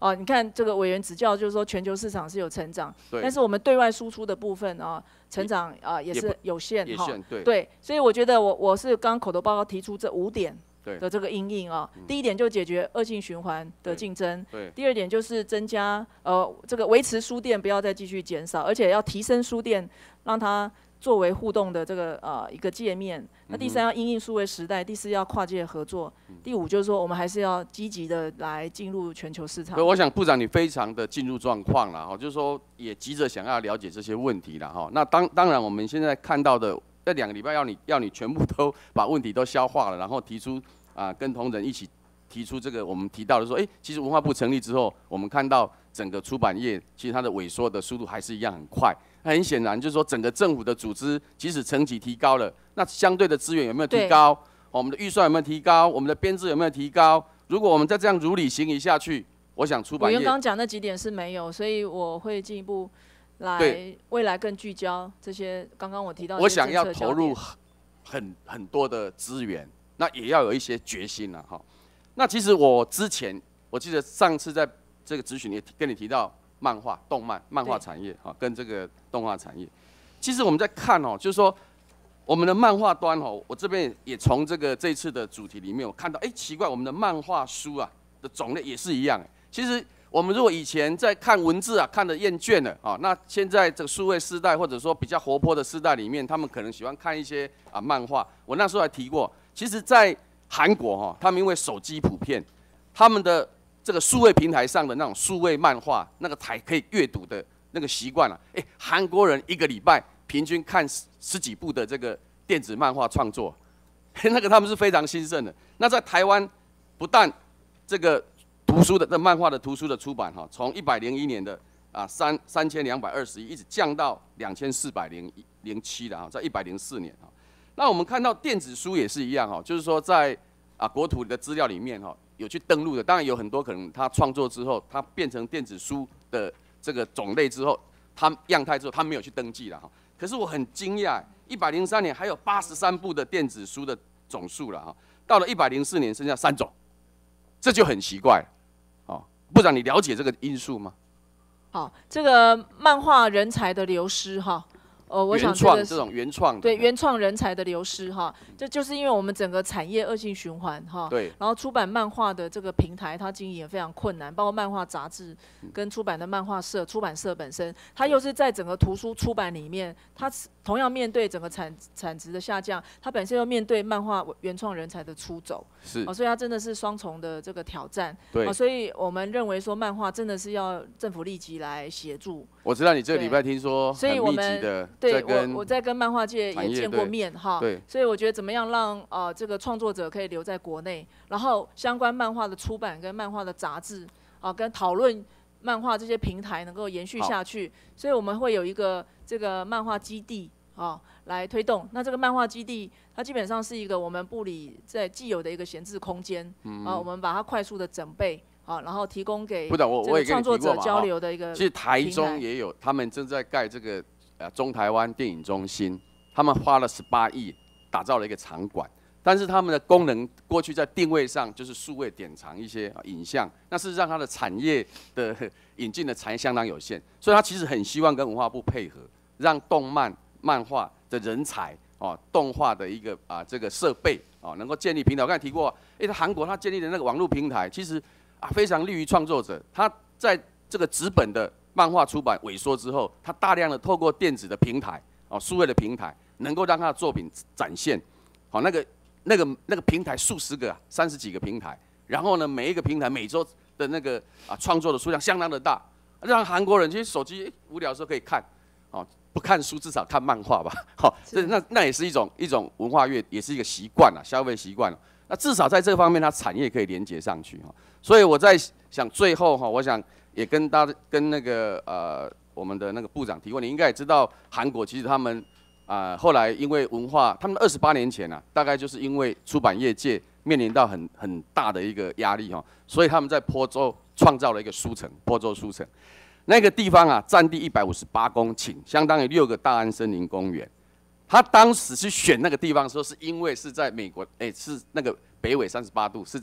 哦，你看这个委员指教就是说全球市场是有成长， 对， 但是我们对外输出的部分啊，成长啊、呃、也是有限哈。 对对，所以我觉得我我是刚刚口头报告提出这五点。的这个因应啊， 嗯、 第一点就解决恶性循环的竞争， 对， 第二点就是增加呃这个维持书店不要再继续减少，而且要提升书店，让它作为互动的这个呃一个界面。那第三要因应数位时代，第四要跨界合作， 嗯、 第五就是说我们还是要积极的来进入全球市场。 我想部长你非常的进入状况了哈，就是说也急着想要了解这些问题了哈。那当当然我们现在看到的。这两个礼拜要你要你全部都把问题都消化了，然后提出啊、呃、跟同仁一起提出这个我们提到的说，哎，其实文化部成立之后，我们看到整个出版业其实它的萎缩的速度还是一样很快。那很显然就是说，整个政府的组织即使层级提高了，那相对的资源有没有提高？我们的预算有没有提高？我们的编制有没有提高？如果我们再这样如履行一下去，我想出版业。 委员刚刚讲那几点是没有，所以我会进一步。来，未来更聚焦这些。刚刚我提到， 我想要投入很很多的资源，那也要有一些决心了哈。那其实我之前，我记得上次在这个咨询也跟你提到漫画、动漫、漫画产业啊，跟这个动画产业。其实我们在看哦，就是说我们的漫画端哦，我这边也从这个这一次的主题里面，我看到，哎，奇怪，我们的漫画书啊的种类也是一样。其实。我们如果以前在看文字啊，看得厌倦了啊，那现在这个数位时代或者说比较活泼的时代里面，他们可能喜欢看一些啊漫画。我那时候还提过，其实，在韩国哈、哦，他们因为手机普遍，他们的这个数位平台上的那种数位漫画，那个台可以阅读的那个习惯了，哎，韩国人一个礼拜平均看十十几部的这个电子漫画创作，那个他们是非常兴盛的。那在台湾，不但这个图书的、这漫画的图书的出版哈，从一百零一年的啊三三千两百二十一，一直降到两千四百零零七了哈，在一百零四年哈。那我们看到电子书也是一样哈，就是说在啊国土的资料里面哈，有去登录的，当然有很多可能他创作之后，他变成电子书的这个种类之后，他样态之后，他没有去登记了哈。可是我很惊讶，一百零三年还有八十三部的电子书的总数了哈，到了一百零四年剩下三种，这就很奇怪了。部长，你了解这个因素吗？ 好，这个漫画人才的流失哈，呃，我想这个这种原创对原创人才的流失哈，这就是因为我们整个产业恶性循环哈。 对。 然后出版漫画的这个平台，它经营也非常困难，包括漫画杂志跟出版的漫画社、出版社本身，它又是在整个图书出版里面，它同样面对整个产产值的下降，它本身又面对漫画原创人才的出走， 是， 哦，所以它真的是双重的这个挑战。 对， 哦，所以我们认为说漫画真的是要政府立即来协助。 我知道你这个礼拜听说所以我们对我我在跟漫画界也见过面哈， 对， 所以我觉得怎么样让呃这个创作者可以留在国内，然后相关漫画的出版跟漫画的杂志啊、呃、跟讨论漫画这些平台能够延续下去，所以我们会有一个这个漫画基地。哦，来推动。那这个漫画基地，它基本上是一个我们部里在既有的一个闲置空间，嗯、啊，我们把它快速的整备，啊，然后提供给这个创作者交流的一个。 其实台中也有，他们正在盖这个呃中台湾电影中心，他们花了十八亿打造了一个场馆，但是他们的功能过去在定位上就是数位典藏一些、啊、影像，那事实上它的产业的引进的产业相当有限，所以他其实很希望跟文化部配合，让动漫。漫画的人才哦，动画的一个啊这个设备哦，能够建立平台。我刚才提过，哎，在韩国他建立的那个网络平台，其实啊非常利于创作者。他在这个纸本的漫画出版萎缩之后，他大量的透过电子的平台哦，数位的平台，能够让他的作品展现。好、哦，那个那个那个平台数十个、啊，三十几个平台，然后呢，每一个平台每周的那个啊创作的数量相当的大，让韩国人其实手机无聊的时候可以看，哦。不看书，至少看漫画吧。好、哦，这那那也是一种一种文化乐，也是一个习惯了，消费习惯了。那至少在这方面，它产业可以连接上去哈。所以我在想，最后哈，我想也跟大家跟那个呃我们的那个部长提问，你应该也知道，韩国其实他们啊、呃、后来因为文化，他们二十八年前啊，大概就是因为出版业界面临到很很大的一个压力哈，所以他们在坡州创造了一个书城，坡州书城。那个地方啊，占地一百五十八公顷，相当于六个大安森林公园。他当时去选那个地方的时候，是因为是在美国，哎、欸，是那个北纬三十八度，是在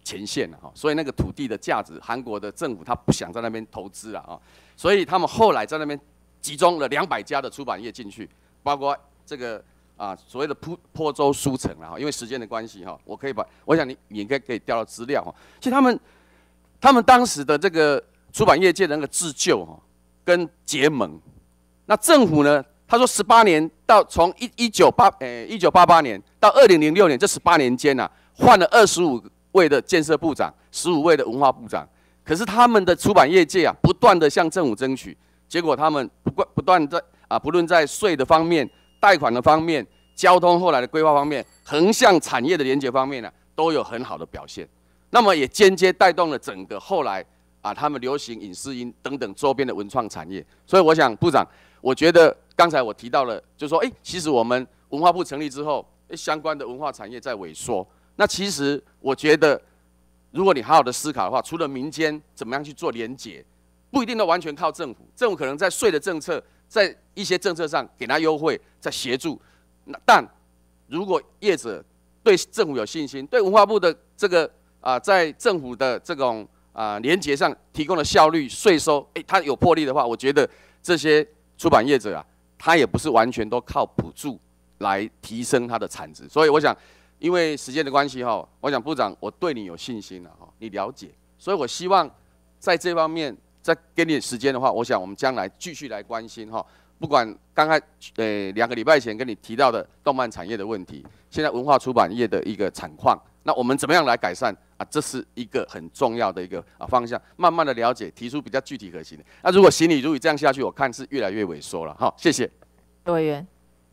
前线了哈，所以那个土地的价值，韩国的政府他不想在那边投资了啊，所以他们后来在那边集中了两百家的出版业进去，包括这个啊所谓的坡坡州书城了哈，因为时间的关系哈，我可以把，我想你你应该可以调到资料哈，其实他们他们当时的这个出版业界的那个自救哈跟结盟，那政府呢？他说，十八年到从一一九八呃一九八八年到二零零六年这十八年间呐、啊，换了二十五位的建设部长，十五位的文化部长。可是他们的出版业界啊，不断的向政府争取，结果他们不断不断在啊，不论在税的方面、贷款的方面、交通后来的规划方面、横向产业的连接方面呢、啊，都有很好的表现。那么也间接带动了整个后来啊，他们流行影视音等等周边的文创产业。所以我想，部长，我觉得。刚才我提到了，就是说，哎，其实我们文化部成立之后，相关的文化产业在萎缩。那其实我觉得，如果你好好的思考的话，除了民间怎么样去做连结，不一定都完全靠政府。政府可能在税的政策，在一些政策上给他优惠，在协助。那但如果业者对政府有信心，对文化部的这个啊、呃，在政府的这种啊、呃、连结上提供的效率、税收，哎，它有魄力的话，我觉得这些出版业者啊。它也不是完全都靠补助来提升它的产值，所以我想，因为时间的关系哈，我想部长我对你有信心了哈，你了解，所以我希望在这方面再给你时间的话，我想我们将来继续来关心哈，不管刚才呃两个礼拜前跟你提到的动漫产业的问题，现在文化出版业的一个产况，那我们怎么样来改善啊？这是一个很重要的一个啊方向，慢慢的了解，提出比较具体可行的。那如果行礼如仪这样下去，我看是越来越萎缩了。好，谢谢。 委员，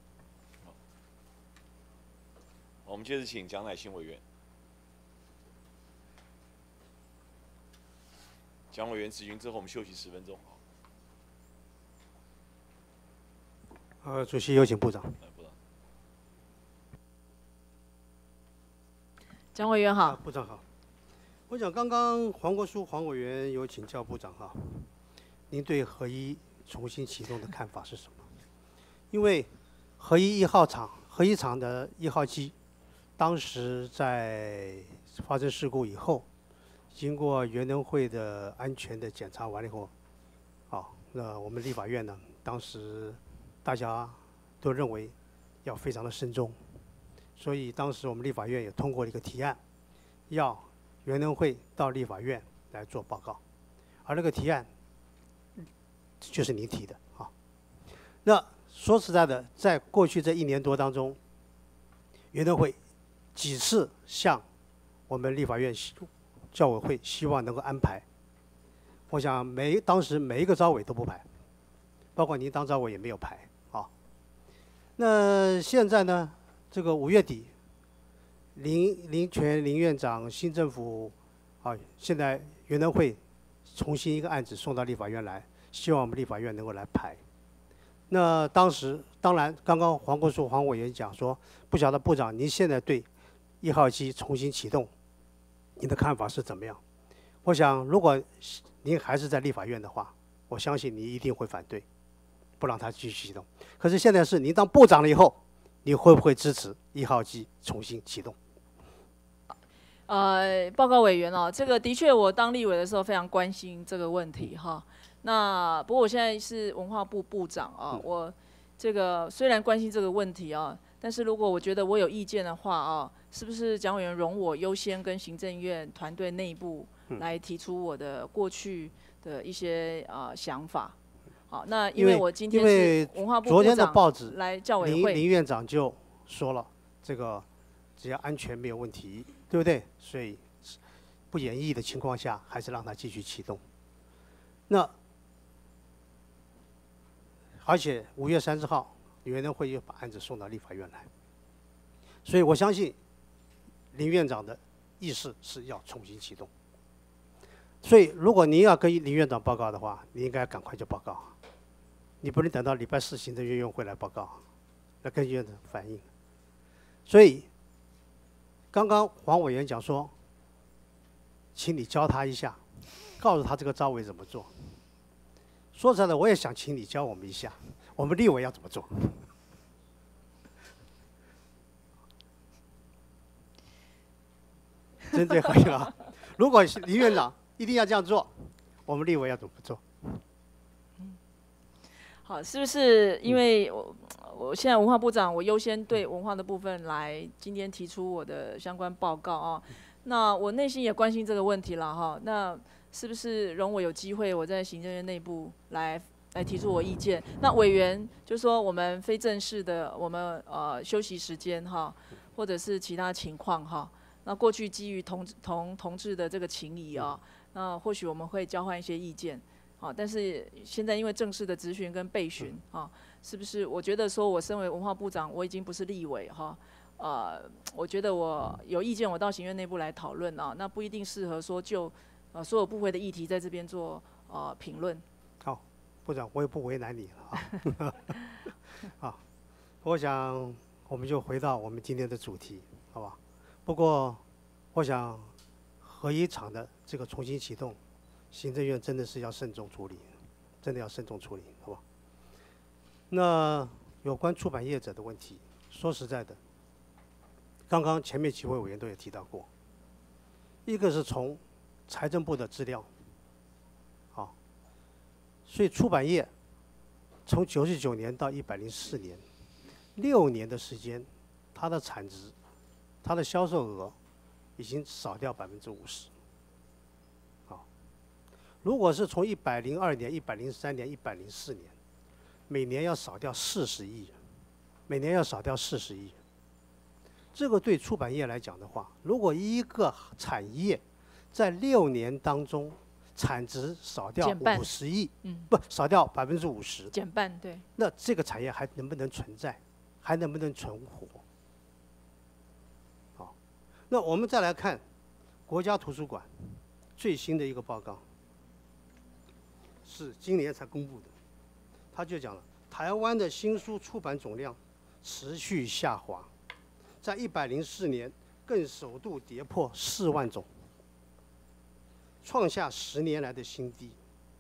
我们接着请蒋乃馨委员。蒋委员质询之后，我们休息十分钟。 呃，主席有请部长。 部长。 蒋委员好。 啊、部长好。我想刚刚黄国书黄委员有请教部长哈，您对合一重新启动的看法是什么？因为合一一号厂、合一厂的一号机，当时在发生事故以后，经过原能会的安全的检查完了以后，啊，那我们立法院呢，当时大家都认为要非常的慎重，所以当时我们立法院也通过了一个提案，要原能会到立法院来做报告，而那个提案就是您提的啊。那说实在的，在过去这一年多当中，原能会几次向我们立法院教委会希望能够安排，我想每当时每一个召委都不排，包括您当召委也没有排啊。那现在呢，这个五月底，林林权林院长新政府啊，现在原能会重新一个案子送到立法院来，希望我们立法院能够来排。那当时当然，刚刚黄国书黄委员讲说，不晓得部长您现在对一号机重新启动，您的看法是怎么样？我想，如果您还是在立法院的话，我相信你一定会反对，不让它继续启动。可是现在是您当部长了以后，你会不会支持一号机重新启动？ 呃，报告委员哦，这个的确我当立委的时候非常关心这个问题哈。那不过我现在是文化部部长啊，嗯、我这个虽然关心这个问题啊，但是如果我觉得我有意见的话啊，是不是蒋委员容我优先跟行政院团队内部来提出我的过去的一些啊、呃、想法？好，那因为我今天是文化部部长来教委会， 林林院长就说了，这个只要安全没有问题，对不对？所以不演绎的情况下，还是让它继续启动。那而且五月三十号，原能会又把案子送到立法院来，所以我相信林院长的意思是要重新启动。所以如果您要跟林院长报告的话，你应该赶快就报告，你不能等到礼拜四行政院院会来报告，来跟院长反映。所以刚刚黄委员讲说，请你教他一下，告诉他这个召委怎么做。说实在的，我也想请你教我们一下，我们立委要怎么做。 针对合一啊。如果林院长一定要这样做，我们立委要怎么做？ 好，是不是因为我我现在文化部长，我优先对文化的部分来今天提出我的相关报告啊？那我内心也关心这个问题了哈。那是不是容我有机会我在行政院内部来来提出我意见？那委员就说我们非正式的我们呃休息时间哈，或者是其他情况哈。那过去基于同同同志的这个情谊啊，那或许我们会交换一些意见。啊，但是现在因为正式的质询跟备询啊，是不是？我觉得说，我身为文化部长，我已经不是立委哈，呃，我觉得我有意见，我到行院内部来讨论啊，那不一定适合说就呃所有部会的议题在这边做呃评论。 好，部长，我也不为难你了啊。好，我想我们就回到我们今天的主题，好吧？不过，我想合一厂的这个重新启动。行政院真的是要慎重处理，真的要慎重处理，好吧？那有关出版业者的问题，说实在的，刚刚前面几位委员都有提到过，一个是从财政部的资料，好，所以出版业从九十九年到一百零四年，六年的时间，它的产值、它的销售额已经少掉百分之五十。如果是从一百零二年、一百零三年、一百零四年，每年要少掉四十亿，每年要少掉四十亿。这个对出版业来讲的话，如果一个产业在六年当中产值少掉五十亿， 嗯， 不少掉百分之五十， 减半，对。 那这个产业还能不能存在？还能不能存活？好，那我们再来看国家图书馆最新的一个报告。是今年才公布的，他就讲了，台湾的新书出版总量持续下滑，在一百零四年更首度跌破四万种，创下十年来的新低。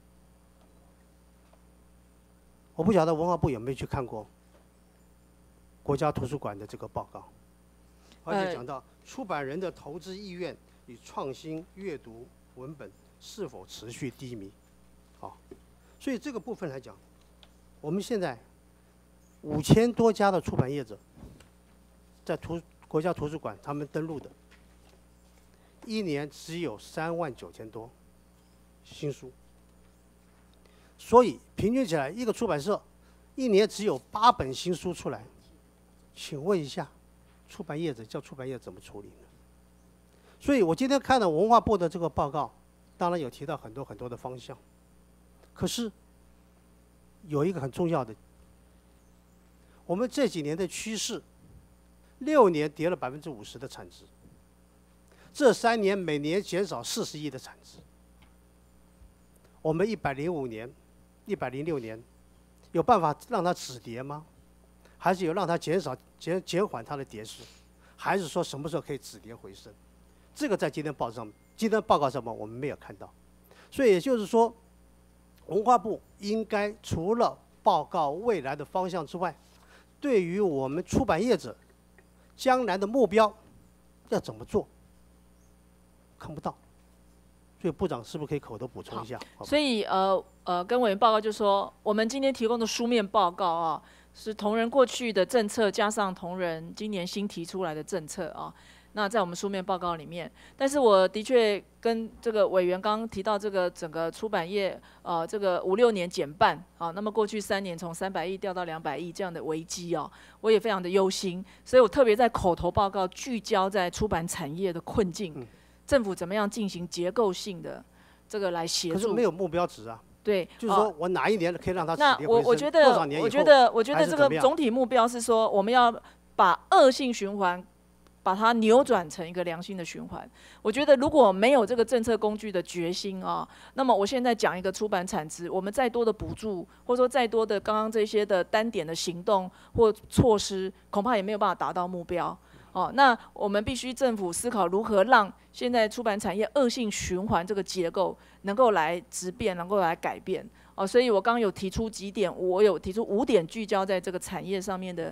我不晓得文化部有没有去看过国家图书馆的这个报告，而且讲到出版人的投资意愿与创新阅读文本是否持续低迷。好，所以这个部分来讲，我们现在五千多家的出版业者在图国家图书馆他们登录的，一年只有三万九千多新书，所以平均起来，一个出版社一年只有八本新书出来。请问一下，出版业者叫出版业怎么处理呢？所以我今天看了文化部的这个报告，当然有提到很多很多的方向。可是有一个很重要的，我们这几年的趋势，六年跌了百分之五十的产值，这三年每年减少四十亿的产值。我们一百零五年、一百零六年，有办法让它止跌吗？还是有让它减少、减减缓它的跌势？还是说什么时候可以止跌回升？这个在今天报上、今天报告上面我们没有看到，所以也就是说。文化部应该除了报告未来的方向之外，对于我们出版业者将来的目标要怎么做，看不到。所以部长是不是可以口头补充一下？ 所以呃呃，跟委员报告就说，我们今天提供的书面报告啊，是同仁过去的政策加上同仁今年新提出来的政策啊。那在我们书面报告里面，但是我的确跟这个委员刚刚提到这个整个出版业，呃，这个五六年减半啊，那么过去三年从三百亿掉到两百亿这样的危机啊，我也非常的忧心，所以我特别在口头报告聚焦在出版产业的困境，嗯、政府怎么样进行结构性的这个来协助。 可是没有目标值啊。 对， 就是说我哪一年可以让它止跌回升？ 那我我觉得，我觉得，我觉得这个总体目标是说，我们要把恶性循环。把它扭转成一个良性的循环。我觉得如果没有这个政策工具的决心啊，那么我现在讲一个出版产值，我们再多的补助，或者说再多的刚刚这些的单点的行动或措施，恐怕也没有办法达到目标。哦，那我们必须政府思考如何让现在出版产业恶性循环这个结构能够来质变，能够来改变。哦，所以我刚刚有提出几点，我有提出五点聚焦在这个产业上面的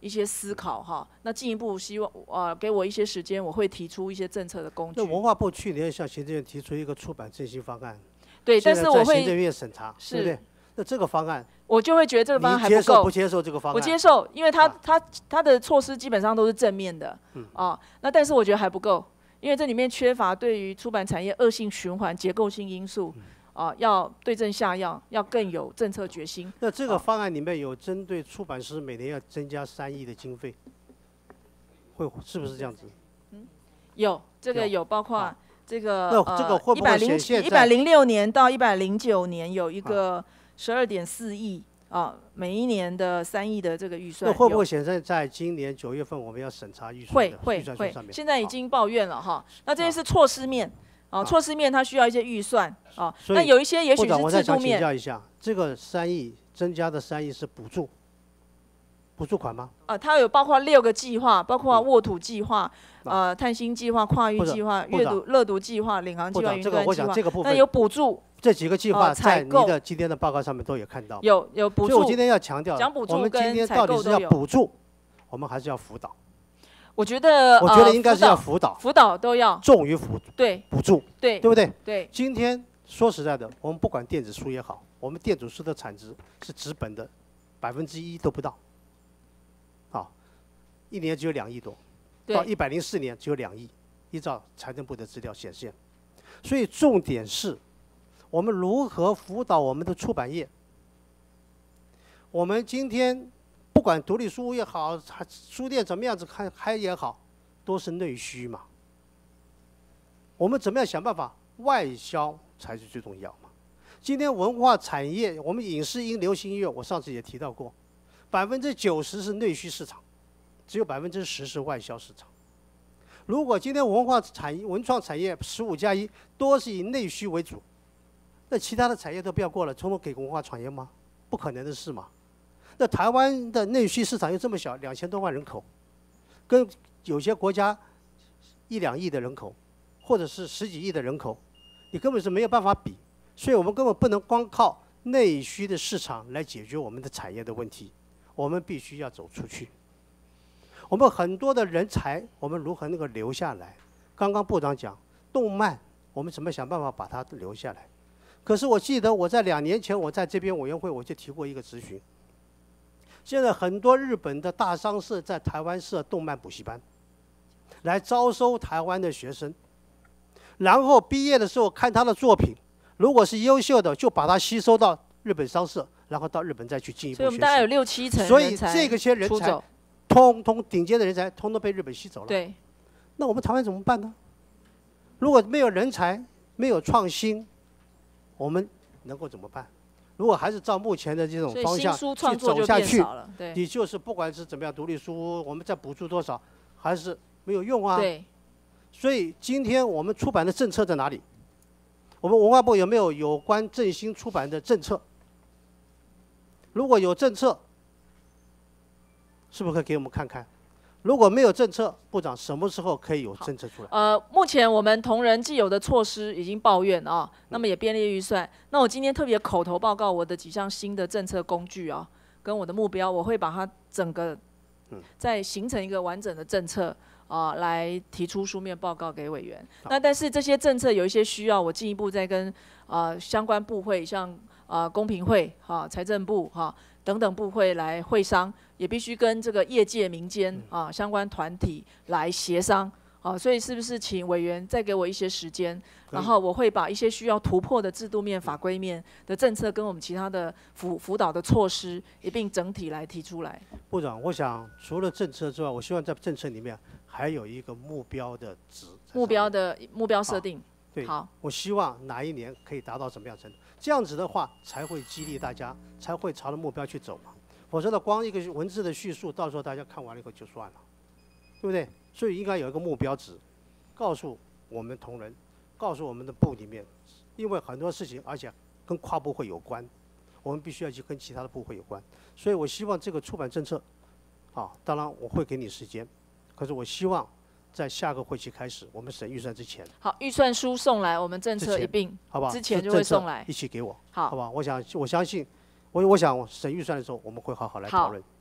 一些思考哈。那进一步希望呃给我一些时间，我会提出一些政策的工具。 那文化部去年向行政院提出一个出版振兴方案， 对，但是我会行政院审查，对不对？那这个方案， 我就会觉得这个方案还不够。 接受不接受这个方案？ 我接受，因为它它它的措施基本上都是正面的， 嗯啊，那但是我觉得还不够，因为这里面缺乏对于出版产业恶性循环结构性因素。啊，要对症下药，要更有政策决心。 那这个方案里面有针对出版社每年要增加三亿的经费，会是不是这样子？ 嗯，有这个有包括这个那这个会不会显现在一百零六年到一百零九年有一个十二点四亿啊，每一年的三亿的这个预算。 那会不会显现在今年九月份我们要审查预算会的会会预算书上面？ 现在已经抱怨了哈。那这些是措施面。啊，措施面它需要一些预算啊，那有一些也许是制度面。 我再想请教一下，这个三亿增加的三亿是补助，补助款吗？ 啊，它有包括六个计划，包括沃土计划、呃碳薪计划、跨域计划、阅读乐读计划、领航计划、云端计划。那有补助。 这几个计划在你的今天的报告上面都有看到。 有有补助。 所以我今天要强调， 讲补助我们今天跟到底是要补助，我们还是要辅导？ 我觉得， 我觉得应该是要辅导， 辅导都要重于辅对补助， 对对不对？ 对。 今天说实在的，我们不管电子书也好，我们电子书的产值是纸本的百分之一都不到，好，一年只有两亿多，到一百零四年只有两亿，依照财政部的资料显现。所以重点是，我们如何辅导我们的出版业。我们今天。不管独立书屋也好，书店怎么样子开开也好，都是内需嘛。我们怎么样想办法外销才是最重要嘛？今天文化产业，我们影视音、流行音乐，我上次也提到过，百分之九十是内需市场，只有百分之十是外销市场。如果今天文化产业、文创产业十五加一都是以内需为主，那其他的产业都不要过了，统统给文化产业吗？不可能的事嘛。那台湾的内需市场又这么小，两千多万人口，跟有些国家一两亿的人口，或者是十几亿的人口，你根本是没有办法比。所以我们根本不能光靠内需的市场来解决我们的产业的问题，我们必须要走出去。我们很多的人才，我们如何能够留下来？刚刚部长讲动漫，我们怎么想办法把它留下来？可是我记得我在两年前我在这边委员会我就提过一个质询。现在很多日本的大商社在台湾设动漫补习班，来招收台湾的学生，然后毕业的时候看他的作品，如果是优秀的，就把他吸收到日本商社，然后到日本再去进一步学习。 所以我们大概有六七成所以这个些人才，通通顶尖的人才，通通被日本吸走了。 对。 那我们台湾怎么办呢？如果没有人才，没有创新，我们能够怎么办？如果还是照目前的这种方向去走下去，你就是不管是怎么样，独立书屋我们再补助多少，还是没有用啊。 对。 所以今天我们出版的政策在哪里？我们文化部有没有有关振兴出版的政策？如果有政策，是不是可以给我们看看？如果没有政策，部长什么时候可以有政策出来？ 呃，目前我们同仁既有的措施已经抱怨啊，那么也编列预算。那我今天特别口头报告我的几项新的政策工具啊，跟我的目标，我会把它整个再形成一个完整的政策啊，来提出书面报告给委员。那但是这些政策有一些需要，我进一步再跟呃相关部会，像呃公平会、哈财政部哈等等部会来会商。也必须跟这个业界、民间啊相关团体来协商啊，所以是不是请委员再给我一些时间，然后我会把一些需要突破的制度面、法规面的政策，跟我们其他的辅辅导的措施一并整体来提出来。 部长，我想除了政策之外，我希望在政策里面还有一个目标的值， 目标的目标设定。 对， 好， 我希望哪一年可以达到什么样程度，这样子的话才会激励大家，才会朝着目标去走嘛。否则呢，光一个文字的叙述，到时候大家看完了以后就算了，对不对？所以应该有一个目标值，告诉我们同仁，告诉我们的部里面，因为很多事情，而且跟跨部会有关，我们必须要去跟其他的部会有关。所以我希望这个出版政策，啊，当然我会给你时间，可是我希望在下个会期开始，我们审预算之前， 好，预算书送来，我们政策一并， 好不好？ 之前就会送来， 一起给我， 好， 好吧？我想，我相信。我我想审预算的时候，我们会好好来讨论。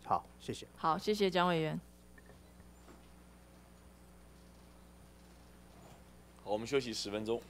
好，谢谢。 好，谢谢蒋委员。 好，我们休息十分钟。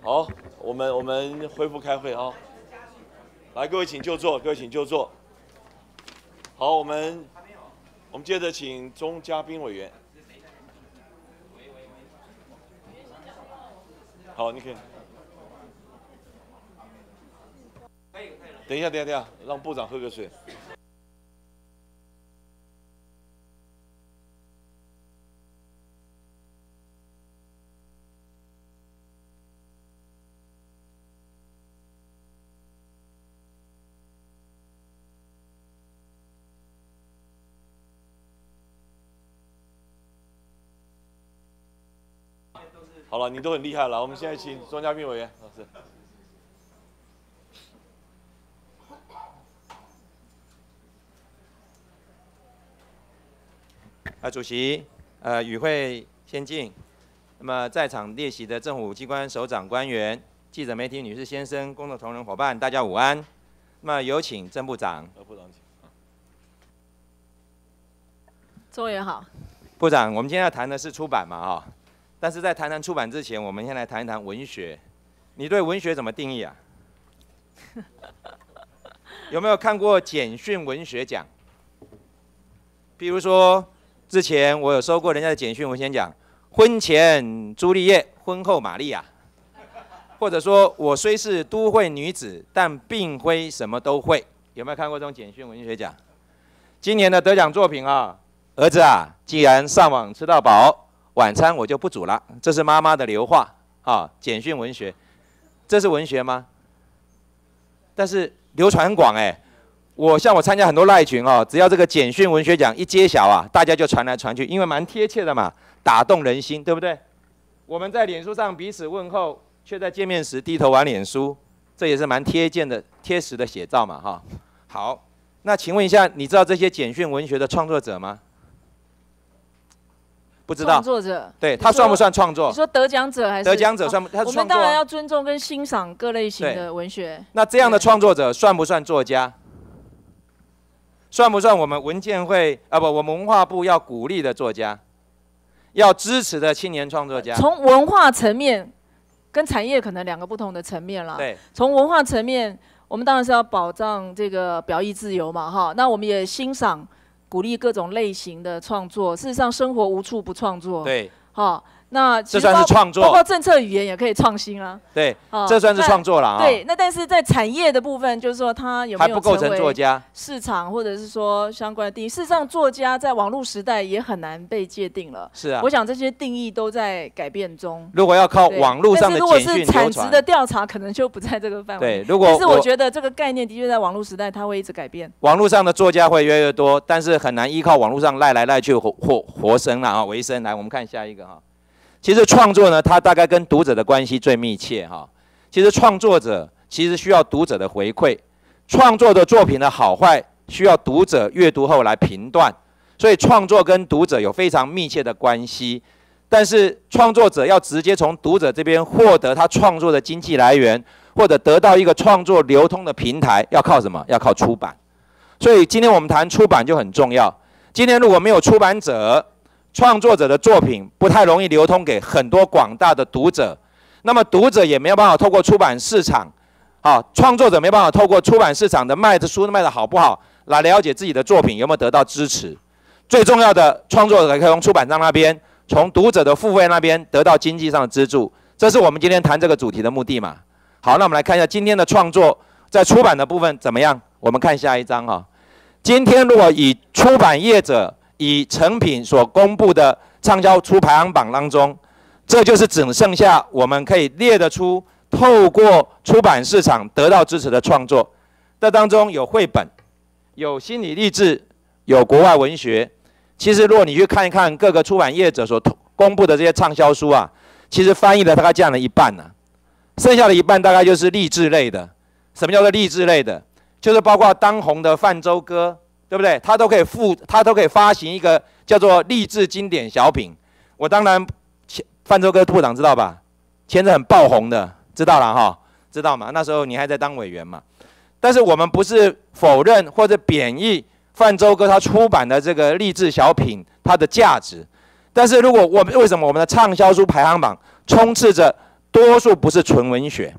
好，我们我们恢复开会啊。来，各位请就坐，各位请就坐。好，我们我们接着请钟嘉宾委员。好，你可以。等一下，等一下，等一下，让部长喝个水。好了，你都很厉害了。我们现在请钟嘉宾委员老师。 啊，主席，呃，与会先进。那么在场列席的政府机关首长官员、记者、媒体女士、先生、工作同仁伙伴，大家午安。那么有请郑部长。 呃，部长请。 周委员好。 部长，我们今天要谈的是出版嘛，哈。但是在谈谈出版之前，我们先来谈一谈文学。你对文学怎么定义啊？有没有看过简讯文学奖？比如说，之前我有收过人家的简讯文学奖，婚前朱丽叶，婚后玛利亚，或者说我虽是都会女子，但并非什么都会。有没有看过这种简讯文学奖？今年的得奖作品啊，儿子啊，既然上网吃到饱。晚餐我就不煮了，这是妈妈的流话啊，简讯文学，这是文学吗？但是流传很广哎，我像我参加很多赖群哦，只要这个简讯文学奖一揭晓啊，大家就传来传去，因为蛮贴切的嘛，打动人心，对不对？我们在脸书上彼此问候，却在见面时低头玩脸书，这也是蛮贴近的、贴实的写照嘛哈。好，那请问一下，你知道这些简讯文学的创作者吗？不知道创作者， 对他算不算创作？ 你说得奖者还是得奖者算不？他是我创作。 们当然要尊重跟欣赏各类型的文学。 那这样的创作者算不算作家？算不算我们文建会啊不，我们文化部要鼓励的作家，要支持的青年创作家？ 从文化层面跟产业可能两个不同的层面啦。 对。 从文化层面，我们当然是要保障这个表意自由嘛，哈。那我们也欣赏。鼓励各种类型的创作，事实上生活无处不创作。 对， 好，那这算是创作， 包括政策语言也可以创新啊。 对，这算是创作了啊。 对，那但是在产业的部分，就是说它有没有还不构成作家市场，或者是说相关的定义？事实上，作家在网络时代也很难被界定了。 是啊， 我想这些定义都在改变中。 如果要靠网络上的简讯流传， 但是如果是产值的调查，可能就不在这个范围。 对，如果但是我觉得这个概念的确在网络时代，它会一直改变。 网络上的作家会越来越多，但是很难依靠网络上赖来赖去活活活生了啊，为生。来，我们看下一个哈。其实创作呢，它大概跟读者的关系最密切哈。其实创作者其实需要读者的回馈，创作的作品的好坏需要读者阅读后来评断，所以创作跟读者有非常密切的关系。但是创作者要直接从读者这边获得他创作的经济来源，或者得到一个创作流通的平台，要靠什么？要靠出版。所以今天我们谈出版就很重要。今天如果没有出版者，创作者的作品不太容易流通给很多广大的读者，那么读者也没有办法透过出版市场，啊，创作者没办法透过出版市场的卖的书卖的好不好，来了解自己的作品有没有得到支持。最重要的，创作者可以从出版商那边，从读者的付费那边得到经济上的资助，这是我们今天谈这个主题的目的嘛。好，那我们来看一下今天的创作在出版的部分怎么样？我们看下一章哈。今天如果以出版业者以成品所公布的畅销书排行榜当中，这就是只剩下我们可以列得出透过出版市场得到支持的创作。这当中有绘本，有心理励志，有国外文学。其实如果你去看一看各个出版业者所公布的这些畅销书啊，其实翻译了大概占了一半啊，剩下的一半大概就是励志类的。什么叫做励志类的？就是包括当红的泛舟哥，对不对？他都可以附，他都可以发行一个叫做励志经典小品。我当然，泛舟哥部长知道吧？前阵很爆红的，知道了哈，知道吗？那时候你还在当委员嘛。但是我们不是否认或者贬义泛舟哥他出版的这个励志小品它的价值，但是如果我们为什么我们的畅销书排行榜充斥着多多数不是纯文学。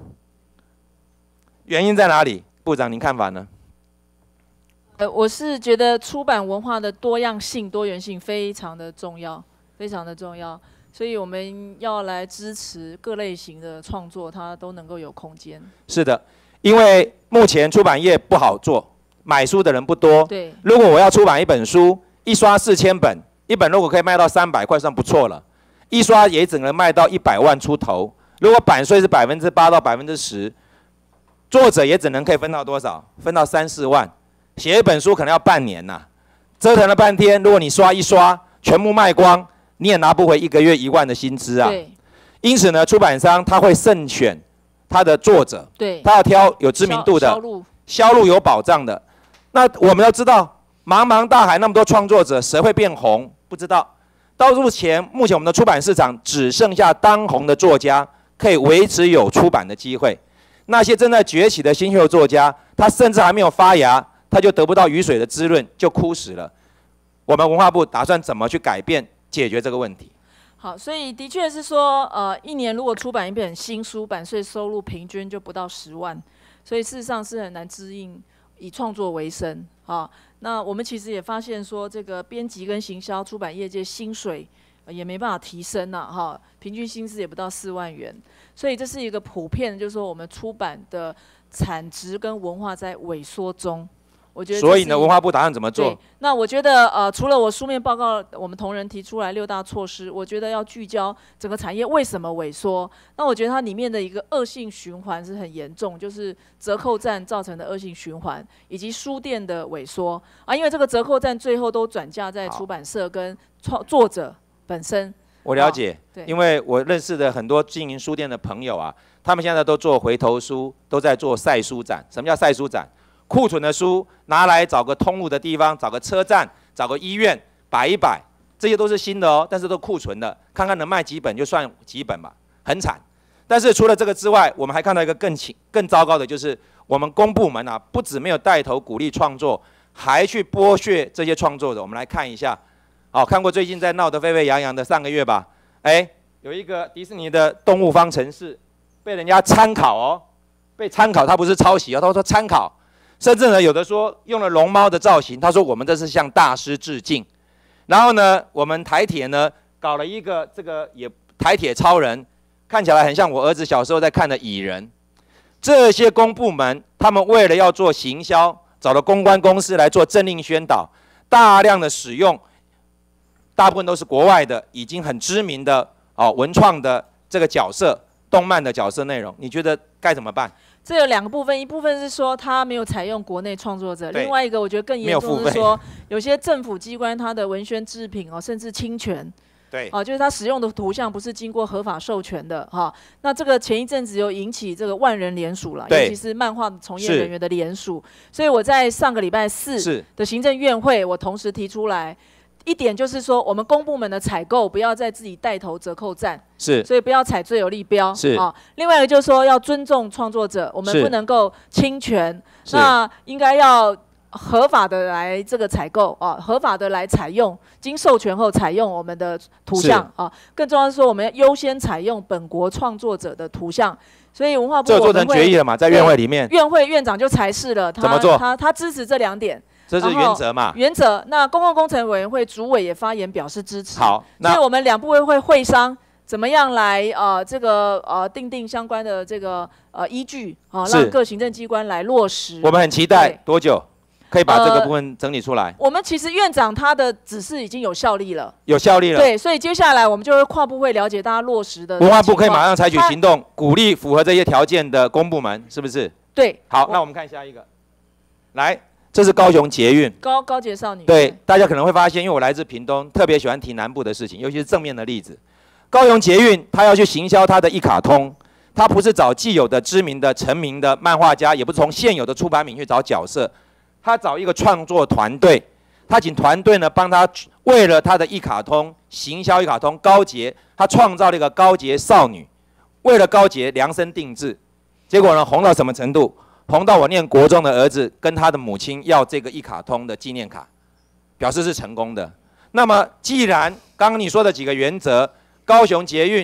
原因在哪里？部长，您看法呢？ 呃，我是觉得出版文化的多样性、多元性非常的重要，非常的重要，所以我们要来支持各类型的创作，它都能够有空间。 是的，因为目前出版业不好做，买书的人不多。 对。 如果我要出版一本书，一刷四千本，一本如果可以卖到三百块，算不错了。一刷也只能卖到一百万出头。如果版税是百分之八到百分之十，作者也只能可以分到多少？分到三四万。写一本书可能要半年呐、啊，折腾了半天，如果你刷一刷全部卖光，你也拿不回一个月一万的薪资啊。 对。 因此呢，出版商他会慎选他的作者， 对， 他要挑有知名度的， 销路销路有保障的。那我们要知道，茫茫大海那么多创作者，谁会变红？不知道。到目前，目前我们的出版市场只剩下当红的作家可以维持有出版的机会。那些正在崛起的新秀作家，他甚至还没有发芽，他就得不到雨水的滋润，就枯死了。我们文化部打算怎么去改变、解决这个问题？ 好，所以的确是说，呃，一年如果出版一本新书，版税收入平均就不到十万，所以事实上是很难支应以创作为生啊。那我们其实也发现说，这个编辑跟行销出版业界薪水、呃、也没办法提升呐、啊，哈，平均薪资也不到四万元，所以这是一个普遍，就是说我们出版的产值跟文化在萎缩中。我觉得， 所以呢，文化部打算怎么做？ 那我觉得，呃，除了我书面报告，我们同仁提出来六大措施，我觉得要聚焦整个产业为什么萎缩。那我觉得它里面的一个恶性循环是很严重，就是折扣战造成的恶性循环，以及书店的萎缩啊，因为这个折扣战最后都转嫁在出版社跟创作者本身。 我了解， 对， 因为我认识的很多经营书店的朋友啊，他们现在都做回头书，都在做晒书展。什么叫晒书展？库存的书拿来找个通路的地方，找个车站，找个医院摆一摆，这些都是新的哦，但是都库存的，看看能卖几本就算几本吧，很惨。但是除了这个之外，我们还看到一个更情更糟糕的，就是我们公部门啊，不止没有带头鼓励创作，还去剥削这些创作者。我们来看一下，好、哦，看过最近在闹得沸沸扬扬的上个月吧？哎，有一个迪士尼的动物方程式被人家参考哦，被参考，他不是抄袭哦，他说参考。甚至呢，有的说用了龙猫的造型，他说我们这是向大师致敬。然后呢，我们台铁呢搞了一个这个也台铁超人，看起来很像我儿子小时候在看的蚁人。这些公部门他们为了要做行销，找了公关公司来做政令宣导，大量的使用，大部分都是国外的已经很知名的哦文创的这个角色、动漫的角色内容，你觉得该怎么办？ 这有两个部分，一部分是说它没有采用国内创作者，另外一个我觉得更严重的是说，有些政府机关它的文宣制品哦，甚至侵权， 对， 哦，就是它使用的图像不是经过合法授权的哈、哦。那这个前一阵子有引起这个万人联署了，尤其是漫画从业人员的联署，所以我在上个礼拜四的行政院会，我同时提出来。一点就是说，我们公部门的采购不要再自己带头折扣战， 是， 所以不要采最有利标， 是啊。另外一个就是说，要尊重创作者，我们不能够侵权，那应该要合法的来这个采购啊，合法的来采用，经授权后采用我们的图像啊。更重要的是说，我们要优先采用本国创作者的图像。所以文化部这做成决议了嘛，在院会里面， 院会院长就裁示了，他怎么做？ 他他支持这两点。 这是原则嘛？ 原则。那公共工程委员会主委也发言表示支持。 好， 所以我们两部会会会商怎么样来呃这个呃订定相关的这个呃依据啊、呃，让各行政机关来落实。 我们很期待多久可以把这个部分整理出来？ 呃、我们其实院长他的指示已经有效力了， 有效力了。 对，所以接下来我们就会跨部会了解大家落实的。 文化部可以马上采取行动，鼓励符合这些条件的公部门，是不是？ 对。 好，那我们看下一个，来。这是高雄捷运高高捷少女。 对，大家可能会发现，因为我来自屏东，特别喜欢提南部的事情，尤其是正面的例子。高雄捷运它要去行销它的一卡通，它不是找既有的知名的成名的漫画家，也不是从现有的出版品去找角色，他找一个创作团队，他请团队呢帮他为了他的一卡通行销一卡通高捷，他创造了一个高捷少女，为了高捷量身定制，结果呢红到什么程度？红到我念国中的儿子跟他的母亲要这个一卡通的纪念卡，表示是成功的。那么，既然刚刚你说的几个原则，高雄捷运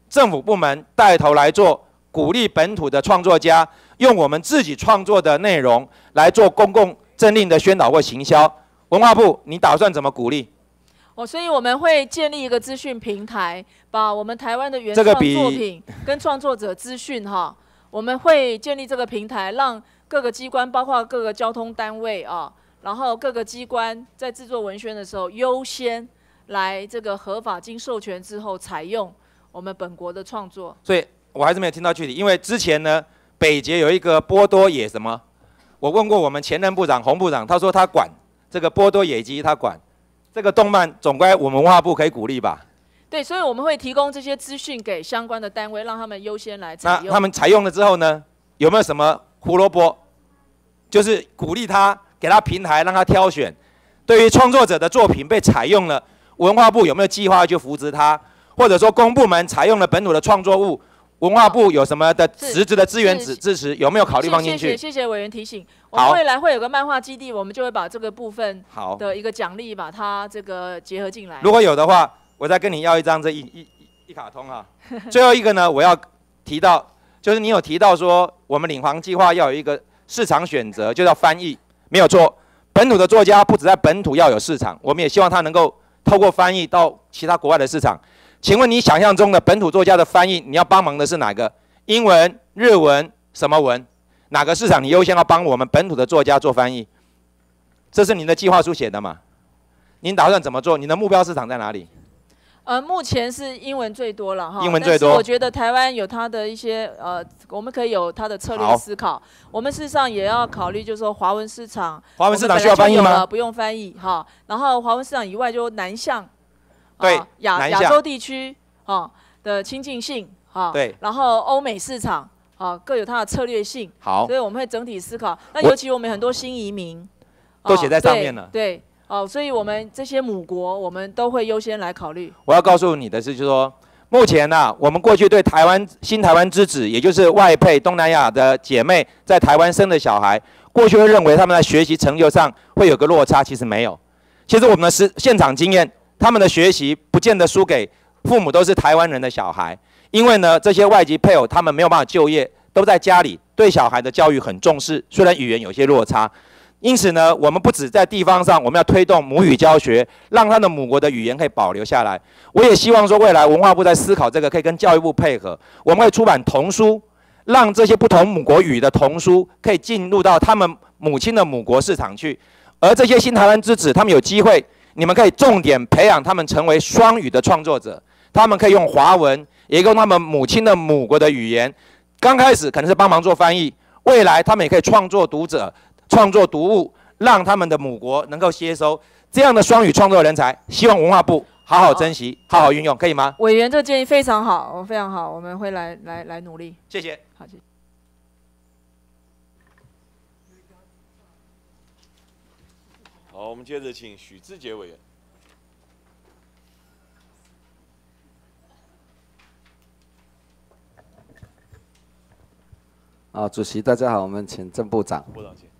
政府部门带头来做，鼓励本土的创作家用我们自己创作的内容来做公共政令的宣导或行销。文化部，你打算怎么鼓励？ 哦，所以我们会建立一个资讯平台，把我们台湾的原创作品跟创作者资讯哈，我们会建立这个平台，让各个机关，包括各个交通单位啊，然后各个机关在制作文宣的时候，优先来这个合法经授权之后，采用我们本国的创作。 所以我还是没有听到具体，因为之前呢，北捷有一个波多野什么，我问过我们前任部长洪部长，他说他管这个波多野鸡，他管。这个动漫总该我们文化部可以鼓励吧？ 对，所以我们会提供这些资讯给相关的单位，让他们优先来采用。 那他们采用了之后呢，有没有什么胡萝卜？就是鼓励他，给他平台，让他挑选。对于创作者的作品被采用了，文化部有没有计划去扶持他？或者说公部门采用了本土的创作物，文化部有什么的实质的资源支支持？有没有考虑放进去？ 谢谢谢谢委员提醒。我们未来会有个漫画基地，我们就会把这个部分的一个奖励把它这个结合进来。 如果有的话，我再跟你要一张这一一一一卡通哈。最后一个呢，我要提到，就是你有提到说，我们领航计划要有一个市场选择，就叫翻译，没有错。本土的作家不只在本土要有市场，我们也希望他能够透过翻译到其他国外的市场。请问你想象中的本土作家的翻译，你要帮忙的是哪个？英文、日文、什么文？哪个市场你优先要帮我们本土的作家做翻译？这是您的计划书写的嘛？您打算怎么做？你的目标市场在哪里？ 呃，目前是英文最多了哈。 英文最多。 我觉得台湾有它的一些呃，我们可以有它的策略思考。我们事实上也要考虑，就是说华文市场。 华文市场需要翻译吗？ 不用翻译哈。然后华文市场以外，就南向。 对。 亚亚洲地区哈的亲近性哈。 对。 然后欧美市场。好，各有它的策略性。 好， 所以我们会整体思考。那尤其我们很多新移民， 都写在上面了。 对，哦，所以我们这些母国，我们都会优先来考虑。 我要告诉你的是，就是说，目前呢、啊，我们过去对台湾新台湾之子，也就是外配东南亚的姐妹在台湾生的小孩，过去会认为他们在学习成就上会有个落差，其实没有。其实我们的实现场经验，他们的学习不见得输给父母都是台湾人的小孩。因为呢，这些外籍配偶他们没有办法就业，都在家里，对小孩的教育很重视，虽然语言有些落差。因此呢，我们不止在地方上，我们要推动母语教学，让他的母国的语言可以保留下来。我也希望说，未来文化部在思考这个，可以跟教育部配合，我们会出版童书，让这些不同母国语的童书可以进入到他们母亲的母国市场去。而这些新台湾之子，他们有机会，你们可以重点培养他们成为双语的创作者，他们可以用华文。也用他们母亲的母国的语言，刚开始可能是帮忙做翻译，未来他们也可以创作读者、创作读物，让他们的母国能够接收这样的双语创作人才。希望文化部好好珍惜、好好运用，可以吗？ 委员这个建议非常好，非常好，我们会来来来努力。 谢谢。 好，谢谢。 好，我们接着请许志杰委员。 啊，主席大家好，我们请郑部长。 部长请。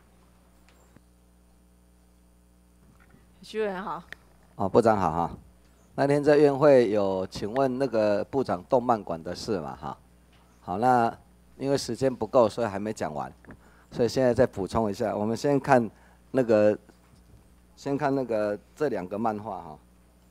徐委员好。 啊，部长好哈。那天在院会有请问那个部长动漫馆的事嘛哈。好，那因为时间不够，所以还没讲完，所以现在再补充一下。我们先看那个，先看那个这两个漫画哈。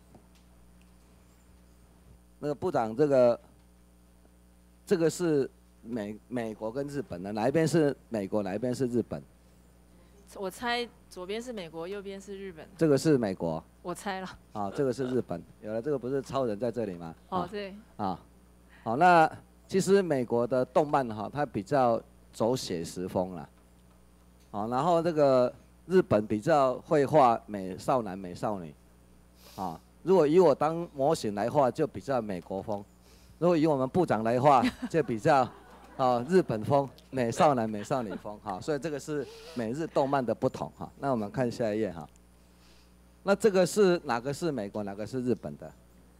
那个部长，这个这个是。美美国跟日本的哪一边是美国，哪一边是日本？ 我猜左边是美国，右边是日本。 这个是美国。 我猜了。 啊，这个是日本。有了，这个不是超人在这里吗？ 哦，对。 啊，好，那其实美国的动漫哈，它比较走写实风啦。好，然后这个日本比较会画美少男、美少女。啊，如果以我当模型来画，就比较美国风；如果以我们部长来画，就比较。啊，日本风、美少男、美少女风，哈，所以这个是美日动漫的不同哈。那我们看下一页哈。那这个是哪个是美国，哪个是日本的？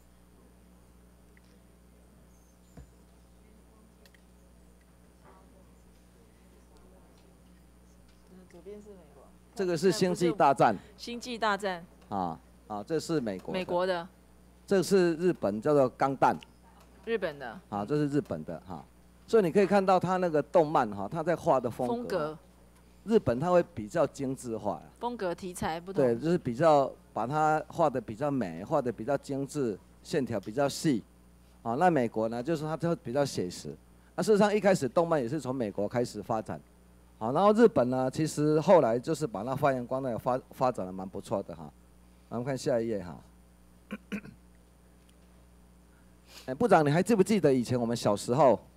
左边是美国。 这个是星际大战。 星际大战。 啊啊，这是美国。 美国的。 这是日本，叫做钢弹。 日本的。 啊，这是日本的哈。所以你可以看到它那个动漫哈，它在画的风格。风格。日本它会比较精致化。 风格题材不同。 对，就是比较把它画的比较美，画的比较精致，线条比较细。啊，那美国呢，就是它就比较写实。那事实上一开始动漫也是从美国开始发展。好，然后日本呢，其实后来就是把它发扬光大，发发展的蛮不错的哈。我们看下一页哈。哎，部长，你还记不记得以前我们小时候？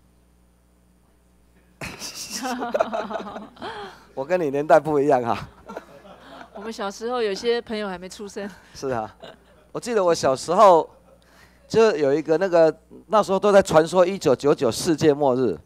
我跟你年代不一样哈。 我们小时候有些朋友还没出生。 是啊，我记得我小时候就有一个那个那时候都在传说一九九九世界末日。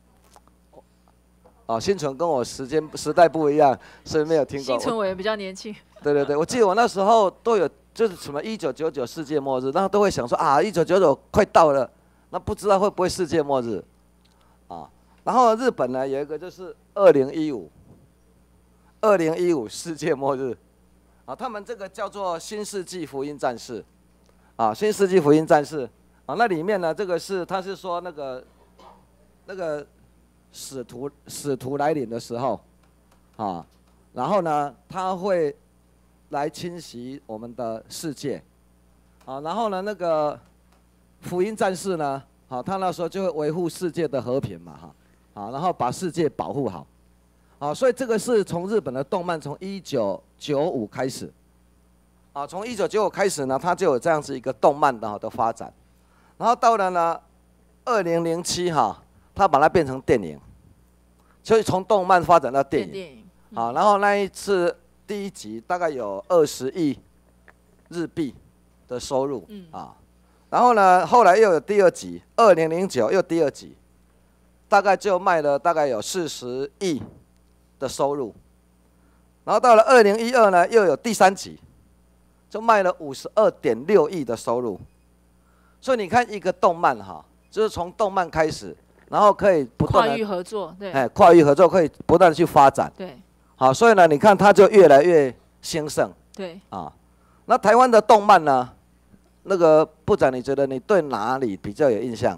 哦，新存跟我时间时代不一样，所以没有听过。 新存我也比较年轻。 对对对，我记得我那时候都有就是什么一九九九世界末日，然后都会想说啊，一九九九快到了，那不知道会不会世界末日，啊，然后日本呢有一个就是二零一五，二零一五世界末日，啊，他们这个叫做新世纪福音战士，啊，新世纪福音战士，啊，那里面呢这个是他是说那个那个。使徒使徒来临的时候，啊，然后呢，他会来侵袭我们的世界，啊，然后呢，那个福音战士呢，好，他那时候就会维护世界的和平嘛，哈，啊，然后把世界保护好，啊，所以这个是从日本的动漫从一九九五开始，啊，从一九九五开始呢，它就有这样子一个动漫的的发展，然后到了呢，二零零七哈。他把它变成电影，所以从动漫发展到电影。电影。好，然后那一次第一集大概有二十亿日币的收入，嗯啊，然后呢，后来又有第二集，二零零九又第二集，大概就卖了大概有四十亿的收入，然后到了二零一二呢，又有第三集，就卖了五十二点六亿的收入，所以你看一个动漫哈，就是从动漫开始。然后可以不断跨域合作，对， 哎，跨域合作可以不断的去发展， 对， 好，所以呢，你看它就越来越兴盛， 对， 啊，那台湾的动漫呢，那个部长，你觉得你对哪里比较有印象？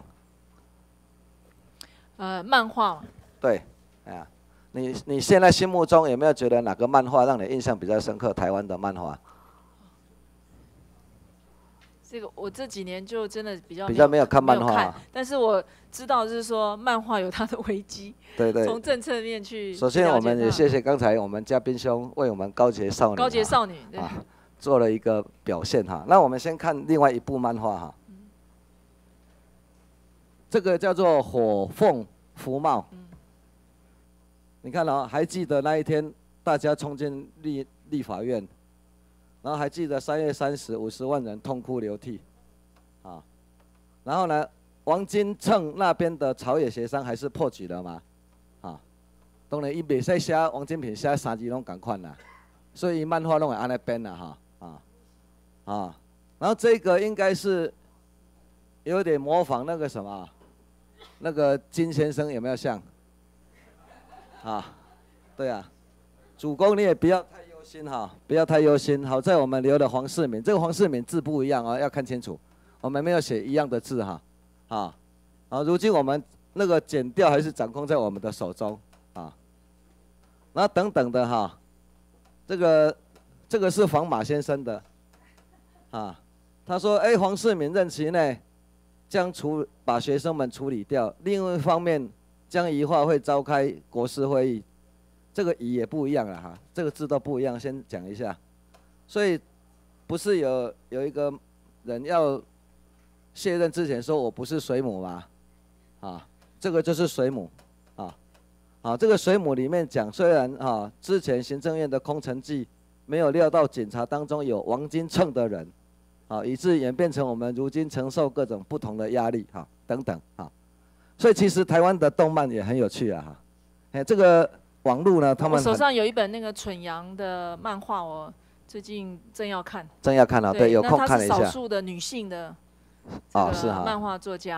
呃，漫画。对， 哎呀，你你现在心目中有没有觉得哪个漫画让你印象比较深刻？台湾的漫画？ 这个我这几年就真的比较比较没有看漫画， 但是我知道是说漫画有它的危机， 对对， 从政策面去。 首先，我们也谢谢刚才我们嘉宾兄为我们高洁少女、 高洁少女对啊做了一个表现哈。那我们先看另外一部漫画哈，嗯、这个叫做《火凤福茂》。嗯、你看哦，还记得那一天大家冲进立立法院？然后还记得三月三十，五十万人痛哭流涕，啊，然后呢，王金秤那边的朝野协商还是破局了嘛，啊，当然伊袂使写王金平写三字拢同款啦，所以漫画拢会安尼编啦哈，啊，啊，然后这个应该是有点模仿那个什么，那个金先生有没有像？啊，对啊，主公你也不要太。心哈，不要太忧心。好在我们留了黄世敏，这个黄世敏字不一样啊，要看清楚。我们没有写一样的字哈，啊，啊，如今我们那个剪掉还是掌控在我们的手中啊。那等等的哈，这个这个是黄马先生的，啊，他说，哎，黄世敏任期内将处把学生们处理掉，另一方面将宜化会召开国事会议。这个乙也不一样了哈，这个字都不一样，先讲一下。所以不是有有一个人要卸任之前说我不是水母吗？啊，这个就是水母，啊，啊，这个水母里面讲，虽然啊之前行政院的空城计没有料到检查当中有王金秤的人，啊，以致演变成我们如今承受各种不同的压力哈等等啊。所以其实台湾的动漫也很有趣啊哈，哎这个。网络呢？他们我手上有一本那个蠢羊的漫画，我最近正要看。 正要看啊，对，有空看了一下。 那她是少数的女性的啊，是哈，漫画作家。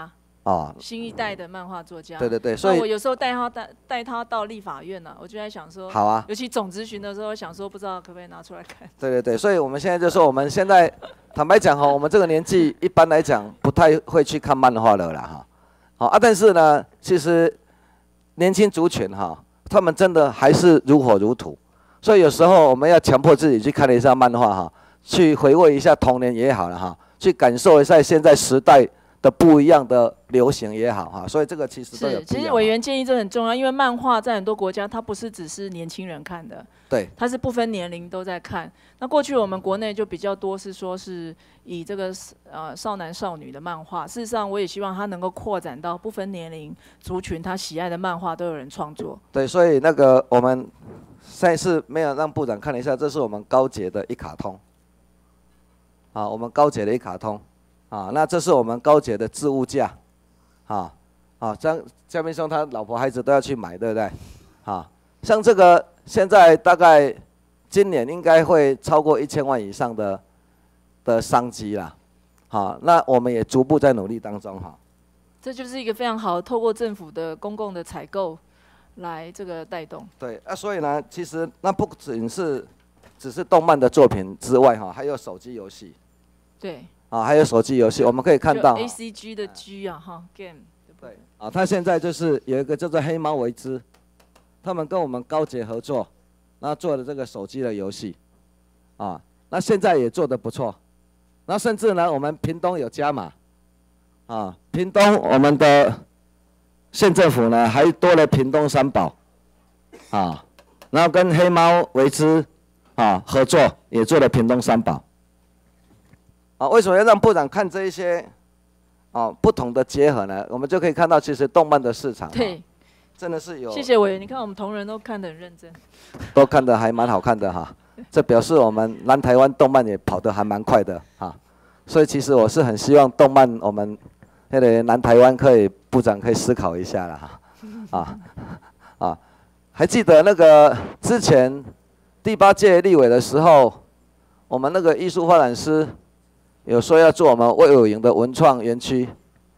啊， 新一代的漫画作家。 对对对，所以我有时候带他带带他到立法院呢、啊，我就在想说， 好啊， 尤其总咨询的时候，想说不知道可不可以拿出来看。 对对对，所以我们现在就说，我们现在坦白讲哈，我们这个年纪一般来讲不太会去看漫画了啦哈。好啊，但是呢，其实年轻族群哈，他们真的还是如火如荼，所以有时候我们要强迫自己去看一下漫画哈，去回味一下童年也好了哈，去感受一下现在时代的不一样的流行也好哈，所以这个其实都有必要。 其实委员建议这很重要，因为漫画在很多国家它不是只是年轻人看的， 对， 它是不分年龄都在看。那过去我们国内就比较多是说是以这个呃少男少女的漫画，事实上我也希望它能够扩展到不分年龄族群，他喜爱的漫画都有人创作。 对，所以那个我们上一次没有让部长看一下，这是我们高捷的一卡通，啊，我们高捷的一卡通。啊，那这是我们高捷的置物架，啊啊，张嘉宾兄他老婆孩子都要去买，对不对？啊，像这个现在大概今年应该会超过一千万以上的的商机啦，好，那我们也逐步在努力当中哈。 这就是一个非常好，透过政府的公共的采购来这个带动。 对啊，所以呢，其实那不仅是只是动漫的作品之外哈，还有手机游戏。 对。 啊，还有手机游戏，我们可以看到 A C G 的 G 啊，哈 ，game。 对。啊，它现在就是有一个叫做黑猫维兹，他们跟我们高捷合作，然后做的这个手机的游戏，啊，那现在也做得不错，那甚至呢，我们屏东有加码，啊，屏东我们的县政府呢还多了屏东三宝，啊，然后跟黑猫维兹啊合作，也做了屏东三宝。啊，为什么要让部长看这一些，啊不同的结合呢？我们就可以看到，其实动漫的市场， 对， 真的是有。 谢谢委员，你看我们同仁都看得很认真， 都看得还蛮好看的哈。这表示我们南台湾动漫也跑得还蛮快的哈。所以其实我是很希望动漫我们那个南台湾可以部长可以思考一下了哈。啊啊，还记得那个之前第八届立委的时候，我们那个艺术发展司。有说要做我们魏武营的文创园区，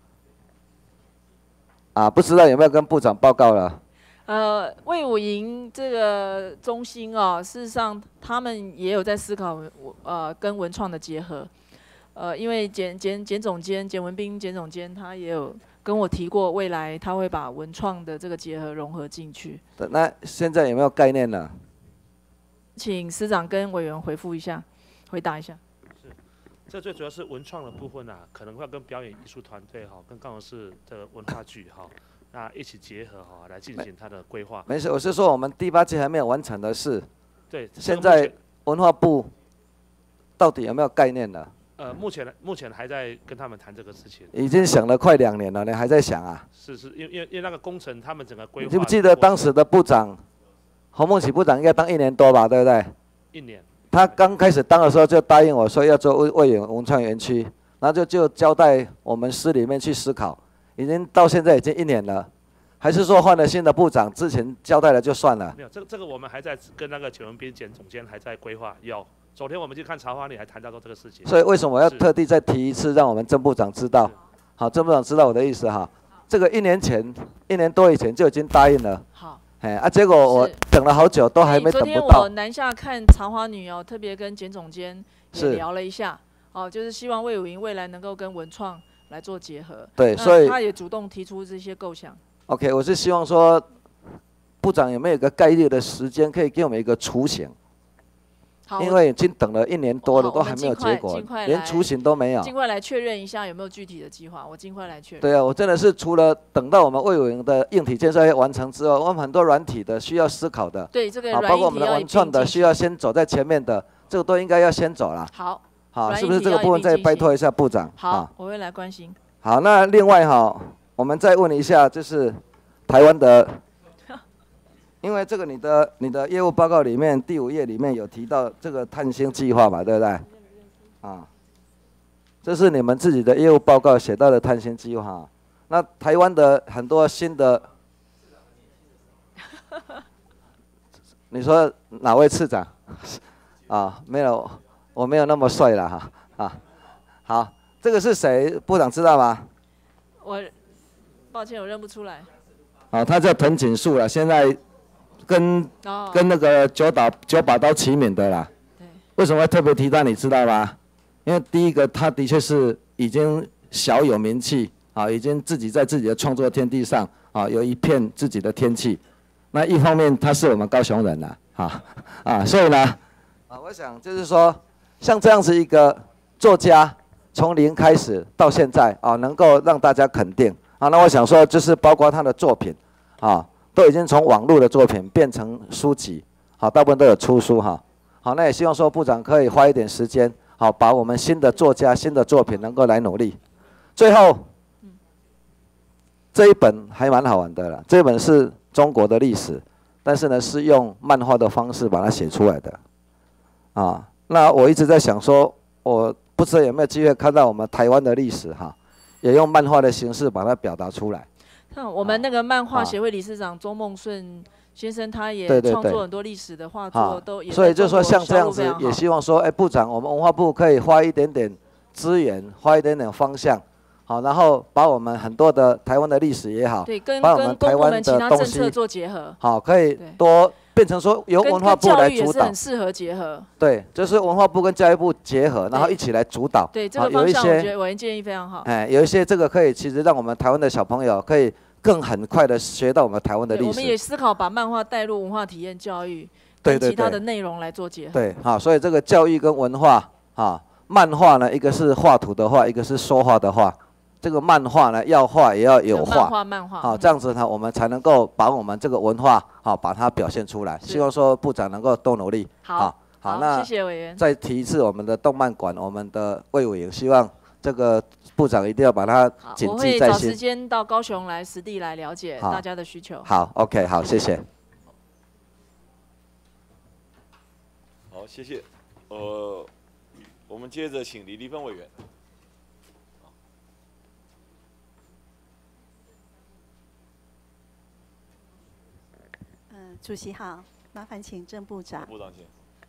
啊，不知道有没有跟部长报告了？ 呃，魏武营这个中心哦，事实上他们也有在思考，呃，跟文创的结合。呃，因为简简简总监简文彬简总监他也有跟我提过，未来他会把文创的这个结合融合进去。 那现在有没有概念呢？ 请司长跟委员回复一下，回答一下。 这最主要是文创的部分啊，可能会跟表演艺术团队哈，跟高雄市的文化局哈，那一起结合哈，来进行它的规划。 没事，我是说我们第八届还没有完成的事。 对， 现在文化部到底有没有概念呢？ 呃，目前目前还在跟他们谈这个事情。 已经想了快两年了，你还在想啊？ 是是，因为因为因为那个工程，他们整个规划。 你记不记得当时的部长洪孟启部长应该当一年多吧，对不对？ 一年。 他刚开始当的时候就答应我说要做魏魏武文创园区，然后就就交代我们司里面去思考，已经到现在已经一年了，还是说换了新的部长，之前交代了就算了？ 没有，这个这个我们还在跟那个简文彬简总监还在规划。有，昨天我们去看茶花里还谈到过这个事情。 所以为什么我要特地再提一次，让我们郑部长知道？好，郑部长知道我的意思哈。这个一年前、一年多以前就已经答应了。 好。 哎啊，结果我等了好久，都还没等不到。 昨天我南下看茶花女哦，特别跟简总监也聊了一下，哦，就是希望魏武营未来能够跟文创来做结合。 对，所以他也主动提出这些构想。 OK， 我是希望说，部长有没有一个概率的时间，可以给我们一个雏形？因为已经等了一年多了，都还没有结果，连雏形都没有。 尽快来确认一下有没有具体的计划，我尽快来确认。 对啊，我真的是除了等到我们魏武营的硬体建设要完成之外，我们很多软体的需要思考的， 对这个啊，包括我们的文创的需要先走在前面的，这个都应该要先走了。 好， 好，是不是这个部分再拜托一下部长？ 好，我会来关心。 好，那另外哈，我们再问一下，就是台湾的。因为这个你的你的业务报告里面第五页里面有提到这个探星计划嘛，对不对？啊，这是你们自己的业务报告写到的探星计划。那台湾的很多新的，你说哪位次长？啊，没有，我没有那么帅了哈啊。好，这个是谁？部长知道吗？ 我抱歉，我认不出来。 啊，他叫藤井树了，现在跟、哦、跟那个九把九把刀齐名的啦。对。为什么会特别提到你知道吗？因为第一个，他的确是已经小有名气啊，已经自己在自己的创作天地上啊有一片自己的天气。那一方面，他是我们高雄人呐，啊啊，所以呢，啊，我想就是说，像这样子一个作家。 从零开始到现在啊，能够让大家肯定啊，那我想说，就是包括他的作品啊，都已经从网络的作品变成书籍，好，大部分都有出书哈。好，那也希望说部长可以花一点时间，好，把我们新的作家、新的作品能够来努力。最后，这一本还蛮好玩的了，这本是中国的历史，但是呢是用漫画的方式把它写出来的，啊，那我一直在想说，我。 不知道有没有机会看到我们台湾的历史哈，也用漫画的形式把它表达出来。 那我们那个漫画协会理事长周梦顺先生，他也创作很多历史的画作，都也。 所以就是说像这样子，也希望说，哎，部长，我们文化部可以花一点点资源，花一点点方向，好，然后把我们很多的台湾的历史也好， 对，跟把我们台湾的其他政策做结合， 好，可以多。 变成说由文化部来主导， 很适合结合。 对，就是文化部跟教育部结合，然后一起来主导。 对，这个方向我觉得委员建议非常好。 哎，有一些这个可以，其实让我们台湾的小朋友可以更很快的学到我们台湾的历史。 我们也思考把漫画带入文化体验教育，跟其他的内容来做结合。 对，好，所以这个教育跟文化啊，漫画呢，一个是画图的画，一个是说话的画。 这个漫画呢，要画也要有画， 漫画漫画， 好，这样子呢，我们才能够把我们这个文化好把它表现出来。希望说部长能够多努力。 好，好，那谢谢委员。 再提一次我们的动漫馆，我们的魏委员希望这个部长一定要把它谨记在心。 我会找时间到高雄来实地来了解大家的需求。 好 ，OK， 好，谢谢。 好，谢谢。呃，我们接着请李立芬委员。 主席好，麻烦请郑部长。 部长请。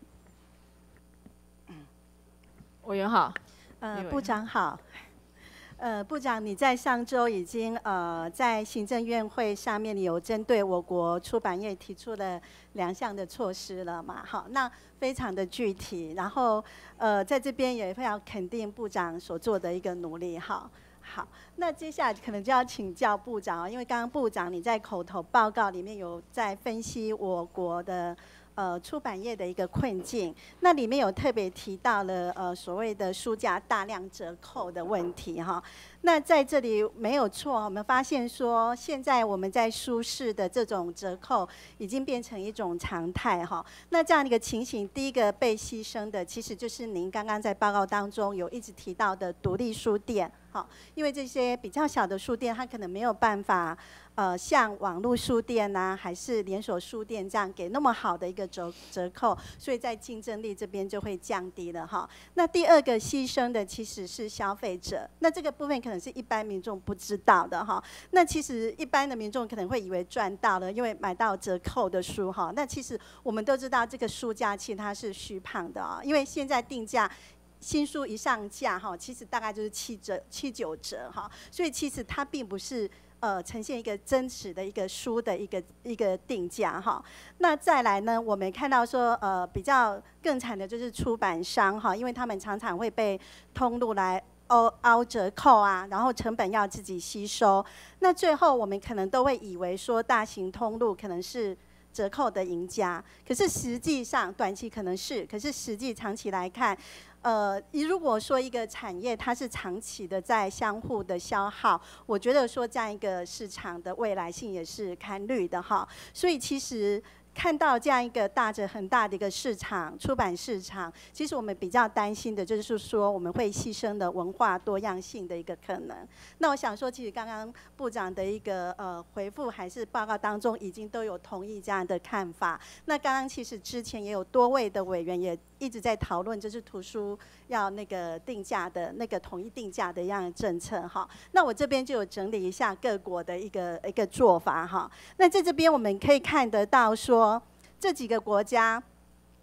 嗯，委员好。 呃，部长好。呃，部长，你在上周已经呃在行政院会上面有针对我国出版业提出了两项的措施了嘛？好，那非常的具体，然后呃在这边也非常肯定部长所做的一个努力哈。 好，那接下来可能就要请教部长，因为刚刚部长你在口头报告里面有在分析我国的呃出版业的一个困境，那里面有特别提到了呃所谓的书价大量折扣的问题哈。那在这里没有错，我们发现说现在我们在书市的这种折扣已经变成一种常态哈。那这样的一个情形，第一个被牺牲的其实就是您刚刚在报告当中有一直提到的独立书店。 好，因为这些比较小的书店，它可能没有办法，呃，像网络书店呐、啊，还是连锁书店这样给那么好的一个折折扣，所以在竞争力这边就会降低了哈。那第二个牺牲的其实是消费者，那这个部分可能是一般民众不知道的哈。那其实一般的民众可能会以为赚到了，因为买到折扣的书哈。那其实我们都知道这个书价其实它是虚胖的啊，因为现在定价。 新书一上架哈，其实大概就是七折、七九折哈，所以其实它并不是呃呈现一个真实的一个书的一个一个定价哈。那再来呢，我们看到说呃比较更惨的就是出版商哈，因为他们常常会被通路来凹凹折扣啊，然后成本要自己吸收。那最后我们可能都会以为说大型通路可能是。 折扣的赢家，可是实际上短期可能是，可是实际长期来看，呃，如果说一个产业它是长期的在相互的消耗，我觉得说这样一个市场的未来性也是看绿的哈。所以其实看到这样一个大着很大的一个市场，出版市场，其实我们比较担心的就是说我们会牺牲的文化多样性的一个可能。那我想说，其实刚刚部长的一个呃回复还是报告当中已经都有同意这样的看法。那刚刚其实之前也有多位的委员也一直在讨论，就是图书要那个定价的那个统一定价的一样的政策哈。那我这边就有整理一下各国的一个一个做法哈。那在这边我们可以看得到说。 这几个国家，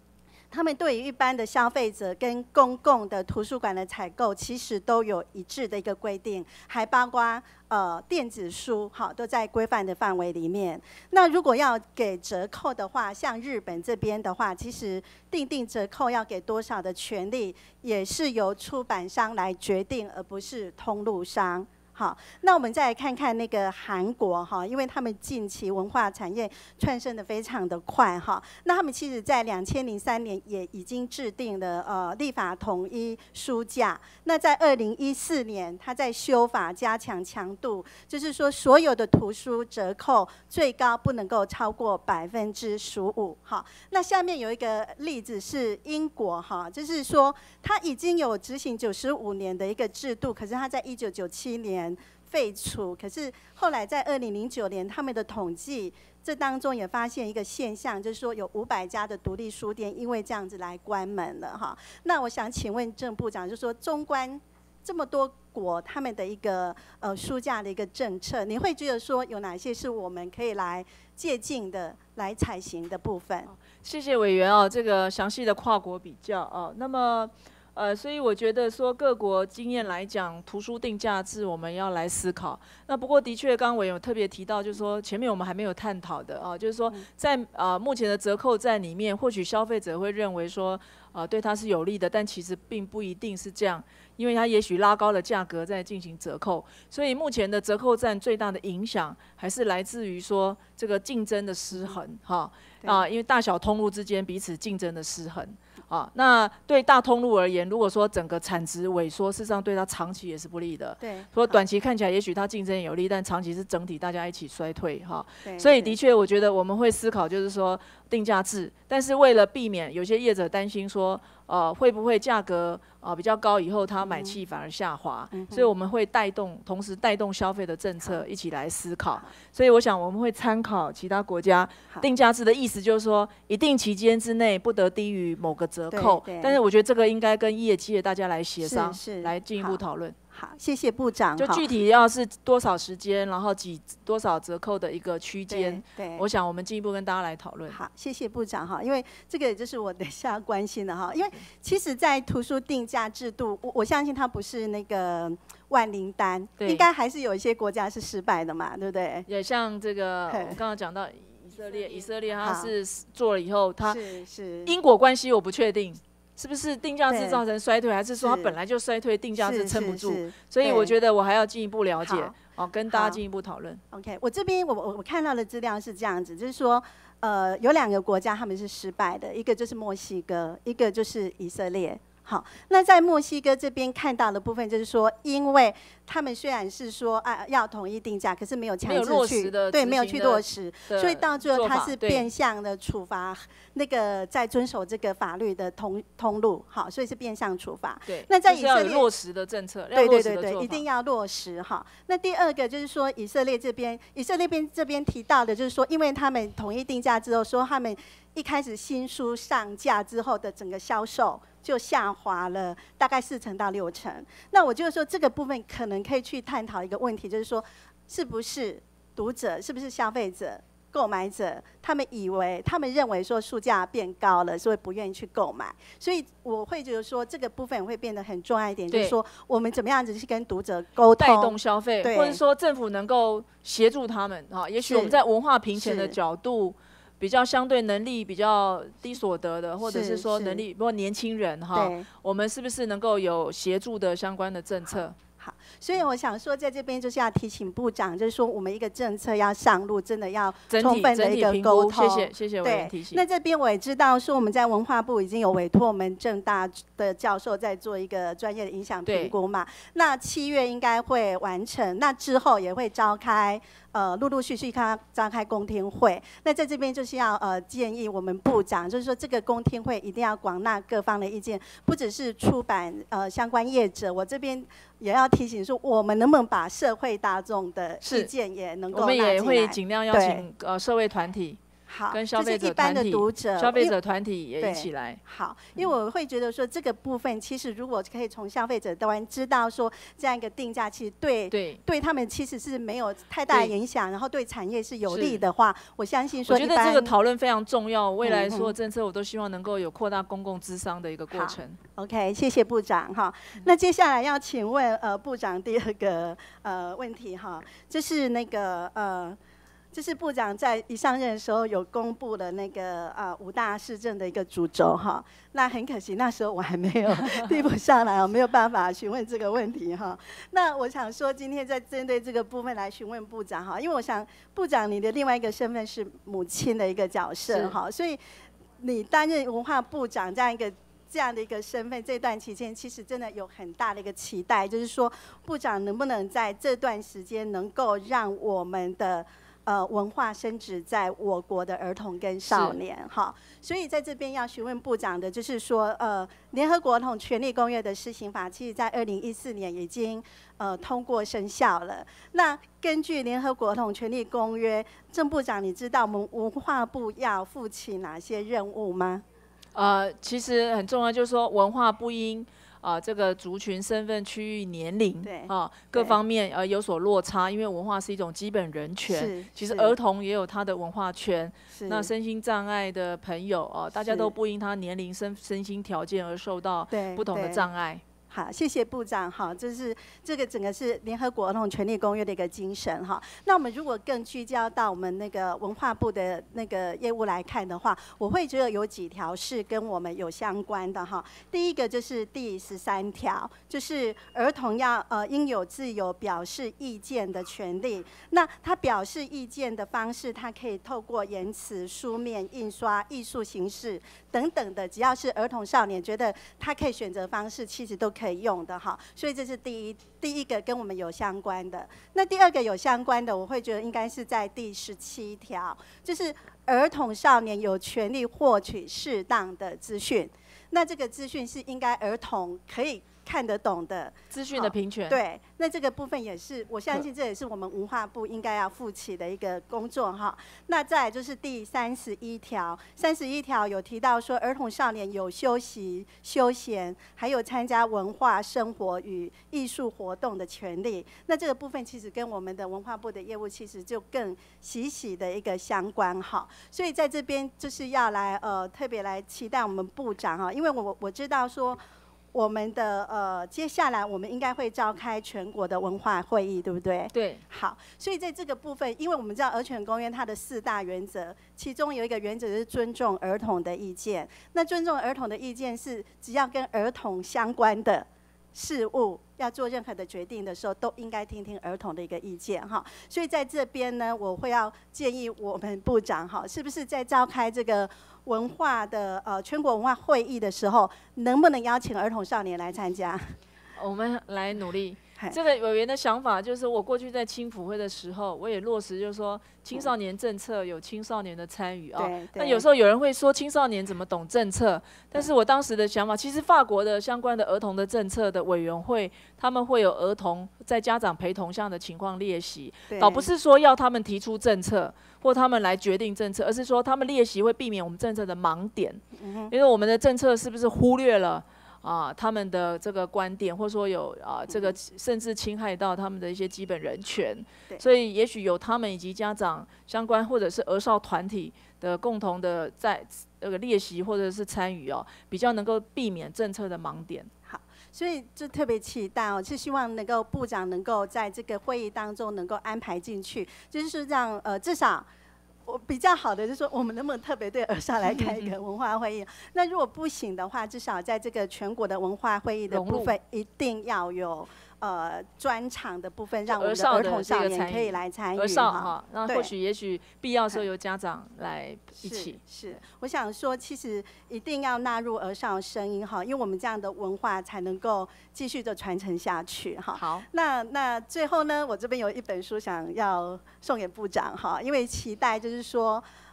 他们对于一般的消费者跟公共的图书馆的采购，其实都有一致的一个规定，还包括呃电子书，好都在规范的范围里面。那如果要给折扣的话，像日本这边的话，其实订定折扣要给多少的权利，也是由出版商来决定，而不是通路商。好，那我们再来看看那个韩国哈，因为他们近期文化产业窜升的非常的快哈，那他们其实在两千零三年也已经制定了呃立法统一书价，那在二零一四年他在修法加强强度，就是说所有的图书折扣最高不能够超过百分之十五。好，那下面有一个例子是英国哈，就是说他已经有执行九十五年的一个制度，可是他在一九九七年废除，可是后来在二零零九年他们的统计，这当中也发现一个现象，就是说有五百家的独立书店因为这样子来关门了哈。那我想请问郑部长，就是说纵观这么多国他们的一个呃书架的一个政策，你会觉得说有哪些是我们可以来借鉴的、来采行的部分？ 谢谢委员哦，这个详细的跨国比较哦。那么。呃，所以我觉得说各国经验来讲，图书定价制我们要来思考。那不过的确，刚刚委员有特别提到，就是说前面我们还没有探讨的啊，就是说在呃目前的折扣战里面，或许消费者会认为说，呃对他是有利的，但其实并不一定是这样，因为他也许拉高了价格再进行折扣。所以目前的折扣战最大的影响还是来自于说这个竞争的失衡哈啊，因为大小通路之间彼此竞争的失衡。啊，那对大通路而言，如果说整个产值萎缩，事实上对它长期也是不利的。 对， 说短期看起来也许它竞争有利，但长期是整体大家一起衰退哈。所以的确，我觉得我们会思考，就是说定价制，但是为了避免有些业者担心说，呃，会不会价格呃比较高以后，他买气反而下滑， 嗯、 所以我们会带动，同时带动消费的政策一起来思考。所以我想我们会参考其他国家定价制的意思，就是说一定期间之内不得低于某个折扣。但是我觉得这个应该跟业界大家来协商，来进一步讨论。 好，谢谢部长。 就具体要是多少时间，然后几多少折扣的一个区间， 对， 我想我们进一步跟大家来讨论。 好，谢谢部长哈，因为这个也就是我等一下要关心的哈，因为其实，在图书定价制度，我我相信它不是那个万灵丹，应该还是有一些国家是失败的嘛，对不对？ 也像这个我刚刚讲到以色列，以色列它是做了以后，它是因果关系我不确定。是不是定价制造成衰退，还是说它本来就衰退，定价制撑不住？所以我觉得我还要进一步了解，哦，跟大家进一步讨论。 OK， 我这边我我我看到的资料是这样子，就是说，呃，有两个国家他们是失败的，一个就是墨西哥，一个就是以色列。好，那在墨西哥这边看到的部分就是说，因为他们虽然是说啊要统一定价，可是没有强制去对，没有去落实，所以到最后它是变相的处罚那个在遵守这个法律的通通路，好，所以是变相处罚。 对， 那在以色列落实的政策， 对对对对，一定要落实哈。那第二个就是说，以色列这边，以色列边这边提到的就是说，因为他们统一定价之后，说他们一开始新书上架之后的整个销售就下滑了大概四成到六成。那我就是说这个部分可能可以去探讨一个问题，就是说是不是读者，是不是消费者、购买者，他们以为、他们认为说书价变高了，所以不愿意去购买。所以我会觉得说这个部分会变得很重要一点，就是说我们怎么样子去跟读者沟通， 带动消费，或者说政府能够协助他们哈。也许我们在文化平权的角度。比较相对能力比较低所得的，或者是说能力，包括年轻人哈，我们是不是能够有协助的相关的政策？ 好，所以我想说，在这边就是要提醒部长，就是说我们一个政策要上路，真的要充分的一个沟通。 谢谢谢谢委员提醒。 那这边我也知道，说我们在文化部已经有委托我们政大的教授在做一个专业的影响评估嘛。那七月应该会完成，那之后也会召开。呃，陆陆续续开召开公听会，那在这边就是要呃建议我们部长，就是说这个公听会一定要广纳各方的意见，不只是出版呃相关业者，我这边也要提醒说，我们能不能把社会大众的意见也能够我们也会尽量邀请呃社会团体。 好， 跟消费者一般的团体读者、 消费者团体也一起来。 好，因为我会觉得说这个部分，其实如果可以从消费者端知道说这样一个定价，其实对对对他们其实是没有太大的影响，然后对产业是有利的话，我相信说， 我觉得这个讨论非常重要。未来嗯所有政策，我都希望能够有扩大公共咨商的一个过程。 OK， 谢谢部长哈。那接下来要请问呃部长第二个呃问题哈，就是那个呃。就是部长在一上任的时候有公布了那个呃五大市政的一个主轴哈，那很可惜那时候我还没有递补上来，我没有办法询问这个问题哈。那我想说今天在针对这个部分来询问部长哈，因为我想部长你的另外一个身份是母亲的一个角色哈，所以你担任文化部长这样一个。这样的一个身份，这段期间其实真的有很大的一个期待，就是说部长能不能在这段时间能够让我们的呃文化升值在我国的儿童跟少年哈。所以在这边要询问部长的就是说，呃，联合国儿童权利公约的施行法，其实在二零一四年已经呃通过生效了。那根据联合国儿童权利公约，郑部长，你知道我们文化部要负起哪些任务吗？ 呃，其实很重要，就是说文化不应啊、呃、这个族群、身份、区域、年龄啊各方面呃有所落差，因为文化是一种基本人权。其实儿童也有他的文化圈。那身心障碍的朋友啊、呃，大家都不因他年龄、身身心条件而受到不同的障碍。 好，谢谢部长。哈，这是这个整个是联合国儿童权利公约的一个精神哈。那我们如果更聚焦到我们那个文化部的那个业务来看的话，我会觉得有几条是跟我们有相关的哈。第一个就是第十三条，就是儿童要呃应有自由表示意见的权利。那他表示意见的方式，他可以透过言辞、书面、印刷、艺术形式等等的，只要是儿童少年觉得他可以选择方式，其实都可以用的哈。所以这是第一第一个跟我们有相关的。那第二个有相关的，我会觉得应该是在第十七条，就是儿童少年有权利获取适当的资讯。那这个资讯是应该儿童可以看得懂的资讯的平权。 对，那这个部分也是，我相信这也是我们文化部应该要负起的一个工作哈。那再来就是第三十一条，三十一条有提到说，儿童少年有休息、休闲，还有参加文化生活与艺术活动的权利。那这个部分其实跟我们的文化部的业务其实就更息息的一个相关哈。所以在这边就是要来呃特别来期待我们部长哈，因为我我知道说。我们的呃，接下来我们应该会召开全国的文化会议，对不对？ 对。 好，所以在这个部分，因为我们知道《儿权公约》它的四大原则，其中有一个原则是尊重儿童的意见。那尊重儿童的意见是，只要跟儿童相关的事物，要做任何的决定的时候，都应该听听儿童的一个意见哈。所以在这边呢，我会要建议我们部长哈，是不是在召开这个文化的呃全国文化会议的时候，能不能邀请儿童少年来参加？ 我们来努力。这个委员的想法就是，我过去在青辅会的时候，我也落实，就是说青少年政策有青少年的参与啊。那有时候有人会说青少年怎么懂政策？但是我当时的想法，其实法国的相关的儿童的政策的委员会，他们会有儿童在家长陪同下的情况列席，倒不是说要他们提出政策或他们来决定政策，而是说他们列席会避免我们政策的盲点，因为我们的政策是不是忽略了？啊，他们的这个观点，或者说有啊，这个甚至侵害到他们的一些基本人权，所以也许有他们以及家长相关，或者是儿少团体的共同的在这个列席或者是参与哦，比较能够避免政策的盲点。 好，所以就特别期待哦，是希望能够部长能够在这个会议当中能够安排进去，就是让呃至少。我比较好的就是说，我们能不能特别对儿少来开一个文化会议？那如果不行的话，至少在这个全国的文化会议的部分，一定要有呃专场的部分，让我们的儿童少年可以来参与。 儿少哈，那或许也许必要时候由家长来一起。 是，我想说，其实一定要纳入儿少声音哈，因为我们这样的文化才能够继续的传承下去哈。 好， 那那最后呢，我这边有一本书想要送给部长哈，因为期待就是说。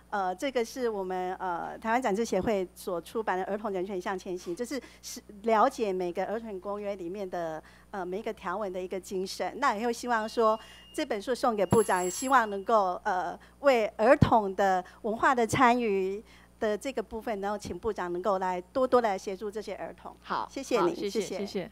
呃，这个是我们呃台湾展翅协会所出版的《儿童人权向前行》，就是是了解每个儿童公约里面的呃每一个条文的一个精神。那也会希望说这本书送给部长，也希望能够呃为儿童的文化的参与的这个部分，然后请部长能够来多多来协助这些儿童。 好， 谢谢你， 谢谢，谢谢。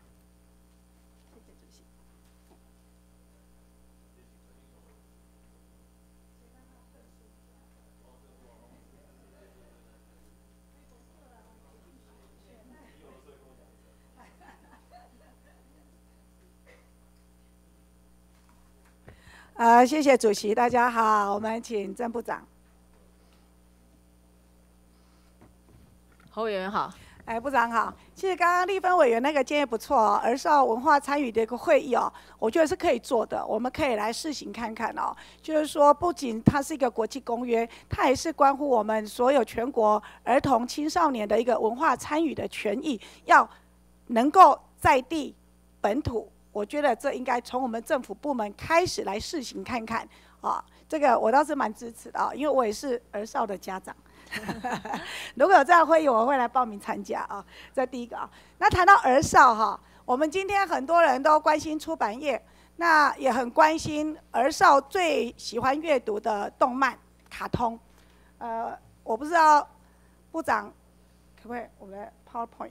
呃，谢谢主席，大家好，我们请郑部长。 侯委员好。 哎，部长好。其实刚刚立芬委员那个建议不错哦，儿少文化参与的一个会议哦，我觉得是可以做的，我们可以来试行看看哦。就是说，不仅它是一个国际公约，它也是关乎我们所有全国儿童青少年的一个文化参与的权益，要能够在地本土。我觉得这应该从我们政府部门开始来试行看看啊，这个我倒是蛮支持的啊，因为我也是儿少的家长。如果有这样会议，我会来报名参加啊。这第一个啊。那谈到儿少哈，我们今天很多人都关心出版业，那也很关心儿少最喜欢阅读的动漫、卡通。呃，我不知道部长可不可以我们的 PowerPoint。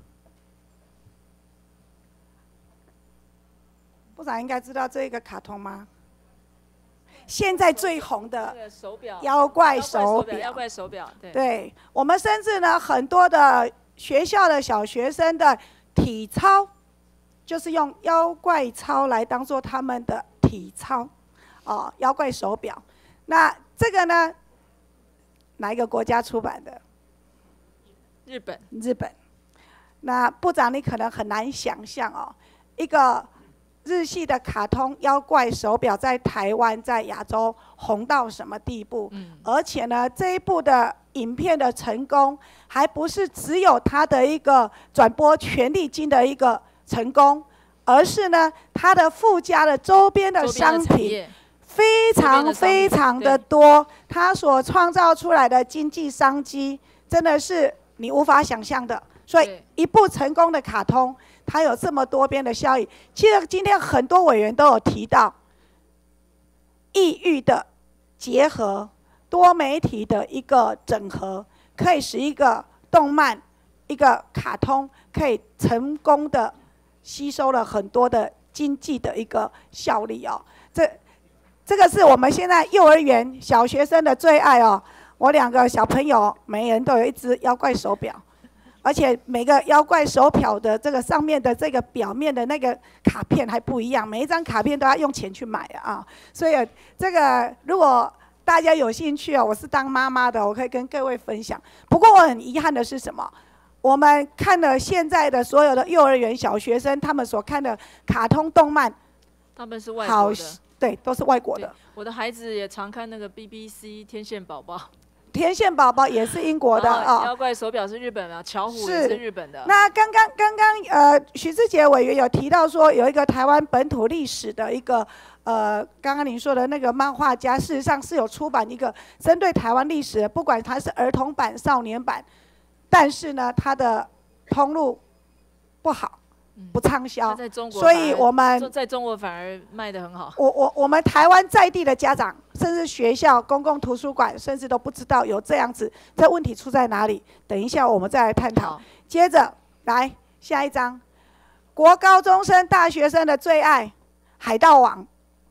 部长应该知道这个卡通吗？现在最红的妖怪手表， 妖怪手表，对。 对，我们甚至呢，很多的学校的小学生的体操，就是用妖怪操来当做他们的体操，哦，妖怪手表。那这个呢，哪一个国家出版的？ 日本。 日本。那部长，你可能很难想象哦，一个。日系的卡通妖怪手表在台湾、在亚洲红到什么地步？嗯、而且呢，这一部的影片的成功，还不是只有它的一个转播权利金的一个成功，而是呢，它的附加的周边的商品非常非常的多，它所创造出来的经济商机，真的是你无法想象的。所以，一部成功的卡通。它有这么多边的效益，其实今天很多委员都有提到，异域的结合、多媒体的一个整合，可以使一个动漫、一个卡通可以成功的吸收了很多的经济的一个效力哦。这这个是我们现在幼儿园小学生的最爱哦。我两个小朋友每人都有一只妖怪手表。而且每个妖怪手表的这个上面的这个表面的那个卡片还不一样，每一张卡片都要用钱去买啊。所以这个如果大家有兴趣哦，我是当妈妈的，我可以跟各位分享。不过我很遗憾的是什么？我们看了现在的所有的幼儿园小学生，他们所看的卡通动漫， 他们是外国的， 对，都是外国的。 我的孩子也常看那个 B B C 天线宝宝。 天线宝宝也是英国的啊、哦， 妖怪手表是日本的，巧虎也是日本的。 那刚刚刚刚呃，许志杰委员有提到说，有一个台湾本土历史的一个呃，刚刚您说的那个漫画家，事实上是有出版一个针对台湾历史的，不管它是儿童版、少年版，但是呢，它的通路不好。不畅销，所以我们在中国反而卖得很好。 我我我们台湾在地的家长，甚至学校、公共图书馆，甚至都不知道有这样子。这问题出在哪里？等一下我们再来探讨。接着来下一章，国高中生、大学生的最爱《海盗王》、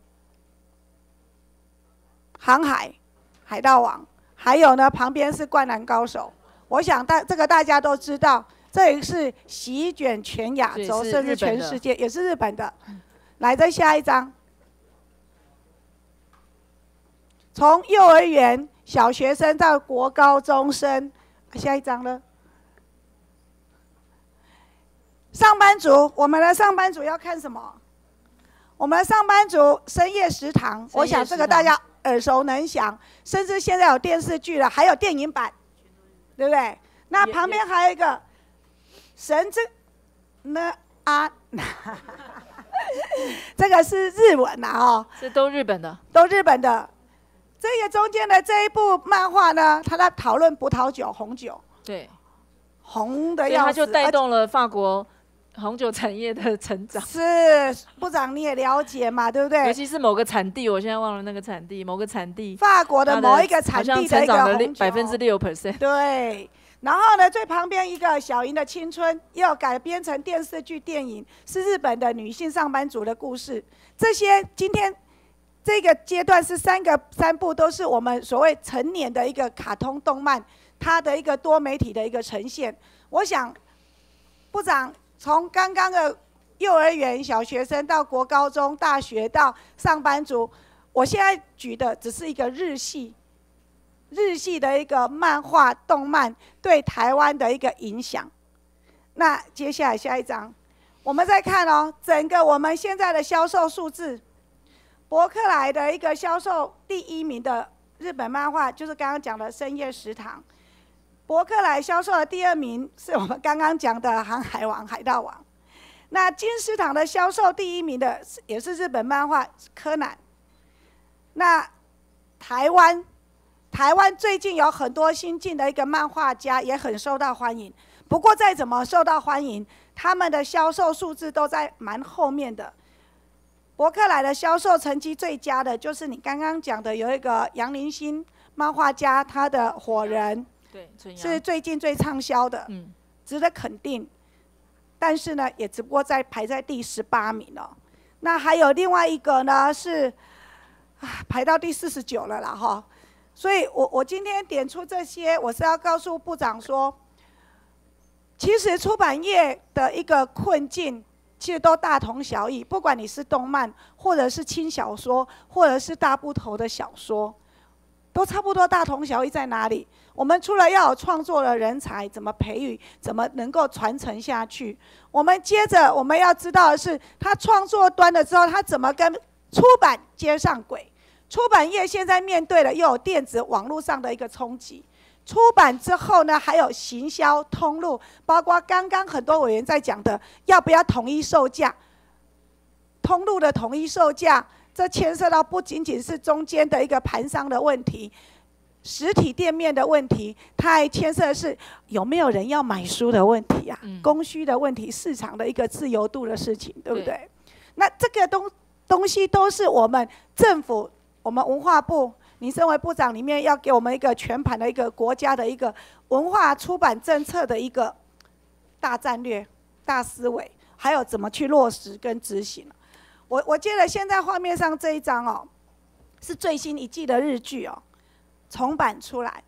航海、海盗王，还有呢，旁边是《灌篮高手》。我想大这个大家都知道。这也是席卷全亚洲，甚至全世界，也是日本的。来，再下一张。从幼儿园小学生到国高中生，下一张了。上班族，我们的上班族要看什么？我们的上班族深夜食堂，我想这个大家耳熟能详，甚至现在有电视剧了，还有电影版，对不对？那旁边还有一个。神之呢啊，这个是日文呐、啊、哦， 是都日本的， 都日本的。 这个中间的这一部漫画呢，它在讨论葡萄酒、红酒， 对， 红的要死， 它就带动了法国红酒产业的成长。 是部长你也了解嘛，对不对？ 尤其是某个产地，我现在忘了那个产地，某个产地， 法国的某一个产地的一个红酒， 百分之六 percent。 对。然后呢，最旁边一个《小莹的青春》又改编成电视剧、电影，是日本的女性上班族的故事。这些今天这个阶段是三个三部，都是我们所谓成年的一个卡通动漫，它的一个多媒体的一个呈现。我想，部长从刚刚的幼儿园小学生到国高中、大学到上班族，我现在举的只是一个日系。日系的一个漫画动漫对台湾的一个影响。那接下来下一张，我们再看哦，整个我们现在的销售数字，博客来的一个销售第一名的日本漫画就是刚刚讲的《深夜食堂》，博客来销售的第二名是我们刚刚讲的《航海王》《海盗王》。那金石堂的销售第一名的也是日本漫画《柯南》。那台湾。台湾最近有很多新进的一个漫画家，也很受到欢迎。不过再怎么受到欢迎，他们的销售数字都在蛮后面的。博客来的销售成绩最佳的就是你刚刚讲的，有一个杨林新漫画家，他的《火人》 对是最近最畅销的，嗯，值得肯定。但是呢，也只不过在排在第十八名哦。那还有另外一个呢，是啊排到第四十九了啦哈。所以我，我我今天点出这些，我是要告诉部长说，其实出版业的一个困境，其实都大同小异。不管你是动漫，或者是轻小说，或者是大部头的小说，都差不多大同小异在哪里？我们除了要有创作的人才，怎么培育，怎么能够传承下去？我们接着我们要知道的是，他创作端了之后，他怎么跟出版接上轨？出版业现在面对了又有电子网络上的一个冲击，出版之后呢，还有行销通路，包括刚刚很多委员在讲的，要不要统一售价？通路的统一售价，这牵涉到不仅仅是中间的一个盘商的问题，实体店面的问题，它还牵涉的是有没有人要买书的问题啊，嗯、供需的问题，市场的一个自由度的事情，对不对？对，那这个东东西都是我们政府。我们文化部，你身为部长，里面要给我们一个全盘的一个国家的一个文化出版政策的一个大战略、大思维，还有怎么去落实跟执行。我我记得现在画面上这一张哦，是最新一季的日剧哦，重版出来。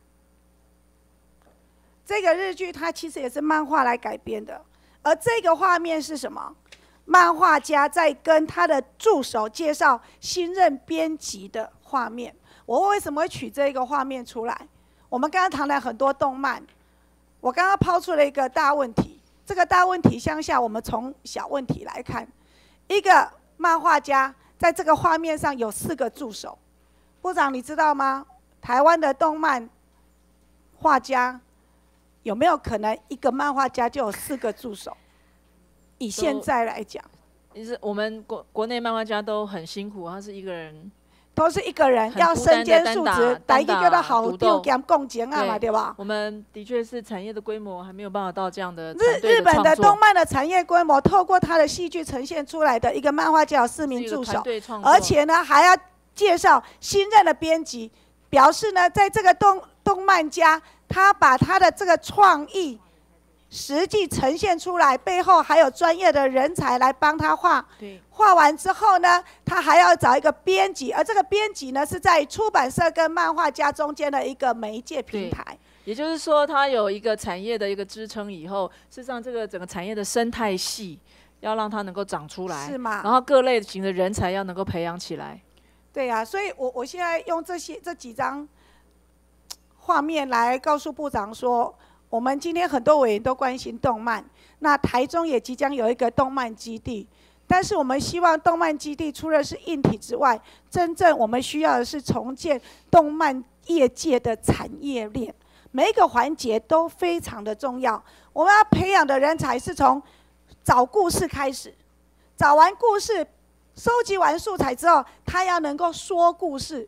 这个日剧它其实也是漫画来改编的，而这个画面是什么？漫画家在跟他的助手介绍新任编辑的画面。我为什么会取这个画面出来？我们刚刚谈了很多动漫，我刚刚抛出了一个大问题。这个大问题向下，我们从小问题来看。一个漫画家在这个画面上有四个助手。部长，你知道吗？台湾的动漫画家有没有可能一个漫画家就有四个助手？以现在来讲， 其实我们国国内漫画家都很辛苦，他是一个人， 都是一个人要身兼数职，打一个的好丢兼共情啊嘛，对吧？ 我们的确是产业的规模还没有办法到这样的日日本的动漫的产业规模，透过他的戏剧呈现出来的一个漫画家有四名助手，而且呢还要介绍新任的编辑，表示呢在这个动动漫家，他把他的这个创意。实际呈现出来，背后还有专业的人才来帮他画。画完之后呢，他还要找一个编辑，而这个编辑呢是在出版社跟漫画家中间的一个媒介平台。 也就是说，它有一个产业的一个支撑以后，事实上这个整个产业的生态系要让它能够长出来， 是吗？ 然后各类型的人才要能够培养起来。 对呀、啊，所以我我现在用这些这几张画面来告诉部长说。我们今天很多委员都关心动漫，那台中也即将有一个动漫基地，但是我们希望动漫基地除了是硬体之外，真正我们需要的是重建动漫业界的产业链，每一个环节都非常的重要。我们要培养的人才是从找故事开始，找完故事，收集完素材之后，他要能够说故事。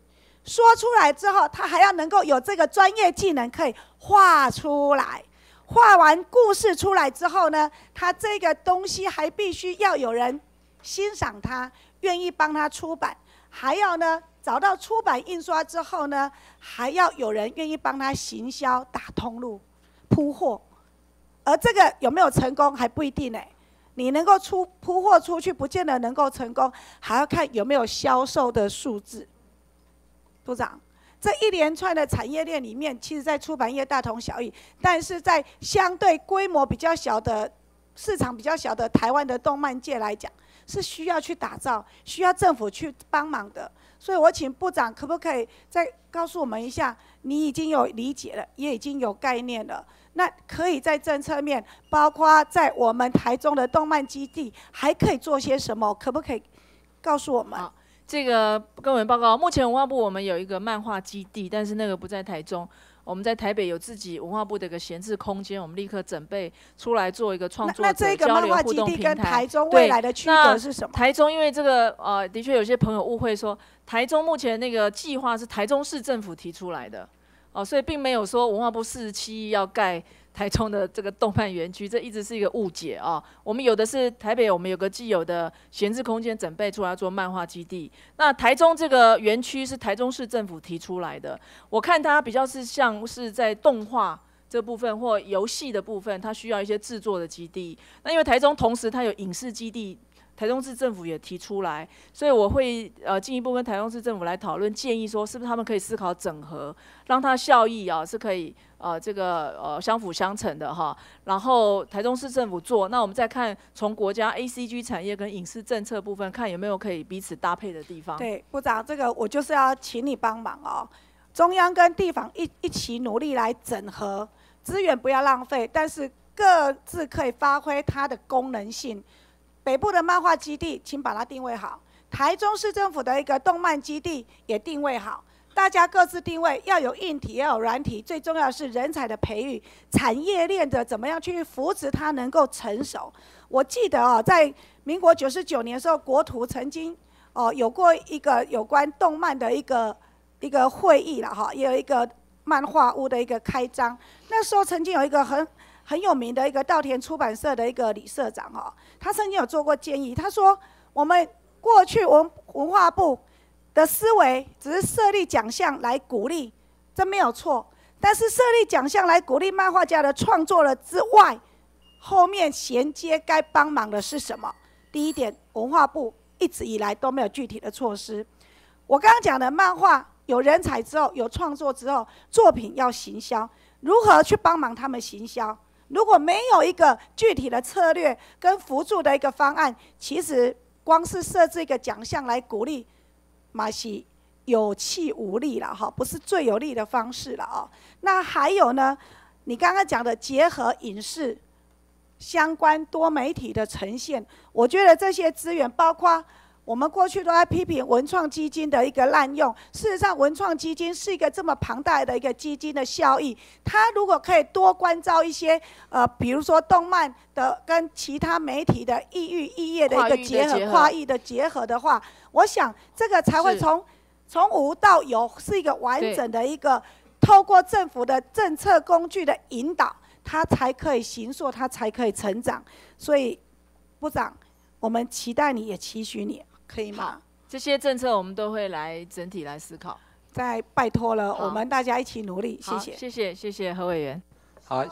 说出来之后，他还要能够有这个专业技能，可以画出来。画完故事出来之后呢，他这个东西还必须要有人欣赏他，愿意帮他出版，还要呢找到出版印刷之后呢，还要有人愿意帮他行销、打通路、铺货。而这个有没有成功还不一定呢。你能够出铺货出去，不见得能够成功，还要看有没有销售的数字。部长。这一连串的产业链里面，其实在出版业大同小异，但是在相对规模比较小的市场比较小的台湾的动漫界来讲，是需要去打造，需要政府去帮忙的。所以我请部长可不可以再告诉我们一下，你已经有理解了，也已经有概念了，那可以在政策面，包括在我们台中的动漫基地，还可以做些什么？可不可以告诉我们？ 这个跟我们报告，目前文化部我们有一个漫画基地，但是那个不在台中，我们在台北有自己文化部的一个闲置空间，我们立刻准备出来做一个创作者交流互动平台。那这个漫画基地跟台中未来的区隔是什么？ 台中因为这个呃，的确有些朋友误会说，台中目前那个计划是台中市政府提出来的，哦，所以并没有说文化部四十七亿要盖台中的这个动漫园区，这一直是一个误解啊。我们有的是台北，我们有个既有的闲置空间准备出来做漫画基地。那台中这个园区是台中市政府提出来的，我看它比较是像是在动画这部分或游戏的部分，它需要一些制作的基地。那因为台中同时它有影视基地。台中市政府也提出来，所以我会呃进一步跟台中市政府来讨论，建议说是不是他们可以思考整合，让它效益啊是可以呃这个呃相辅相成的哈。然后台中市政府做，那我们再看从国家 A C G 产业跟影视政策部分，看有没有可以彼此搭配的地方。 对，部长，这个我就是要请你帮忙哦，中央跟地方一一起努力来整合资源，不要浪费，但是各自可以发挥它的功能性。北部的漫画基地，请把它定位好；台中市政府的一个动漫基地也定位好。大家各自定位，要有硬体，要有软体，最重要的是人才的培育，产业链的怎么样去扶持它能够成熟。我记得哦，在民国九十九年的时候，国图曾经哦有过一个有关动漫的一个一个会议了哈，也有一个漫画屋的一个开张。那时候曾经有一个很。很有名的一个稻田出版社的一个理社长哈，他曾经有做过建议，他说我们过去文文化部的思维只是设立奖项来鼓励，这没有错，但是设立奖项来鼓励漫画家的创作了之外，后面衔接该帮忙的是什么？第一点，文化部一直以来都没有具体的措施。我刚刚讲的漫画有人才之后，有创作之后，作品要行销，如何去帮忙他们行销？如果没有一个具体的策略跟辅助的一个方案，其实光是设置一个奖项来鼓励，嘛是有气无力了哈，不是最有利的方式了哦。那还有呢，你刚刚讲的结合影视相关多媒体的呈现，我觉得这些资源包括。我们过去都在批评文创基金的一个滥用，事实上，文创基金是一个这么庞大的一个基金的效益，它如果可以多关照一些，呃，比如说动漫的跟其他媒体的异域异业的一个结合、跨域的结合的话，我想这个才会从从无到有，是一个完整的一个透过政府的政策工具的引导，它才可以形塑，它才可以成长。所以，部长，我们期待你，也期许你。可以吗？ 这些政策我们都会来整体来思考。 再拜托了，我们大家一起努力，谢谢。 谢谢，谢谢何委员。 好，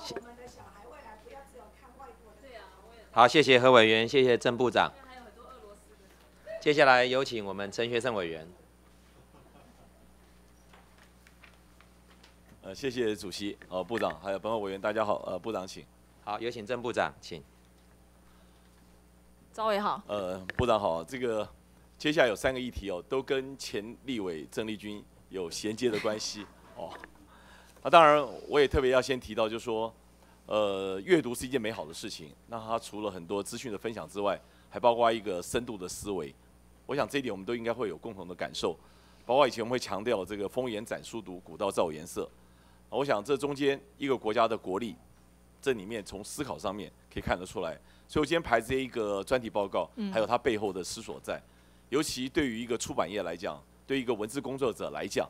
好，谢谢何委员，谢谢郑部长。接下来有请我们陈学圣委员。 呃，谢谢主席，呃，部长，还有本委委员，大家好。呃，部长请。 好，有请郑部长，请。 赵委好。 呃，部长好，这个。接下来有三个议题哦，都跟前立委郑丽君有衔接的关系哦。那当然，我也特别要先提到，就是说，呃，阅读是一件美好的事情。那它除了很多资讯的分享之外，还包括一个深度的思维。我想这一点我们都应该会有共同的感受。包括以前我们会强调这个风言展书读，古道照颜色。我想这中间一个国家的国力，这里面从思考上面可以看得出来。所以我今天排这一个专题报告，还有它背后的思所在。尤其对于一个出版业来讲，对于一个文字工作者来讲，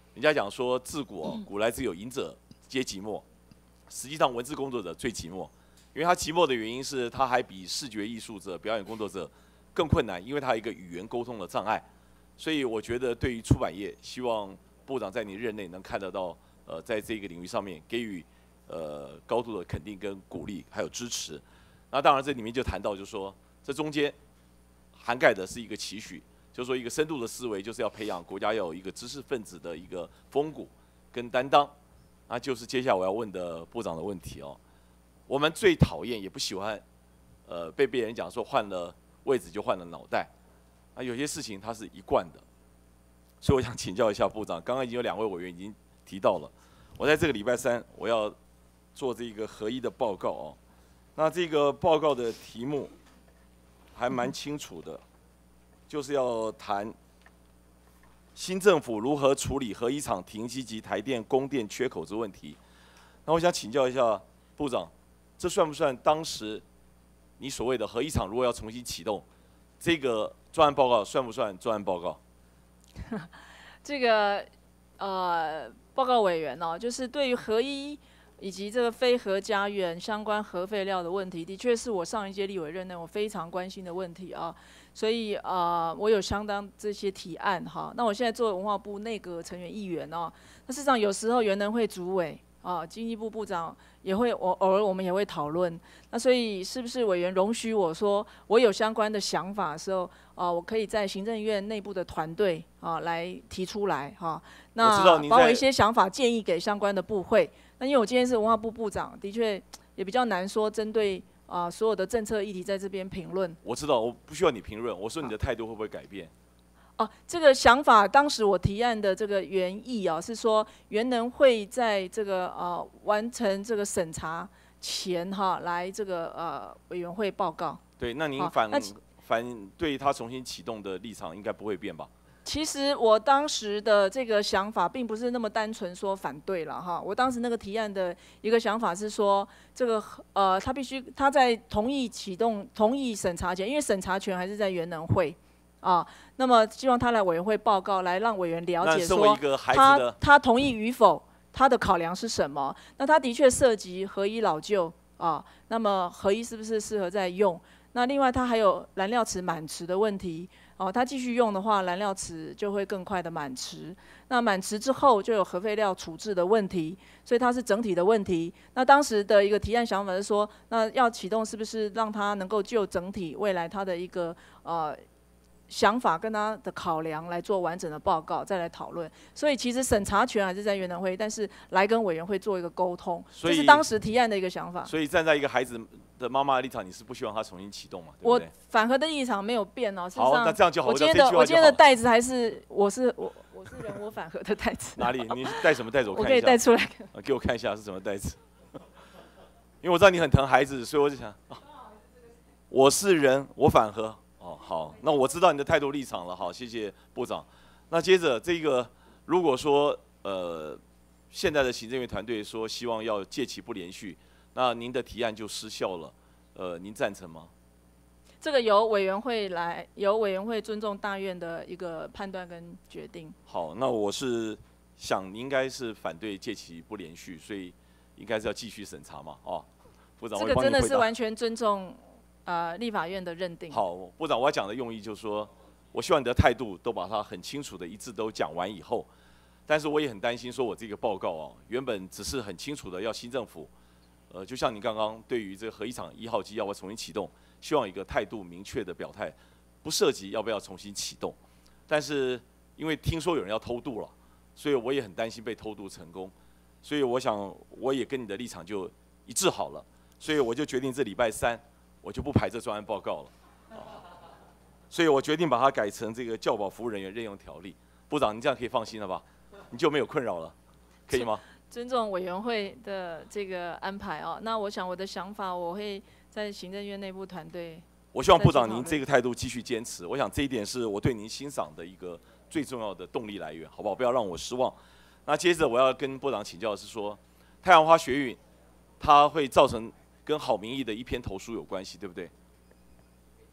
人家讲说自古哦，古来只有隐者皆寂寞，实际上文字工作者最寂寞，因为他寂寞的原因是他还比视觉艺术者、表演工作者更困难，因为他有一个语言沟通的障碍。所以我觉得对于出版业，希望部长在你任内能看得到，呃，在这个领域上面给予呃高度的肯定跟鼓励，还有支持。那当然这里面就谈到，就是说这中间涵盖的是一个期许，就是说一个深度的思维，就是要培养国家要有一个知识分子的一个风骨跟担当。那就是接下来我要问的部长的问题哦。我们最讨厌也不喜欢，呃，被别人讲说换了位置就换了脑袋。啊，有些事情它是一贯的，所以我想请教一下部长。刚刚已经有两位委员已经提到了，我在这个礼拜三我要做这个合一的报告哦。那这个报告的题目还蛮清楚的，就是要谈新政府如何处理核一厂停机及台电供电缺口之问题。那我想请教一下部长，这算不算当时你所谓的核一厂如果要重新启动？这个专案报告算不算专案报告？ 这个呃，报告委员哦，就是对于核一以及这个非核家园相关核废料的问题，的确是我上一届立委任内我非常关心的问题啊。所以呃，我有相当这些提案哈。那我现在作为文化部内阁成员议员哦，那事实上有时候原能会主委啊，经济部部长也会，我偶尔我们也会讨论。那所以是不是委员容许我说，我有相关的想法的时候，啊，我可以在行政院内部的团队啊来提出来哈。那把我一些想法建议给相关的部会。那因为我今天是文化部部长，的确也比较难说针对啊所有的政策议题在这边评论。 我知道，我不需要你评论。我说你的态度会不会改变？ 哦，这个想法当时我提案的这个原意啊，是说原能会在这个呃完成这个审查前哈，来这个呃委员会报告。 对，那您反反对他重新启动的立场应该不会变吧？ 其实我当时的这个想法并不是那么单纯说反对了哈，我当时那个提案的一个想法是说，这个呃他必须他在同意启动、同意审查前，因为审查权还是在原能会。啊，那么希望他来委员会报告，来让委员了解说他他同意与否，他的考量是什么？那他的确涉及核一老旧啊，那么核一是不是适合再用？那另外他还有燃料池满池的问题哦，他继续用的话，燃料池就会更快的满池。那满池之后就有核废料处置的问题，所以它是整体的问题。那当时的一个提案想法是说，那要启动是不是让它能够就整体未来它的一个呃。想法跟他的考量来做完整的报告，再来讨论。所以其实审查权还是在原能会，但是来跟委员会做一个沟通，这是当时提案的一个想法。 所以站在一个孩子的妈妈的立场，你是不希望他重新启动嘛？对不对？我反核的立场没有变哦。 好，那这样就好。 我今天的我今天的袋子还是我是我我是人我反核的袋子。 哪里？你带什么袋子？我看一下。 我可以带出来。 啊，给我看一下是什么袋子。因为我知道你很疼孩子，所以我就想，啊、我是人，我反核。哦，好，那我知道你的态度立场了，好，谢谢部长。那接着这个，如果说呃，现在的行政院团队说希望要届期不连续，那您的提案就失效了，呃，您赞成吗？ 这个由委员会来，由委员会尊重大院的一个判断跟决定。 好，那我是想应该是反对届期不连续，所以应该是要继续审查嘛，哦，部长， 这个真的是完全尊重。呃，立法院的认定。 好，部长，我要讲的用意就是说，我希望你的态度都把它很清楚的一致都讲完以后，但是我也很担心，说我这个报告啊，原本只是很清楚的要新政府，呃，就像你刚刚对于这个核一厂一号机要不要重新启动，希望一个态度明确的表态，不涉及要不要重新启动。但是因为听说有人要偷渡了，所以我也很担心被偷渡成功，所以我想我也跟你的立场就一致好了，所以我就决定这礼拜三。我就不排这专案报告了，啊，所以我决定把它改成这个教保服务人员任用条例。部长，你这样可以放心了吧？你就没有困扰了，可以吗？ 尊重委员会的这个安排哦。那我想我的想法，我会在行政院内部团队。 我希望部长您这个态度继续坚持。我想这一点是我对您欣赏的一个最重要的动力来源，好不好？不要让我失望。那接着我要跟部长请教的是说，太阳花学运它会造成。跟好民意的一篇投书有关系，对不对？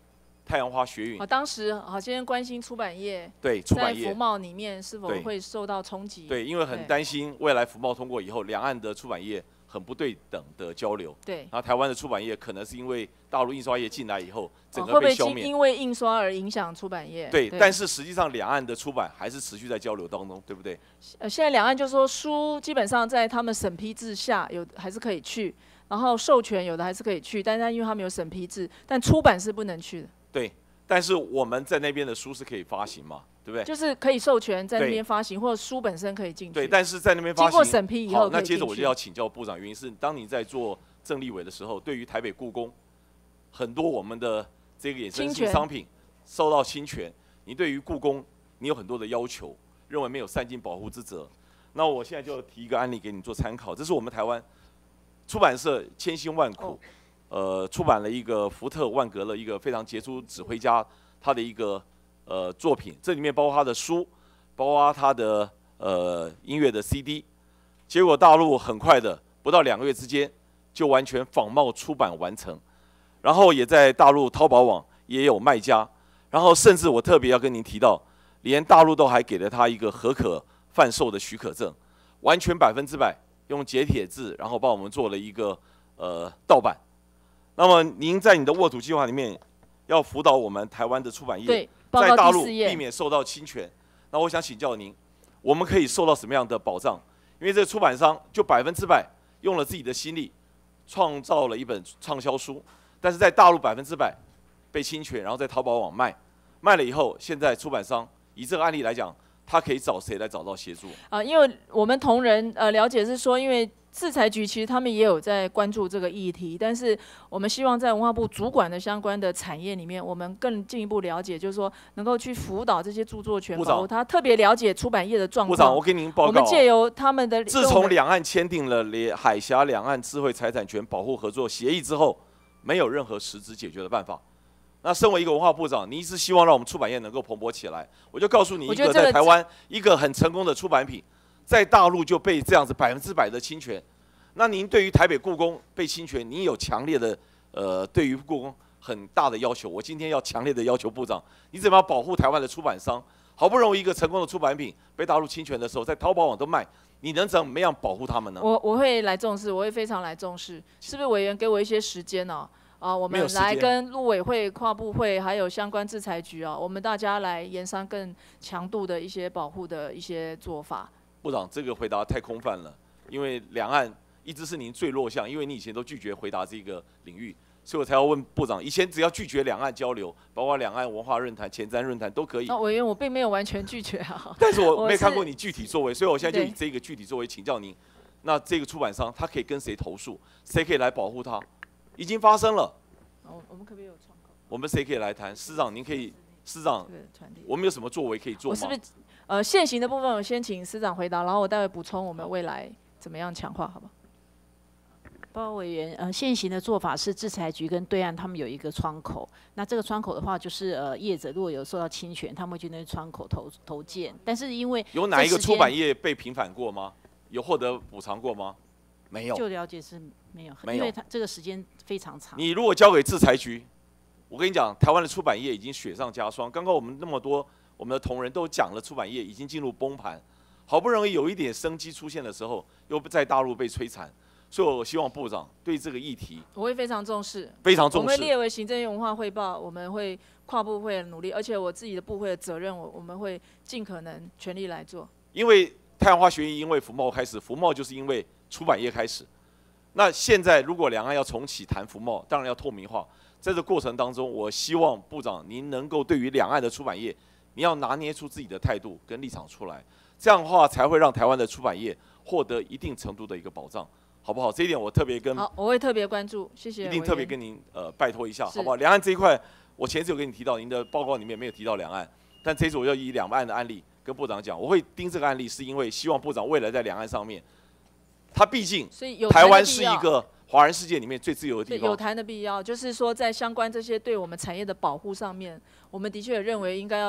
太阳花学运。 哦，当时好先关心出版业， 对出版业在服贸里面是否会受到冲击？ 对，因为很担心未来服贸通过以后，两岸的出版业很不对等的交流。 对， 然后台湾的出版业可能是因为大陆印刷业进来以后，整哦、会不个被消灭。 会因为印刷而影响出版业？ 对，对但是实际上两岸的出版还是持续在交流当中，对不对？ 呃，现在两岸就说书基本上在他们审批制下，有还是可以去，然后授权有的还是可以去，但是因为他们有审批制，但出版是不能去的。 对，但是我们在那边的书是可以发行嘛，对不对？ 就是可以授权在那边发行，或者书本身可以进去。 对，但是在那边发行经过审批以后， 好，那接着我就要请教部长，原因是当你在做政立委的时候，对于台北故宫很多我们的这个衍生性商品受到侵权，你对于故宫你有很多的要求，认为没有善尽保护之责。那我现在就提一个案例给你做参考，这是我们台湾出版社千辛万苦。呃，出版了一个福特万格的一个非常杰出指挥家他的一个呃作品，这里面包括他的书，包括他的呃音乐的 C D， 结果大陆很快的不到两个月之间就完全仿冒出版完成，然后也在大陆淘宝网也有卖家，然后甚至我特别要跟您提到，连大陆都还给了他一个合可贩售的许可证，完全百分之百用解铁字，然后帮我们做了一个呃盗版。那么您在你的沃土计划里面，要辅导我们台湾的出版业在大陆避免受到侵权。那我想请教您，我们可以受到什么样的保障？因为这个出版商就百分之百用了自己的心力，创造了一本畅销书，但是在大陆百分之百被侵权，然后在淘宝网卖，卖了以后，现在出版商以这个案例来讲，他可以找谁来找到协助？ 啊、呃，因为我们同仁呃了解是说，因为制裁局其实他们也有在关注这个议题，但是我们希望在文化部主管的相关的产业里面，我们更进一步了解，就是说能够去辅导这些著作权保护，他特别了解出版业的状况。 部长，我给您报告， 我们借由他们的， 自从两岸签订了联海峡两岸智慧财产权保护合作协议之后，没有任何实质解决的办法。那身为一个文化部长，你一直希望让我们出版业能够蓬勃起来，我就告诉你一个在台湾一个很成功的出版品，在大陆就被这样子百分之百的侵权。那您对于台北故宫被侵权，您有强烈的呃对于故宫很大的要求。我今天要强烈的要求部长，你怎么样保护台湾的出版商？好不容易一个成功的出版品被大陆侵权的时候，在淘宝网都卖，你能怎么样保护他们呢？ 我我会来重视，我会非常来重视。是不是委员给我一些时间呢、啊？啊，我们来跟陆委会、跨部会还有相关制裁局啊，我们大家来研商更强度的一些保护的一些做法。 部长，这个回答太空泛了，因为两岸一直是您最弱项，因为你以前都拒绝回答这个领域，所以我才要问部长。以前只要拒绝两岸交流，包括两岸文化论坛、前瞻论坛都可以。 那委员，我并没有完全拒绝啊。 但是我没看过你具体作为，所以我现在就以这个具体作为请教您。那这个出版商他可以跟谁投诉？谁可以来保护他？已经发生了。 哦，我们可不可以有窗口？ 我们谁可以来谈？司长，您可以，司长，我们有什么作为可以做吗？ 我是不是呃现行的部分，我先请司长回答，然后我待会补充我们未来怎么样强化，好不好？ 报告委员，呃，现行的做法是制裁局跟对岸他们有一个窗口，那这个窗口的话，就是呃业者如果有受到侵权，他们会去那窗口投投件，但是因为有哪一个出版业被平反过吗？有获得补偿过吗？没有。 就了解是没有， 没有， 因为它这个时间非常长。 你如果交给制裁局，我跟你讲，台湾的出版业已经雪上加霜。刚刚我们那么多我们的同仁都讲了，出版业已经进入崩盘，好不容易有一点生机出现的时候，又在大陆被摧残。所以我希望部长对这个议题， 我会非常重视， 非常重视。 我们列为行政院文化汇报，我们会跨部会努力，而且我自己的部会的责任，我我们会尽可能全力来做。 因为太阳花学运因为服贸开始，服贸就是因为出版业开始。那现在如果两岸要重启谈服贸，当然要透明化。在这过程当中，我希望部长您能够对于两岸的出版业，你要拿捏出自己的态度跟立场出来，这样的话才会让台湾的出版业获得一定程度的一个保障。好不好？这一点我特别跟好，我会特别关注，谢谢。 一定特别跟您呃拜托一下，好不好？两岸这一块，我前次有跟你提到，您的报告里面没有提到两岸，但这次我要以两岸的案例跟部长讲，我会盯这个案例，是因为希望部长未来在两岸上面，他毕竟台湾是一个华人世界里面最自由的地方， 有谈的必要，就是说在相关这些对我们产业的保护上面，我们的确也认为应该要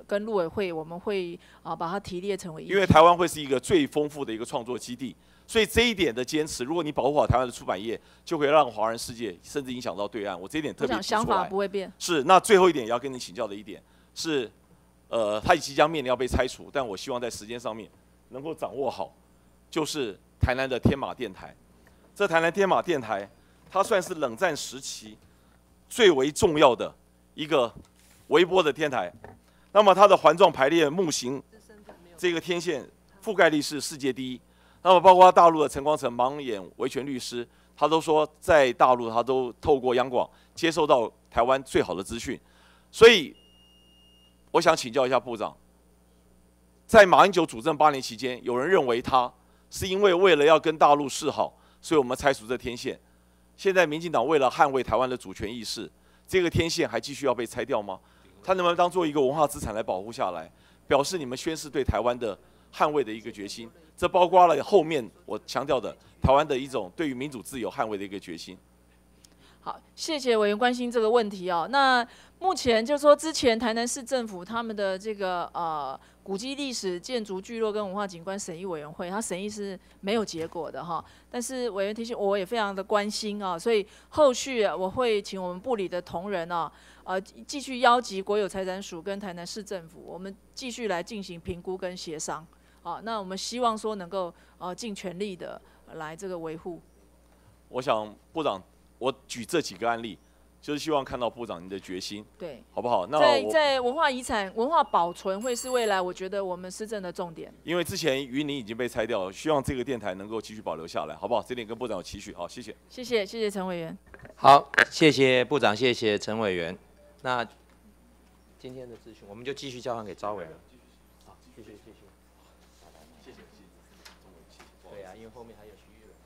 跟陆委会，我们会啊把它提列成为。 因为台湾会是一个最丰富的一个创作基地，所以这一点的坚持，如果你保护好台湾的出版业，就会让华人世界甚至影响到对岸。我这一点特别提出来。 想法不会变。 是，那最后一点也要跟你请教的一点是，呃，它即将面临要被拆除，但我希望在时间上面能够掌握好，就是台南的天马电台。这台南天马电台，它算是冷战时期最为重要的一个微波的天台。那么它的环状排列木型这个天线覆盖率是世界第一。那么包括大陆的陈光诚盲眼维权律师，他都说在大陆他都透过央广接收到台湾最好的资讯。所以我想请教一下部长，在马英九主政八年期间，有人认为他是因为为了要跟大陆示好，所以我们拆除这天线。现在民进党为了捍卫台湾的主权意识，这个天线还继续要被拆掉吗？它能不能当做一个文化资产来保护下来，表示你们宣示对台湾的捍卫的一个决心？这包括了后面我强调的台湾的一种对于民主自由捍卫的一个决心。 好，谢谢委员关心这个问题哦。那目前就是说，之前台南市政府他们的这个呃古迹历史建筑聚落跟文化景观审议委员会，它审议是没有结果的哈。但是委员提醒，我也非常的关心啊，所以后续我会请我们部里的同仁啊，呃继续邀集国有财产署跟台南市政府，我们继续来进行评估跟协商。好，那我们希望说能够呃尽全力的来这个维护。 我想部长，我举这几个案例，就是希望看到部长您的决心， 对， 好不好？那在在文化遗产、文化保存会是未来我觉得我们施政的重点。 因为之前云林已经被拆掉了，希望这个电台能够继续保留下来，好不好？这点跟部长有期许。好，谢谢。 谢谢，谢谢陈委员。 好，谢谢部长，谢谢陈委员。那今天的咨询我们就继续交还给招委了。好，继续继续。 谢谢，谢谢。 对啊，因为后面还有徐玉仁。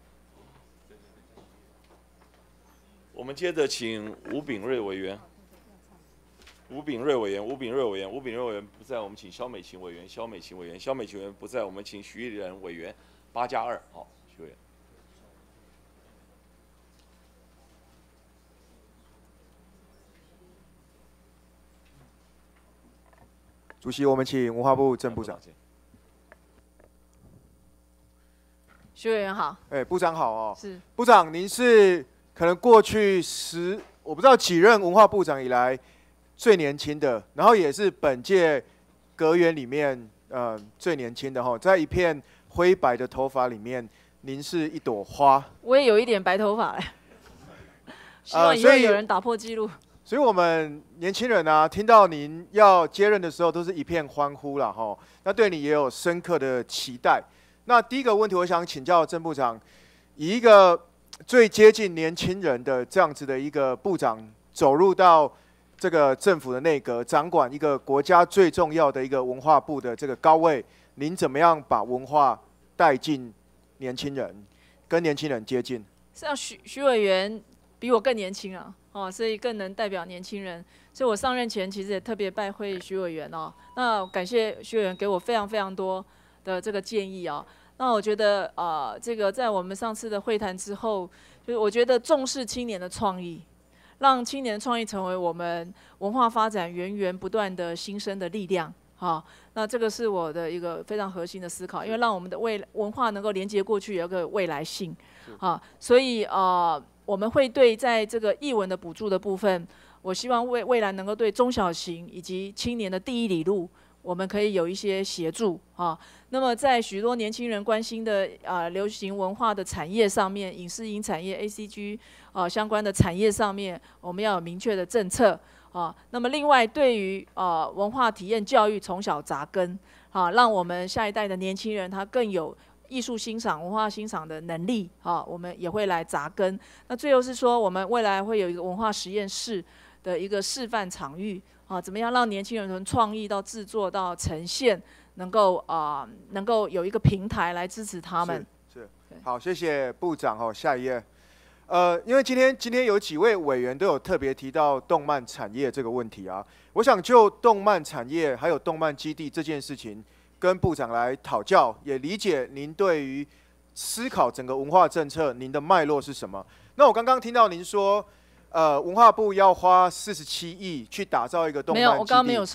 我们接着请吴秉瑞委员。吴秉瑞委员，吴秉瑞委员，吴秉瑞委员不在，我们请萧美琴委员，萧美琴委员，萧美琴委员不在，我们请徐玉仁委员。八加二，好，徐委员。 主席，我们请文化部郑部长。 徐委员好。 哎，部长好哦。 是。 部长，您是可能过去十，我不知道几任文化部长以来最年轻的，然后也是本届阁员里面呃最年轻的哈，在一片灰白的头发里面，您是一朵花。 我也有一点白头发哎。希望以后有人打破纪录。 所以我们年轻人啊，听到您要接任的时候，都是一片欢呼啦哈。那对你也有深刻的期待。那第一个问题，我想请教郑部长，以一个最接近年轻人的这样子的一个部长，走入到这个政府的内阁，掌管一个国家最重要的一个文化部的这个高位，您怎么样把文化带进年轻人，跟年轻人接近？ 像徐徐委员比我更年轻啊。哦，所以更能代表年轻人。所以我上任前其实也特别拜会徐委员哦。那感谢徐委员给我非常非常多的这个建议哦。那我觉得呃，这个在我们上次的会谈之后，就是我觉得重视青年的创意，让青年创意成为我们文化发展源源不断的新生的力量。好、哦，那这个是我的一个非常核心的思考，因为让我们的未文化能够连接过去，有个未来性。啊，所以呃。我们会对在这个艺文的补助的部分，我希望未未来能够对中小型以及青年的第一里路，我们可以有一些协助啊。那么在许多年轻人关心的啊流行文化的产业上面，影视音产业 A C G 啊相关的产业上面，我们要有明确的政策啊。那么另外对于啊文化体验教育从小扎根啊，让我们下一代的年轻人他更有艺术欣赏、文化欣赏的能力啊，我们也会来扎根。那最后是说，我们未来会有一个文化实验室的一个示范场域啊，怎么样让年轻人从创意到制作到呈现，能够啊、呃、能够有一个平台来支持他们。 是，是好，谢谢部长哦。下一页，呃，因为今天今天有几位委员都有特别提到动漫产业这个问题啊，我想就动漫产业还有动漫基地这件事情，跟部长来讨教，也理解您对于思考整个文化政策，您的脉络是什么？那我刚刚听到您说，呃，文化部要花四十七亿去打造一个动漫基地。 没有，我刚刚没有说。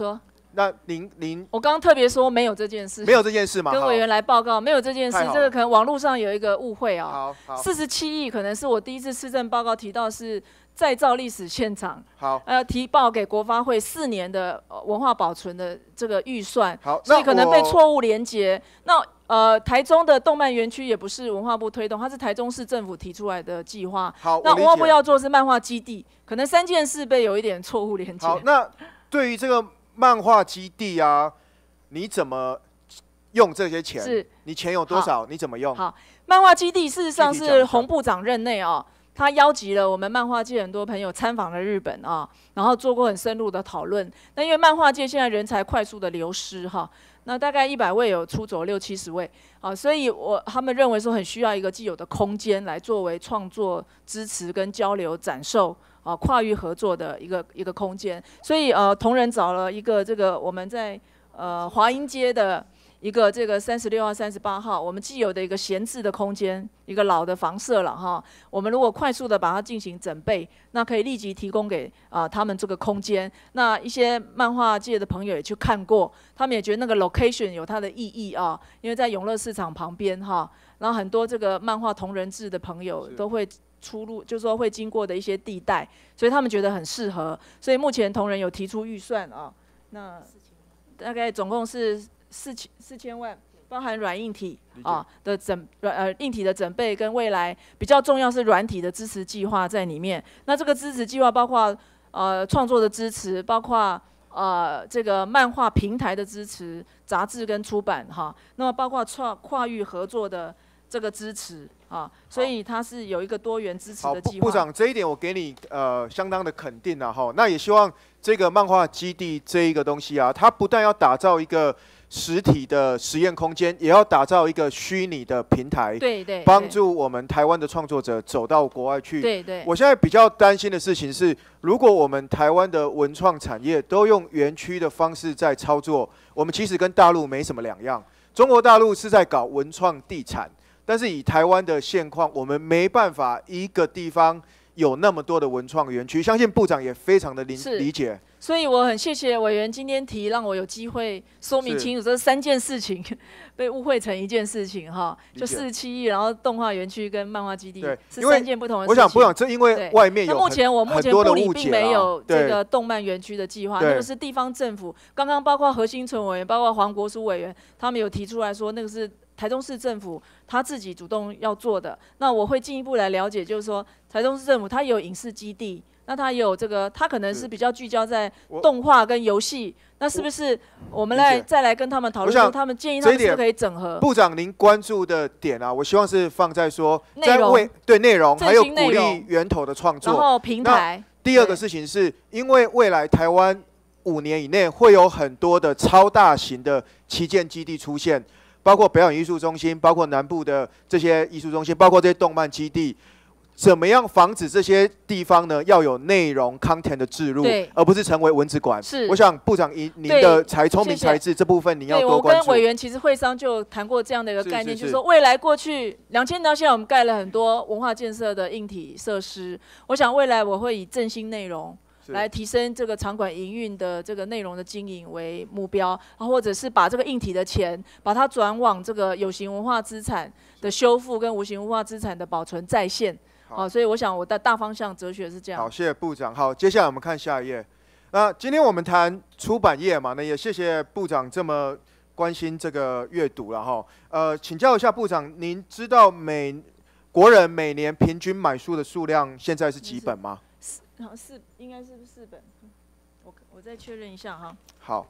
那您您我刚刚特别说没有这件事， 没有这件事吗？ 跟委员来报告没有这件事太好，了这个可能网络上有一个误会啊。 好，好， 四十七亿可能是我第一次施政报告提到是再造历史现场， 好， 呃，提报给国发会四年的呃文化保存的这个预算， 好， 所以可能被我错误连结。那呃，台中的动漫园区也不是文化部推动，它是台中市政府提出来的计划。 好， 那我理解文化部要做是漫画基地，可能三件事被有一点错误连结。 好，那对于这个漫画基地啊，你怎么用这些钱？ 是， 你钱有多少？你怎么用？ 好，漫画基地事实上是具体讲一下洪部长任内哦，他邀集了我们漫画界很多朋友参访了日本啊，然后做过很深入的讨论。那因为漫画界现在人才快速的流失哈，那大概一百位有出走六七十位啊，所以我他们认为说很需要一个既有的空间来作为创作支持跟交流展售啊跨域合作的一个一个空间。所以呃同仁找了一个这个我们在呃华阴街的一个这个三十六号、三十八号，我们既有的一个闲置的空间，一个老的房舍了哈。我们如果快速的把它进行整备，那可以立即提供给啊、呃、他们这个空间。那一些漫画界的朋友也去看过，他们也觉得那个 location 有它的意义啊，因为在永乐市场旁边哈，然后很多这个漫画同人志的朋友都会出入，就是说会经过的一些地带，所以他们觉得很适合。所以目前同仁有提出预算啊，那大概总共是。四千四千万，包含软硬体啊的整软呃硬体的准备，跟未来比较重要是软体的支持计划在里面。那这个支持计划包括呃创作的支持，包括呃这个漫画平台的支持，杂志跟出版哈。那么包括跨跨域合作的这个支持啊，所以它是有一个多元支持的计划。 部长，这一点我给你呃相当的肯定啊哈。那也希望这个漫画基地这一个东西啊，它不但要打造一个实体的实验空间，也要打造一个虚拟的平台， 对对， 帮助我们台湾的创作者走到国外去。 对对。 我现在比较担心的事情是，如果我们台湾的文创产业都用园区的方式在操作，我们其实跟大陆没什么两样。中国大陆是在搞文创地产，但是以台湾的现况，我们没办法一个地方有那么多的文创园区，相信部长也非常的理理解。 所以我很谢谢委员今天提，让我有机会说明清楚，这三件事情被误会成一件事情哈，就四十七亿，然后动画园区跟漫画基地是三件不同的事情。 我想部长，这因为外面有那目前我目前部里并没有这个动漫园区的计划，那个是地方政府刚刚包括何新存委员，包括黄国书委员，他们有提出来说那个是台中市政府他自己主动要做的。那我会进一步来了解，就是说台中市政府它有影视基地。那它也有这个，它可能是比较聚焦在动画跟游戏，那是不是我们来再来跟他们讨论说，他们建议他们是不是可以整合？ 部长您关注的点啊，我希望是放在说，在为对内容还有鼓励源头的创作， 然后平台。 第二个事情是因为未来台湾五年以内会有很多的超大型的旗舰基地出现，包括表演艺术中心，包括南部的这些艺术中心，包括这些动漫基地。怎么样防止这些地方呢？要有内容 content 的置入，而不是成为文字馆。 是， 我想部长您您的才聪明才智这部分，你要多关注。 对，我跟委员其实会商就谈过这样的一个概念，就是说未来过去两千年到现在，我们盖了很多文化建设的硬体设施。我想未来我会以振兴内容来提升这个场馆营运的这个内容的经营为目标，或者是把这个硬体的钱把它转往这个有形文化资产的修复跟无形文化资产的保存再现。好，所以我想我的大方向哲学是这样。 好，谢谢部长。好，接下来我们看下一页。那今天我们谈出版业嘛，那也谢谢部长这么关心这个阅读了哈。呃，请教一下部长，您知道每国人每年平均买书的数量现在是几本吗？ 四，好四，应该是四本。我我再确认一下哈。 好。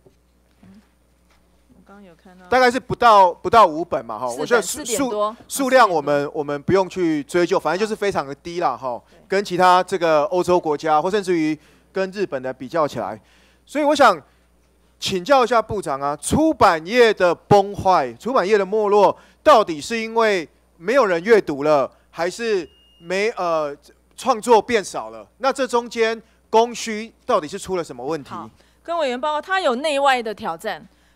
刚有看到， 大概是不到不到五本嘛哈，我觉得数数数量我们我们不用去追究，反正就是非常的低啦哈，跟其他这个欧洲国家或甚至于跟日本的比较起来，所以我想请教一下部长啊，出版业的崩坏、出版业的没落，到底是因为没有人阅读了，还是没呃创作变少了？那这中间供需到底是出了什么问题？ 跟委员报告，它有内外的挑战。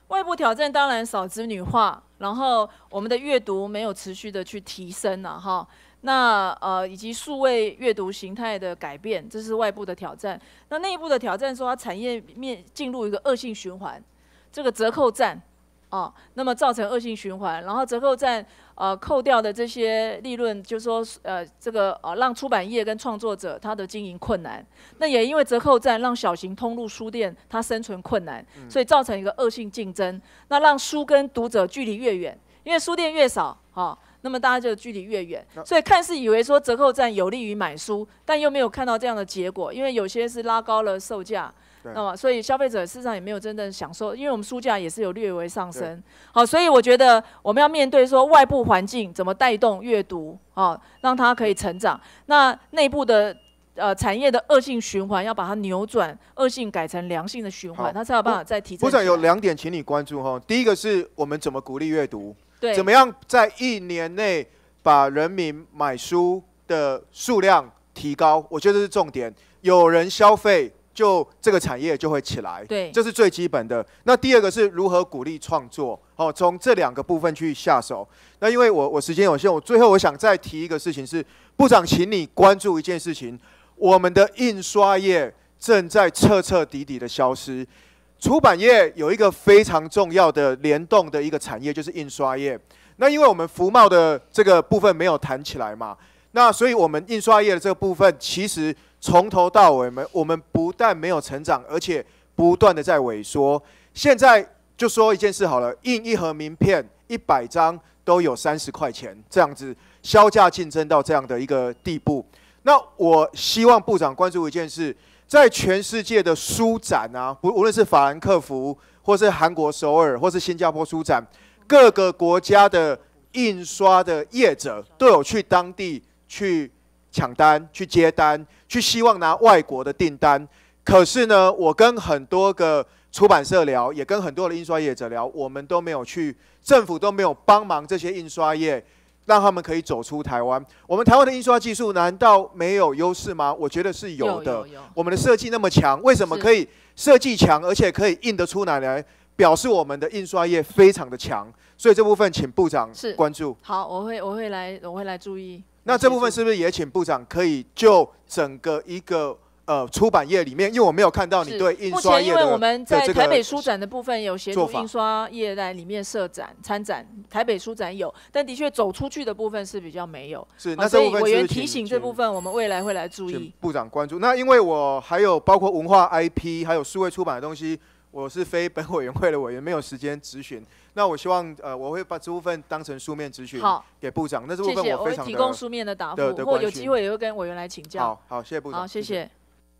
外部挑战当然少子女化，然后我们的阅读没有持续的去提升了哈。那呃以及数位阅读形态的改变，这是外部的挑战。那内部的挑战说，它产业面进入一个恶性循环，这个折扣战。 哦，那么造成恶性循环，然后折扣战呃扣掉的这些利润，就说呃这个呃让出版业跟创作者他的经营困难，那也因为折扣战让小型通路书店它生存困难，所以造成一个恶性竞争，那让书跟读者距离越远，因为书店越少，哦，那么大家就距离越远，所以看似以为说折扣战有利于买书，但又没有看到这样的结果，因为有些是拉高了售价。 那么，所以消费者事实上也没有真正享受，因为我们书价也是有略微上升。好，所以我觉得我们要面对说外部环境怎么带动阅读，啊，让它可以成长。那内部的呃产业的恶性循环，要把它扭转，恶性改成良性的循环，它才有办法再提振。 部长有两点，请你关注哈。第一个是我们怎么鼓励阅读， 对， 怎么样在一年内把人民买书的数量提高，我觉得这是重点。有人消费。 就这个产业就会起来， 对， 这是最基本的。那第二个是如何鼓励创作，哦，从这两个部分去下手。那因为我我时间有限，我最后我想再提一个事情是，部长，请你关注一件事情，我们的印刷业正在彻彻底底的消失。出版业有一个非常重要的联动的一个产业，就是印刷业。那因为我们服贸的这个部分没有谈起来嘛，那所以我们印刷业的这个部分其实。 从头到尾，我们我们不但没有成长，而且不断的在萎缩。现在就说一件事好了，印一盒名片一百张都有三十块钱，这样子销价竞争到这样的一个地步。那我希望部长关注一件事，在全世界的书展啊，不无论是法兰克福，或是韩国首尔，或是新加坡书展，各个国家的印刷的业者都有去当地去抢单、去接单。 去希望拿外国的订单，可是呢，我跟很多个出版社聊，也跟很多的印刷业者聊，我们都没有去，政府都没有帮忙这些印刷业，让他们可以走出台湾。我们台湾的印刷技术难道没有优势吗？我觉得是有的。有有有我们的设计那么强，为什么可以设计强，而且可以印得出来来，表示我们的印刷业非常的强。所以这部分请部长关注。 好，我会我会来我会来注意。 那这部分是不是也请部长可以就整个一个呃出版业里面，因为我没有看到你对印刷业的目前因为我们在台北书展的部分有协助印刷业在里面设展参展，台北书展有，但的确走出去的部分是比较没有。 是，那这部分委员提醒这部分，我们未来会来注意。 部长关注。那因为我还有包括文化 I P 还有数位出版的东西，我是非本委员会的委员，没有时间质询。 那我希望，呃，我会把这部分当成书面咨询给部长。那这部分我非常的提供书面的答复，或有机会也会跟委员来请教。 好，好，谢谢部长。 好，谢谢。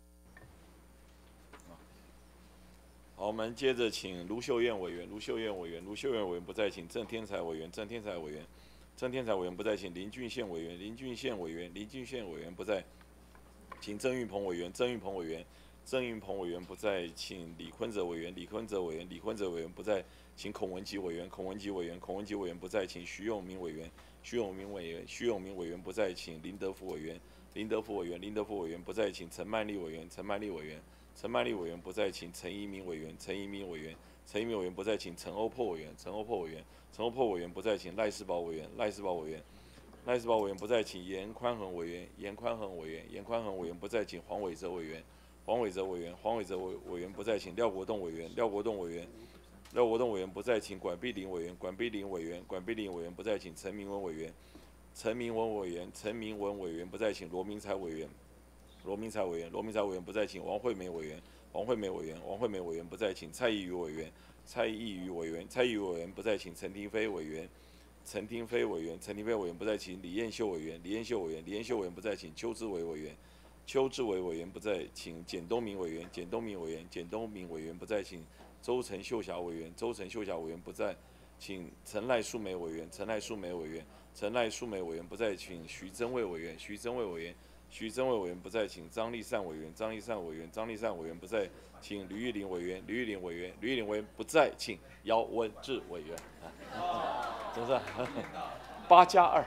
好，我们接着请卢秀燕委员，卢秀燕委员，卢秀燕委员不在，请郑天才委员，郑天才委员，郑天才委员不在，请林俊宪委员，林俊宪委员，林俊宪委员不在，请郑运鹏委员，郑运鹏委员，郑运鹏委员不在，请李坤哲委员，李坤哲委员，李坤哲委员不在。 请孔文吉委员，孔文吉委员，孔文吉委员不在，请徐永明委员，徐永明委员，徐永明委员不在，请林德福委员，林德福委员，林德福委员不在，请陈曼丽委员，陈曼丽委员，陈曼丽委员不在，请陈一鸣委员，陈一鸣委员，陈一鸣委员不在，请陈欧珀委员，陈欧珀委员，陈欧珀委员不在，请赖世宝委员，赖世宝委员，赖世宝委员不在，请严宽恒委员，严宽恒委员，严宽恒委员不在，请黄伟哲委员，黄伟哲委员，黄伟哲委委员不在，请廖国栋委员，廖国栋委员。 廖国栋委员不在，请管碧玲委员；管碧玲委员，管碧玲委员不在，请陈明文委员；陈明文委员，陈明文委员不在，请罗明才委员；罗明才委员，罗明才委员不在，请王惠美委员；王惠美委员，王惠美委员不在，请蔡依瑜委员；蔡依瑜委员，蔡依瑜委员不在，请陈廷飞委员；陈廷飞委员，陈廷飞委员不在，请李彦秀委员；李彦秀委员，李彦秀委员不在，请邱志伟委员；邱志伟委员不在，请简东明委员；简东明委员，简东明委员不在，请。 周陈秀霞委员，周陈秀霞委员不在，请陈赖淑梅委员，陈赖淑梅委员，陈赖淑梅委员不在，请徐增卫委员，徐增卫委员，徐增卫委员不在，请张立善委员，张立善委员，张立善委员不在，请吕玉玲委员，吕玉玲委员，吕玉玲委员不在，请姚文智委员。总是八加二。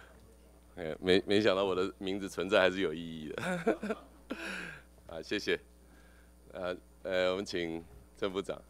哎，没没想到我的名字存在还是有意义的，啊，谢谢。 呃呃，我们请郑部长。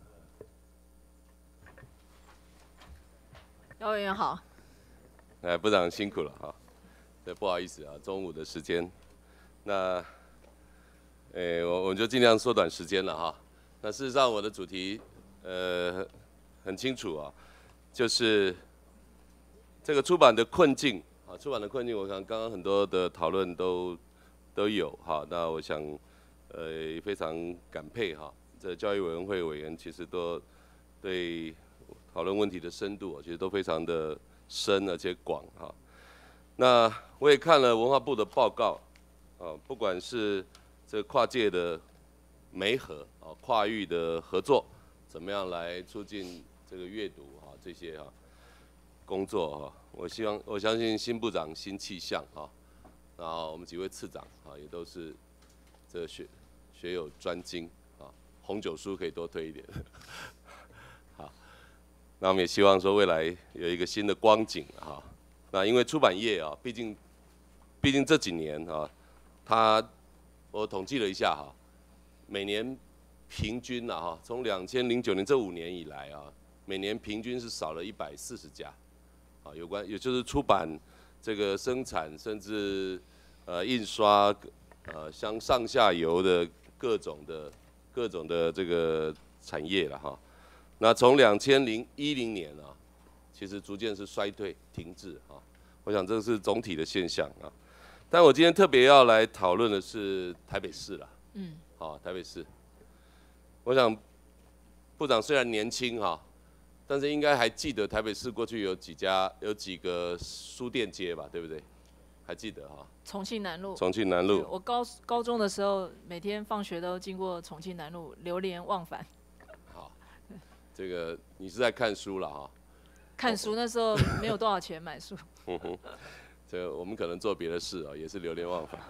姚委员好。 哎，部长辛苦了哈。对，不好意思啊，中午的时间，那，诶，我我们就尽量缩短时间了哈。那事实上，我的主题，呃，很清楚啊，就是这个出版的困境啊，出版的困境，我想刚刚很多的讨论都都有哈。那我想，呃，非常感佩哈，这教育委员会委员其实都对讨论问题的深度，其实都非常的深而且广哈。那我也看了文化部的报告，啊，不管是这跨界的媒合啊，跨域的合作，怎么样来促进这个阅读哈这些哈工作哈，我希望我相信新部长新气象哈，然后我们几位次长啊也都是这学学有专精啊，红酒书可以多推一点，好，那我们也希望说未来有一个新的光景哈。那因为出版业啊，毕竟，毕竟这几年啊，它我统计了一下哈，每年平均啊哈，从两千零九年这五年以来啊，每年平均是少了一百四十家，啊，有关也就是出版这个生产甚至呃印刷呃相上下游的各种的各种的这个产业了哈。那从两千零一零年啊。其实逐渐是衰退、停滞啊，我想这是总体的现象啊。但我今天特别要来讨论的是台北市啦，嗯，好，台北市。我想部长虽然年轻哈，但是应该还记得台北市过去有几家、有几个书店街吧，对不对？还记得哈？ 重庆南路。 重庆南路。 我高高中的时候，每天放学都经过重庆南路，流连忘返。 好，这个你是在看书了哈？ 看书那时候没有多少钱买书。 嗯哼，这我们可能做别的事啊，也是流连忘返。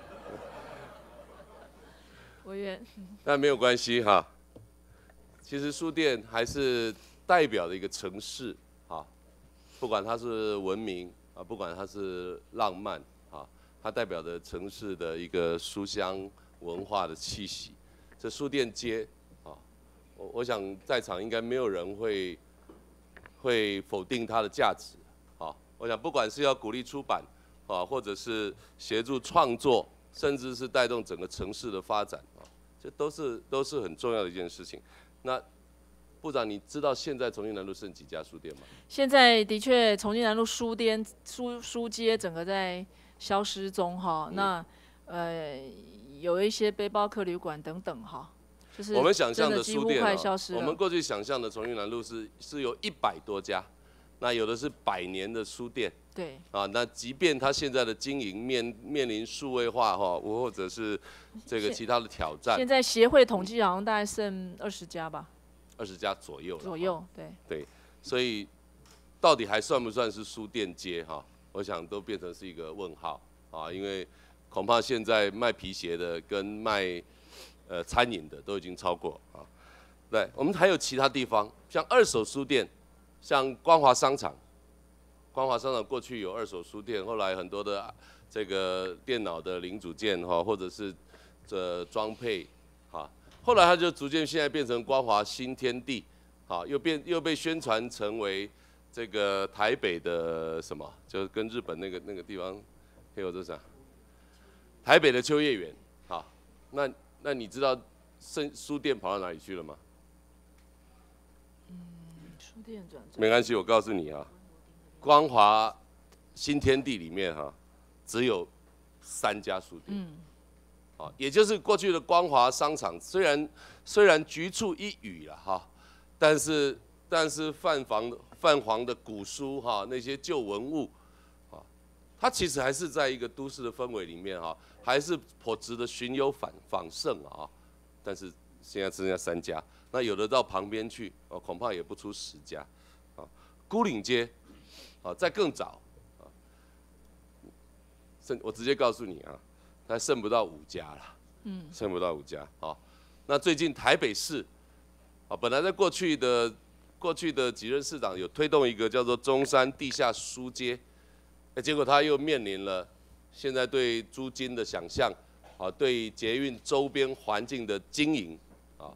委员。 但没有关系哈。其实书店还是代表的一个城市啊，不管它是文明啊，不管它是浪漫啊，它代表的城市的一个书香文化的气息。这书店街啊，我我想在场应该没有人会。会否定它的价值，啊，我想不管是要鼓励出版，啊，或者是协助创作，甚至是带动整个城市的发展，啊，这都是都是很重要的一件事情。那部长，你知道现在重庆南路剩几家书店吗？ 现在的确，重庆南路书店、书书街整个在消失中哈。嗯、那呃，有一些背包客旅馆等等哈。就是我们想象的书店、 啊， 我们过去想象的重庆南路是是有一百多家，那有的是百年的书店， 对， 啊，那即便它现在的经营面面临数位化哈，或者是这个其他的挑战， 现在协会统计好像大概剩二十家吧， 二十家左右， 左右，对， 对，所以到底还算不算是书店街哈？我想都变成是一个问号啊，因为恐怕现在卖皮鞋的跟卖呃，餐饮的都已经超过啊，对，我们还有其他地方，像二手书店，像光华商场，光华商场过去有二手书店，后来很多的这个电脑的零组件哈，或者是这装配，哈，后来它就逐渐现在变成光华新天地，好，又变又被宣传成为这个台北的什么，就是跟日本那个那个地方，还有这啥，台北的秋叶原，好，那。那你知道书书店跑到哪里去了吗？ 嗯，书店转没关系，我告诉你啊，光华新天地里面哈、啊，只有三家书店。嗯。啊，也就是过去的光华商场，虽然虽然局促一隅了哈，但是但是泛黄泛黄的古书哈、啊，那些旧文物，啊，它其实还是在一个都市的氛围里面哈、啊。还是颇值得寻幽访访胜啊，但是现在只剩下三家，那有的到旁边去哦，恐怕也不出十家，啊，孤岭街，啊，再更早，啊，剩我直接告诉你啊，它剩不到五家了，嗯，剩不到五家，啊，那最近台北市，啊，本来在过去的过去的几任市长有推动一个叫做中山地下书街，哎，结果他又面临了。现在对租金的想象，啊，对捷运周边环境的经营，啊，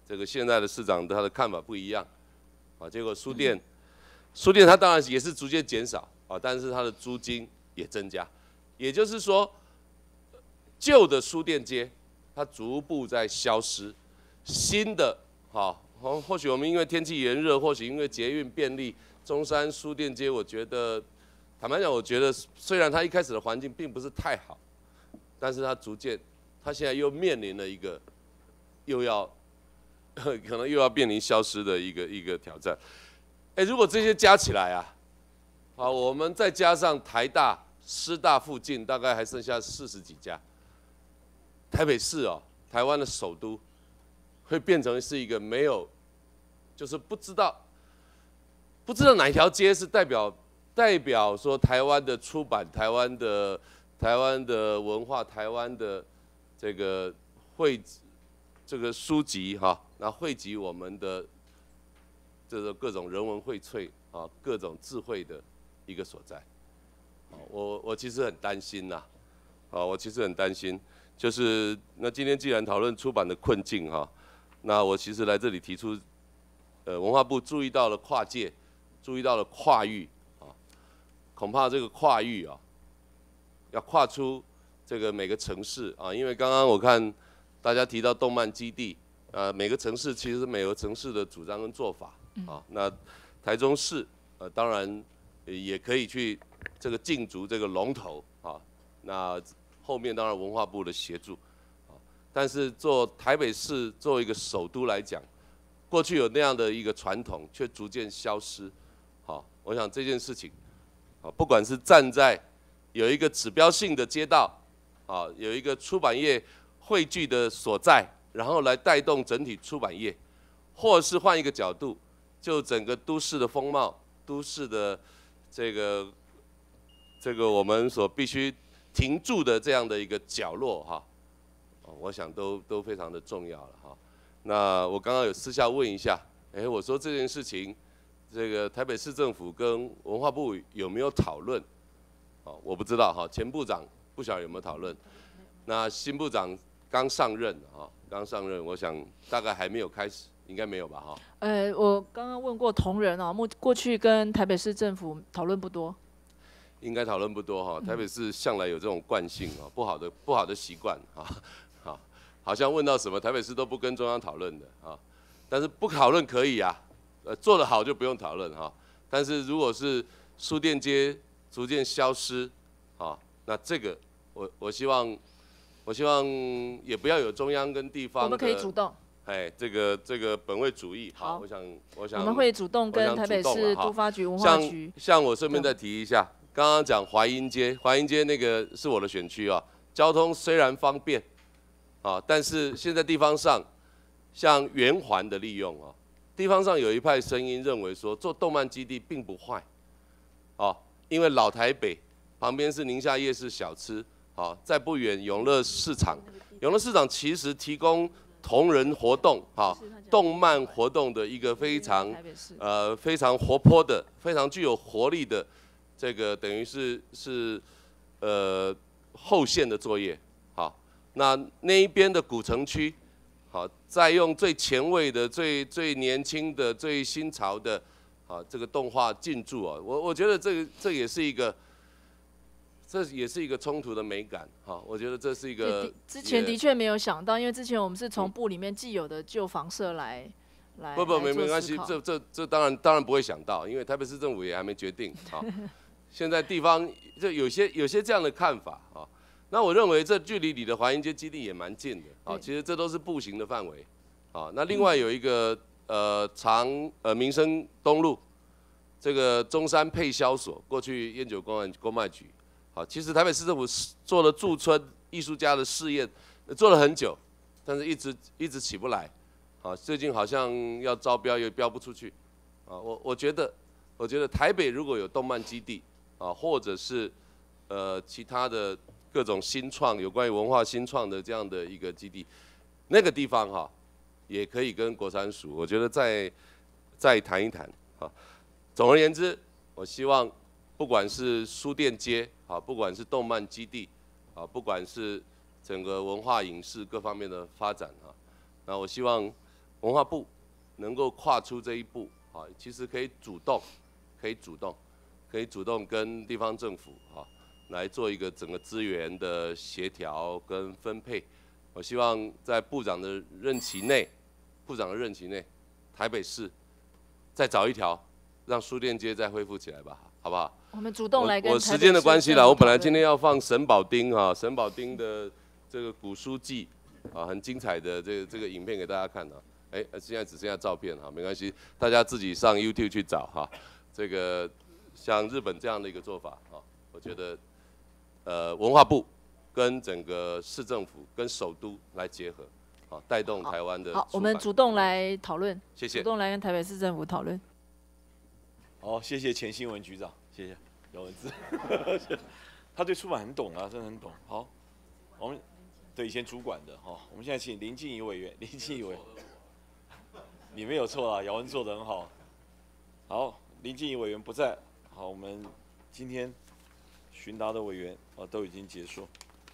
这个现在的市长他的看法不一样，啊，结果书店，书店它当然也是逐渐减少啊，但是它的租金也增加，也就是说，旧的书店街它逐步在消失，新的好，或或许我们因为天气炎热，或许因为捷运便利，中山书店街，我觉得坦白讲，我觉得虽然它一开始的环境并不是太好，但是它逐渐，它现在又面临了一个又要可能又要面临消失的一个一个挑战。哎，如果这些加起来啊，啊，我们再加上台大、师大附近，大概还剩下四十几家。台北市哦，台湾的首都，会变成是一个没有，就是不知道，不知道哪一条街是代表代表说台湾的出版、台湾的台湾的文化、台湾的这个汇这个书籍哈，那汇集我们的这个各种人文荟萃啊，各种智慧的一个所在。我我其实很担心呐，啊，我其实很担心。就是那今天既然讨论出版的困境哈，那我其实来这里提出，呃，文化部注意到了跨界，注意到了跨域啊，恐怕这个跨域啊，要跨出这个每个城市啊，因为刚刚我看大家提到动漫基地，呃，每个城市其实每个城市的主张跟做法啊，那台中市呃当然也可以去这个竞逐这个龙头啊，那。后面当然文化部的协助，啊，但是做台北市作为一个首都来讲，过去有那样的一个传统，却逐渐消失，好，我想这件事情，啊，不管是站在有一个指标性的街道，啊，有一个出版业汇聚的所在，然后来带动整体出版业，或是换一个角度，就整个都市的风貌，都市的这个这个我们所必须。停住的这样的一个角落哈，我想都都非常的重要了哈。那我刚刚有私下问一下，哎，我说这件事情，这个台北市政府跟文化部有没有讨论？哦，我不知道哈，前部长不晓得有没有讨论。那新部长刚上任啊，刚上任，我想大概还没有开始，应该没有吧哈？ 呃，我刚刚问过同仁哦，目过去跟台北市政府讨论不多。 应该讨论不多哈，台北市向来有这种惯性啊，不好的不好的习惯啊，好，好像问到什么台北市都不跟中央讨论的啊，但是不讨论可以啊，呃，做得好就不用讨论哈，但是如果是书店街逐渐消失，啊，那这个我我希望我希望也不要有中央跟地方， 我们可以主动， 哎，这个这个本位主义，好，我想我想我们会主动跟台北市都发局、文化局， 像像我顺便再提一下。刚刚讲淮阴街，淮阴街那个是我的选区啊，交通虽然方便，啊，但是现在地方上，像圆环的利用啊，地方上有一派声音认为说做动漫基地并不坏，啊，因为老台北旁边是宁夏夜市小吃，啊，再不远永乐市场，永乐市场其实提供同人活动，啊，动漫活动的一个非常呃非常活泼的、非常具有活力的。这个等于是是呃后线的作业，好，那那一边的古城区，好，再用最前卫的、最最年轻的、最新潮的，啊，这个动画进驻啊，我我觉得这个这也是一个，这也是一个冲突的美感，哈，我觉得这是一个。 之前的确没有想到，因为之前我们是从部里面既有的旧房舍来。 不不没没关系，这这这当然当然不会想到，因为台北市政府也还没决定啊。现在地方就有些有些这样的看法啊，那我认为这距离你的华阴街基地也蛮近的啊，其实这都是步行的范围啊。那另外有一个呃长呃民生东路这个中山配销所，过去烟酒公安公卖局，好，其实台北市政府做了驻村艺术家的试验，做了很久，但是一直一直起不来，啊，最近好像要招标也标不出去，啊，我我觉得我觉得台北如果有动漫基地。啊，或者是呃其他的各种新创有关于文化新创的这样的一个基地，那个地方哈、啊，也可以跟国产署，我觉得再再谈一谈啊。总而言之，我希望不管是书店街啊，不管是动漫基地啊，不管是整个文化影视各方面的发展啊，那我希望文化部能够跨出这一步啊，其实可以主动，可以主动，可以主动跟地方政府啊来做一个整个资源的协调跟分配。我希望在部长的任期内，部长的任期内，台北市再找一条，让书店街再恢复起来吧，好不好？ 我们主动来跟我我时台北市间的关系啦， 政府我本来讨论今天要放沈宝丁啊，沈宝丁的这个古书记啊，很精彩的这个这个影片给大家看啊。哎，现在只剩下照片哈，没关系，大家自己上 YouTube 去找哈。这个像日本这样的一个做法啊，我觉得呃文化部跟整个市政府跟首都来结合，啊，带动台湾的。 好，我们主动来讨论， 谢谢主动来跟台北市政府讨论。 好，谢谢前新闻局长，谢谢姚文智，他对出版很懂啊，真的很懂。好，我们对以前主管的哈，我们现在请林静怡委员，林静怡委员。你没有错啦，姚文做得很好。好，林静怡委员不在。好，我们今天询答的委员啊都已经结束。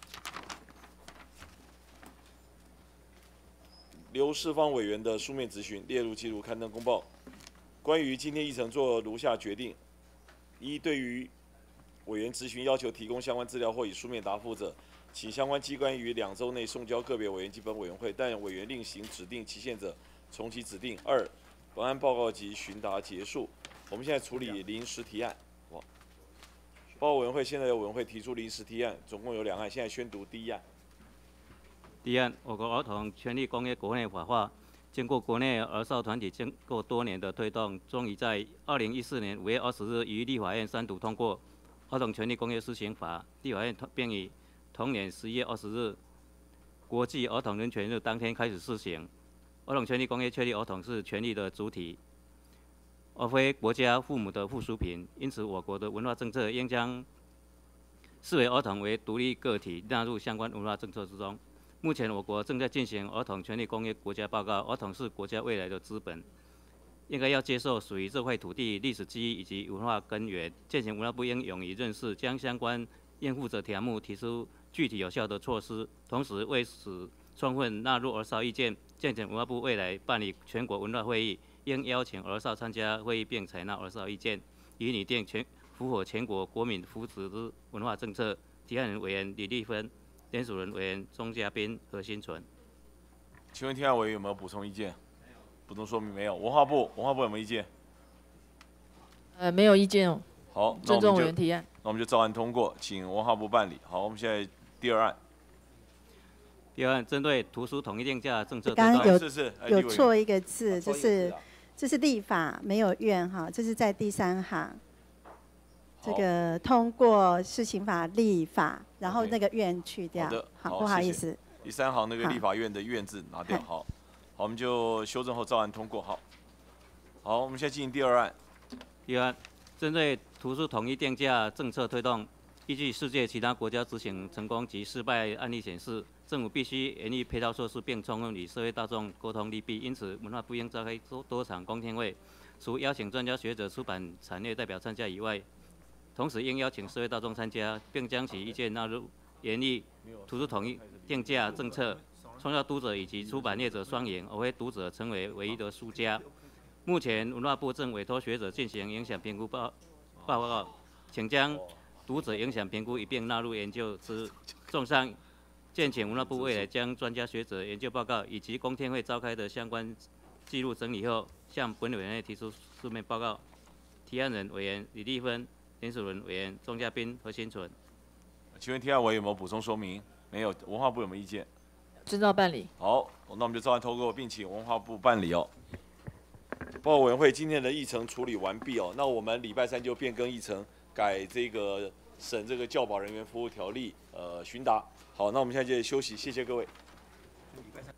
刘世芳委员的书面质询列入记录刊登公报。关于今天议程做如下决定：一、对于委员质询要求提供相关资料或以书面答复者，请相关机关于两周内送交个别委员及本委员会，但委员另行指定期限者，从其指定。二、本案报告及询答结束。我们现在处理临时提案。哇，报告委员会现在由委员会提出临时提案，总共有两案，现在宣读第一案。 第一案，我国儿童权利公约国内法化，经过国内儿少团体经过多年的推动，终于在二零一四年五月二十日于立法院三读通过《儿童权利公约施行法》。立法院并于同年十一月二十日国际儿童人权日当天开始施行。儿童权利公约确立儿童是权利的主体，而非国家父母的附属品，因此我国的文化政策应将视为儿童为独立个体，纳入相关文化政策之中。目前我国正在进行《儿童权利公约》国家报告，儿童是国家未来的资本，应该要接受属于这块土地历史记忆以及文化根源。践行文化部应勇于认识，将相关应负责条目提出具体有效的措施，同时为使充分纳入儿少意见，践行文化部未来办理全国文化会议，应邀请儿少参加会议并采纳儿少意见，以拟定全符合全国国民福祉之文化政策。提案人委员李丽芬。联署人委员钟嘉宾、何新存。 请问提案委员有没有补充意见？补充说明没有。文化部，文化部有没有意见？ 呃，没有意见哦。 好， 尊重委员提案。 那我们就照案通过，请文化部办理。好，我们现在第二案。 第二案针对图书统一定价政策， 刚刚有是是有错一个字，这是这是立法，没有院哈，这是在第三行。这个通过施行法立法，然后那个院去掉。 好的， 好，不好意思。 第三行那个立法院的院字拿掉。好，好，我们就修正后照案通过。好，好，我们现在进行第二案。 第二案针对图书统一定价政策推动，依据世界其他国家执行成功及失败案例显示，政府必须严厉配套措施，并充分与社会大众沟通利弊。因此，文化部应召开多多场公听会，除邀请专家学者、出版产业代表参加以外，同时应邀请社会大众参加，并将其意见纳入研议图书统一定价政策，创造读者以及出版业者双赢，而非读者成为唯一的输家。目前文化部正委托学者进行影响评估报报告，请将读者影响评估一并纳入研究之。综上，建请文化部未来将专家学者研究报告以及公听会召开的相关记录整理后，向本委员会提出书面报告。提案人委员李丽芬。联署人委员钟嘉宾、何新存。 请问提案委员有没有补充说明？没有。文化部有没有意见？ 遵照办理。 好，那我们就照案通过，并请文化部办理哦。报告委员会今天的议程处理完毕哦，那我们礼拜三就变更议程，改这个审这个教保人员服务条例呃询答。好，那我们现在就休息，谢谢各位。礼拜三